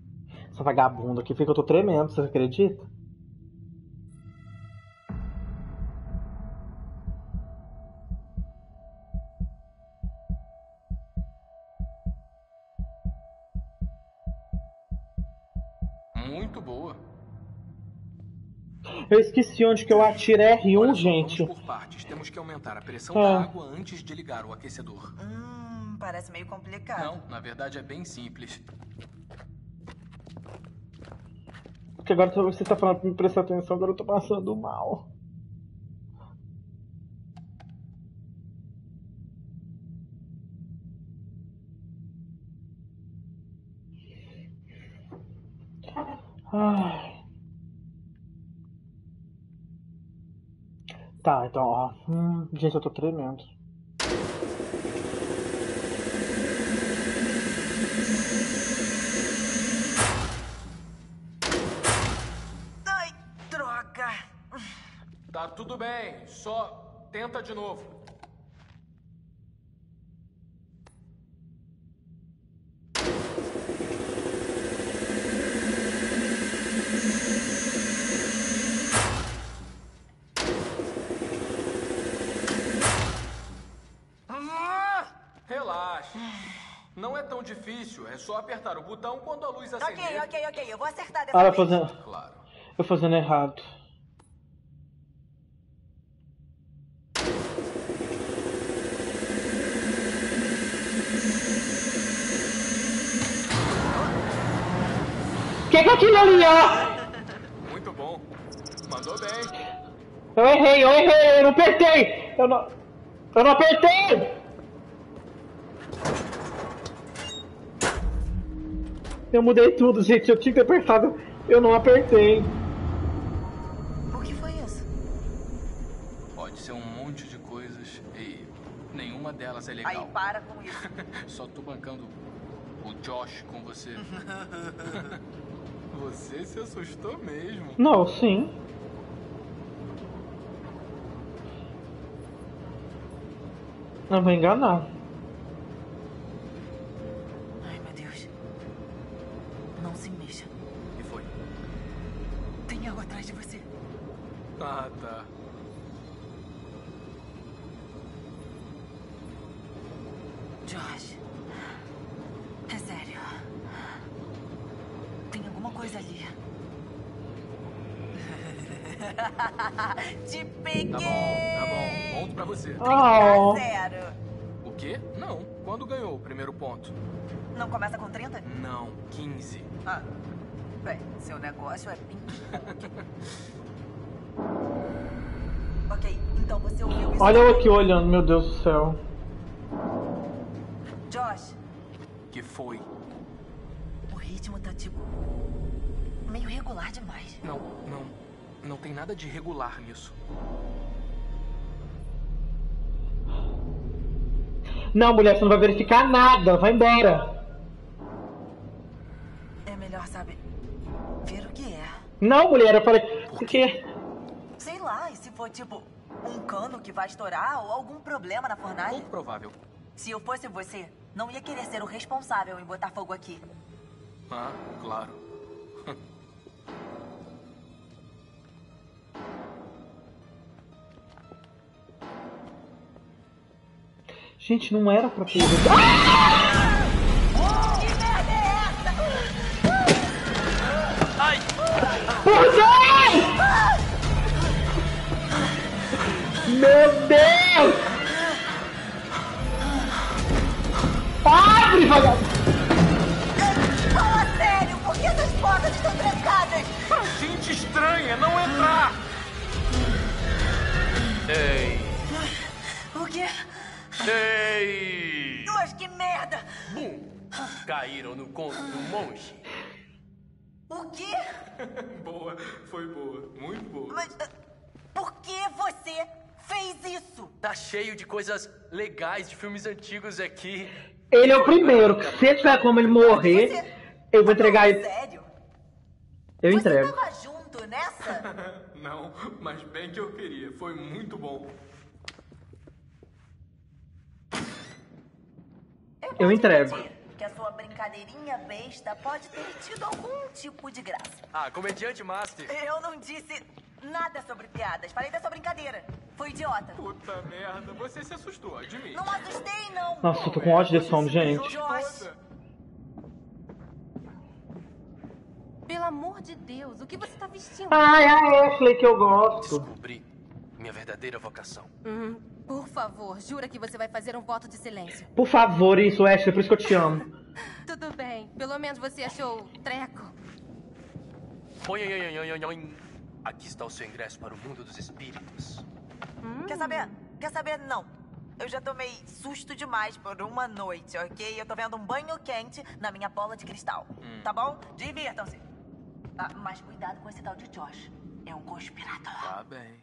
Essa vagabunda aqui fica que eu tô tremendo, você acredita? muito boa. Eu esqueci onde que eu atiro R1, Olha, gente. Vamos por partes. Temos que aumentar a pressão da água antes de ligar o aquecedor. Parece meio complicado. Não, na verdade é bem simples. Porque agora você tá falando pra me prestar atenção, agora eu tô passando mal. Ai. Tá, então, ó. Gente, eu tô tremendo. Ai, droga. Tá tudo bem, só tenta de novo. Relaxa. Não é tão difícil, é só apertar o botão quando a luz acender. Ok, eu vou acertar dessa Ah, vez. Claro. eu fazendo errado. Que é aquilo ali, ó? Muito bom. Mandou bem. Eu errei, eu não apertei! Eu não apertei! Eu mudei tudo, gente. Eu tinha que ter apertado. Eu não apertei. O que foi isso? Pode ser um monte de coisas e nenhuma delas é legal. Aí, para com isso. Só tô bancando o Josh com você. Você se assustou mesmo. Não, sim. Não vou enganar. Ai, meu Deus. Não se mexa. O que foi? Tem algo atrás de você. Ah, tá. Josh. É sério. Tem alguma coisa ali. Te peguei! Tá bom. Ponto pra você. 30-0. O quê? Não. Quando ganhou o primeiro ponto? Não começa com 30? Não, 15. Ah, bem, seu negócio é ping-pong. Ok, então você ouviu isso? Olha eu aqui olhando, meu Deus do céu. Josh, Que foi? o ritmo tá tipo... meio regular demais. Não tem nada de regular nisso. Não, mulher, você não vai verificar nada. Vai embora. É melhor, sabe, ver o que é. Não, mulher, eu falei... Por quê? Sei lá, e se for tipo um cano que vai estourar ou algum problema na fornalha? Pouco provável. Se eu fosse você, não ia querer ser o responsável em botar fogo aqui. Ah, claro. Gente, não era pra ter... Que merda é essa? Ai! Por quê? Meu Deus! Abre, vagabundo! Fala sério, por que essas portas estão trancadas? Pra gente estranha não entrar! Ei! O quê? Ei! Mas que merda! Bum! Caíram no conto do monge. O quê? Boa, foi boa, muito boa. Mas por que você fez isso? Tá cheio de coisas legais de filmes antigos aqui. Ele é o primeiro. Se tiver como ele morrer, eu vou entregar ele. Sério? Eu entrego. Você tava junto nessa? Não, mas bem que eu queria. Foi muito bom. Eu entrego. Que a sua brincadeirinha besta pode ter tido algum tipo de graça. Ah, comediante master. Eu não disse nada sobre piadas. Falei da sua brincadeira. Foi idiota. Puta merda, você se assustou, admite. Não assustei, não. Nossa, eu tô com ódio desse homem, gente. Josh. Pela amor de Deus, o que você tá vestindo? Ah, é a Ashley que eu gosto. Descobri minha verdadeira vocação. Por favor, jura que você vai fazer um voto de silêncio. Por favor, isso, Ashley, por isso que eu te amo. Tudo bem, pelo menos você achou treco. Oi. Aqui está o seu ingresso para o mundo dos espíritos. Quer saber? Quer saber? Não. Eu já tomei susto demais por uma noite, ok? Eu tô vendo um banho quente na minha bola de cristal. Tá bom? Divirtam-se. Mas cuidado com esse tal de Josh. É um conspirador. Tá bem.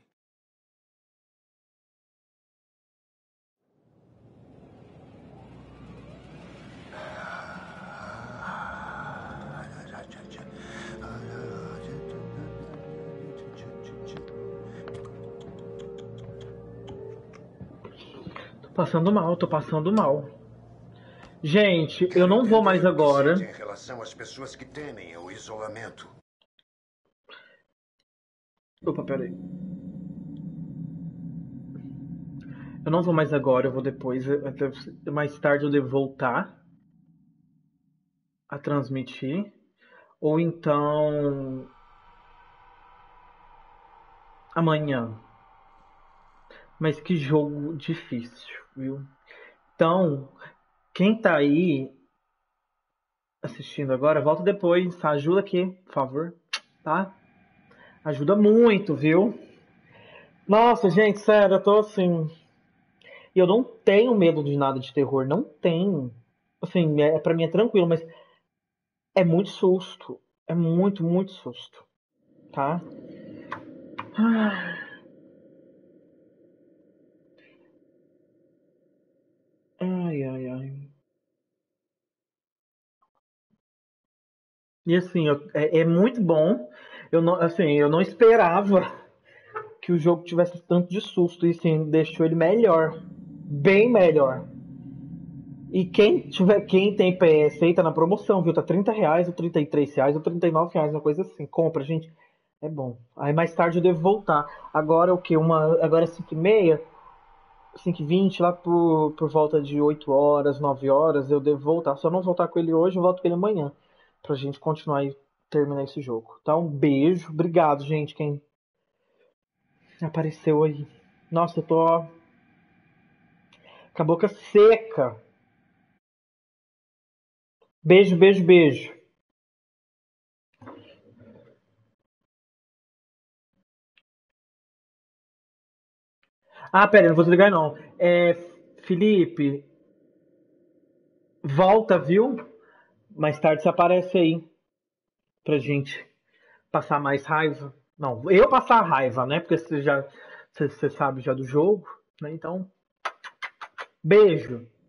Tô passando mal. Gente, eu não vou mais agora. Em relação às pessoas que temem o isolamento. Opa, peraí. Eu não vou mais agora, eu vou depois. Mais tarde eu devo voltar a transmitir. Ou então. Amanhã. Mas que jogo difícil, viu? Então, quem tá aí assistindo agora, volta depois, tá? Ajuda aqui, por favor, tá? Ajuda muito, viu? Nossa, gente, sério, eu tô assim... E eu não tenho medo de nada de terror, não tenho. Assim, pra mim é tranquilo, mas é muito susto. É muito, muito susto, tá? Ai. E assim, é muito bom. Eu não esperava que o jogo tivesse tanto de susto. E assim, deixou ele melhor. Bem melhor. E quem tem PS aí tá na promoção, viu? Tá R$30, ou R$33, ou R$39, uma coisa assim. Compra, gente. É bom. Aí mais tarde eu devo voltar. Agora o quê? Agora é 5h30? 5h20, lá por volta de 8 horas, 9 horas, eu devo voltar. Se eu não voltar com ele hoje, eu volto com ele amanhã. Pra gente continuar e terminar esse jogo. Tá? Um beijo. Obrigado, gente, quem apareceu aí. Nossa, eu tô com a boca seca. Beijo. Ah, pera, não vou desligar não. Felipe, volta, viu? Mais tarde você aparece aí pra gente passar mais raiva. Não, eu passar raiva, né? Porque você sabe já do jogo, né? Então, beijo.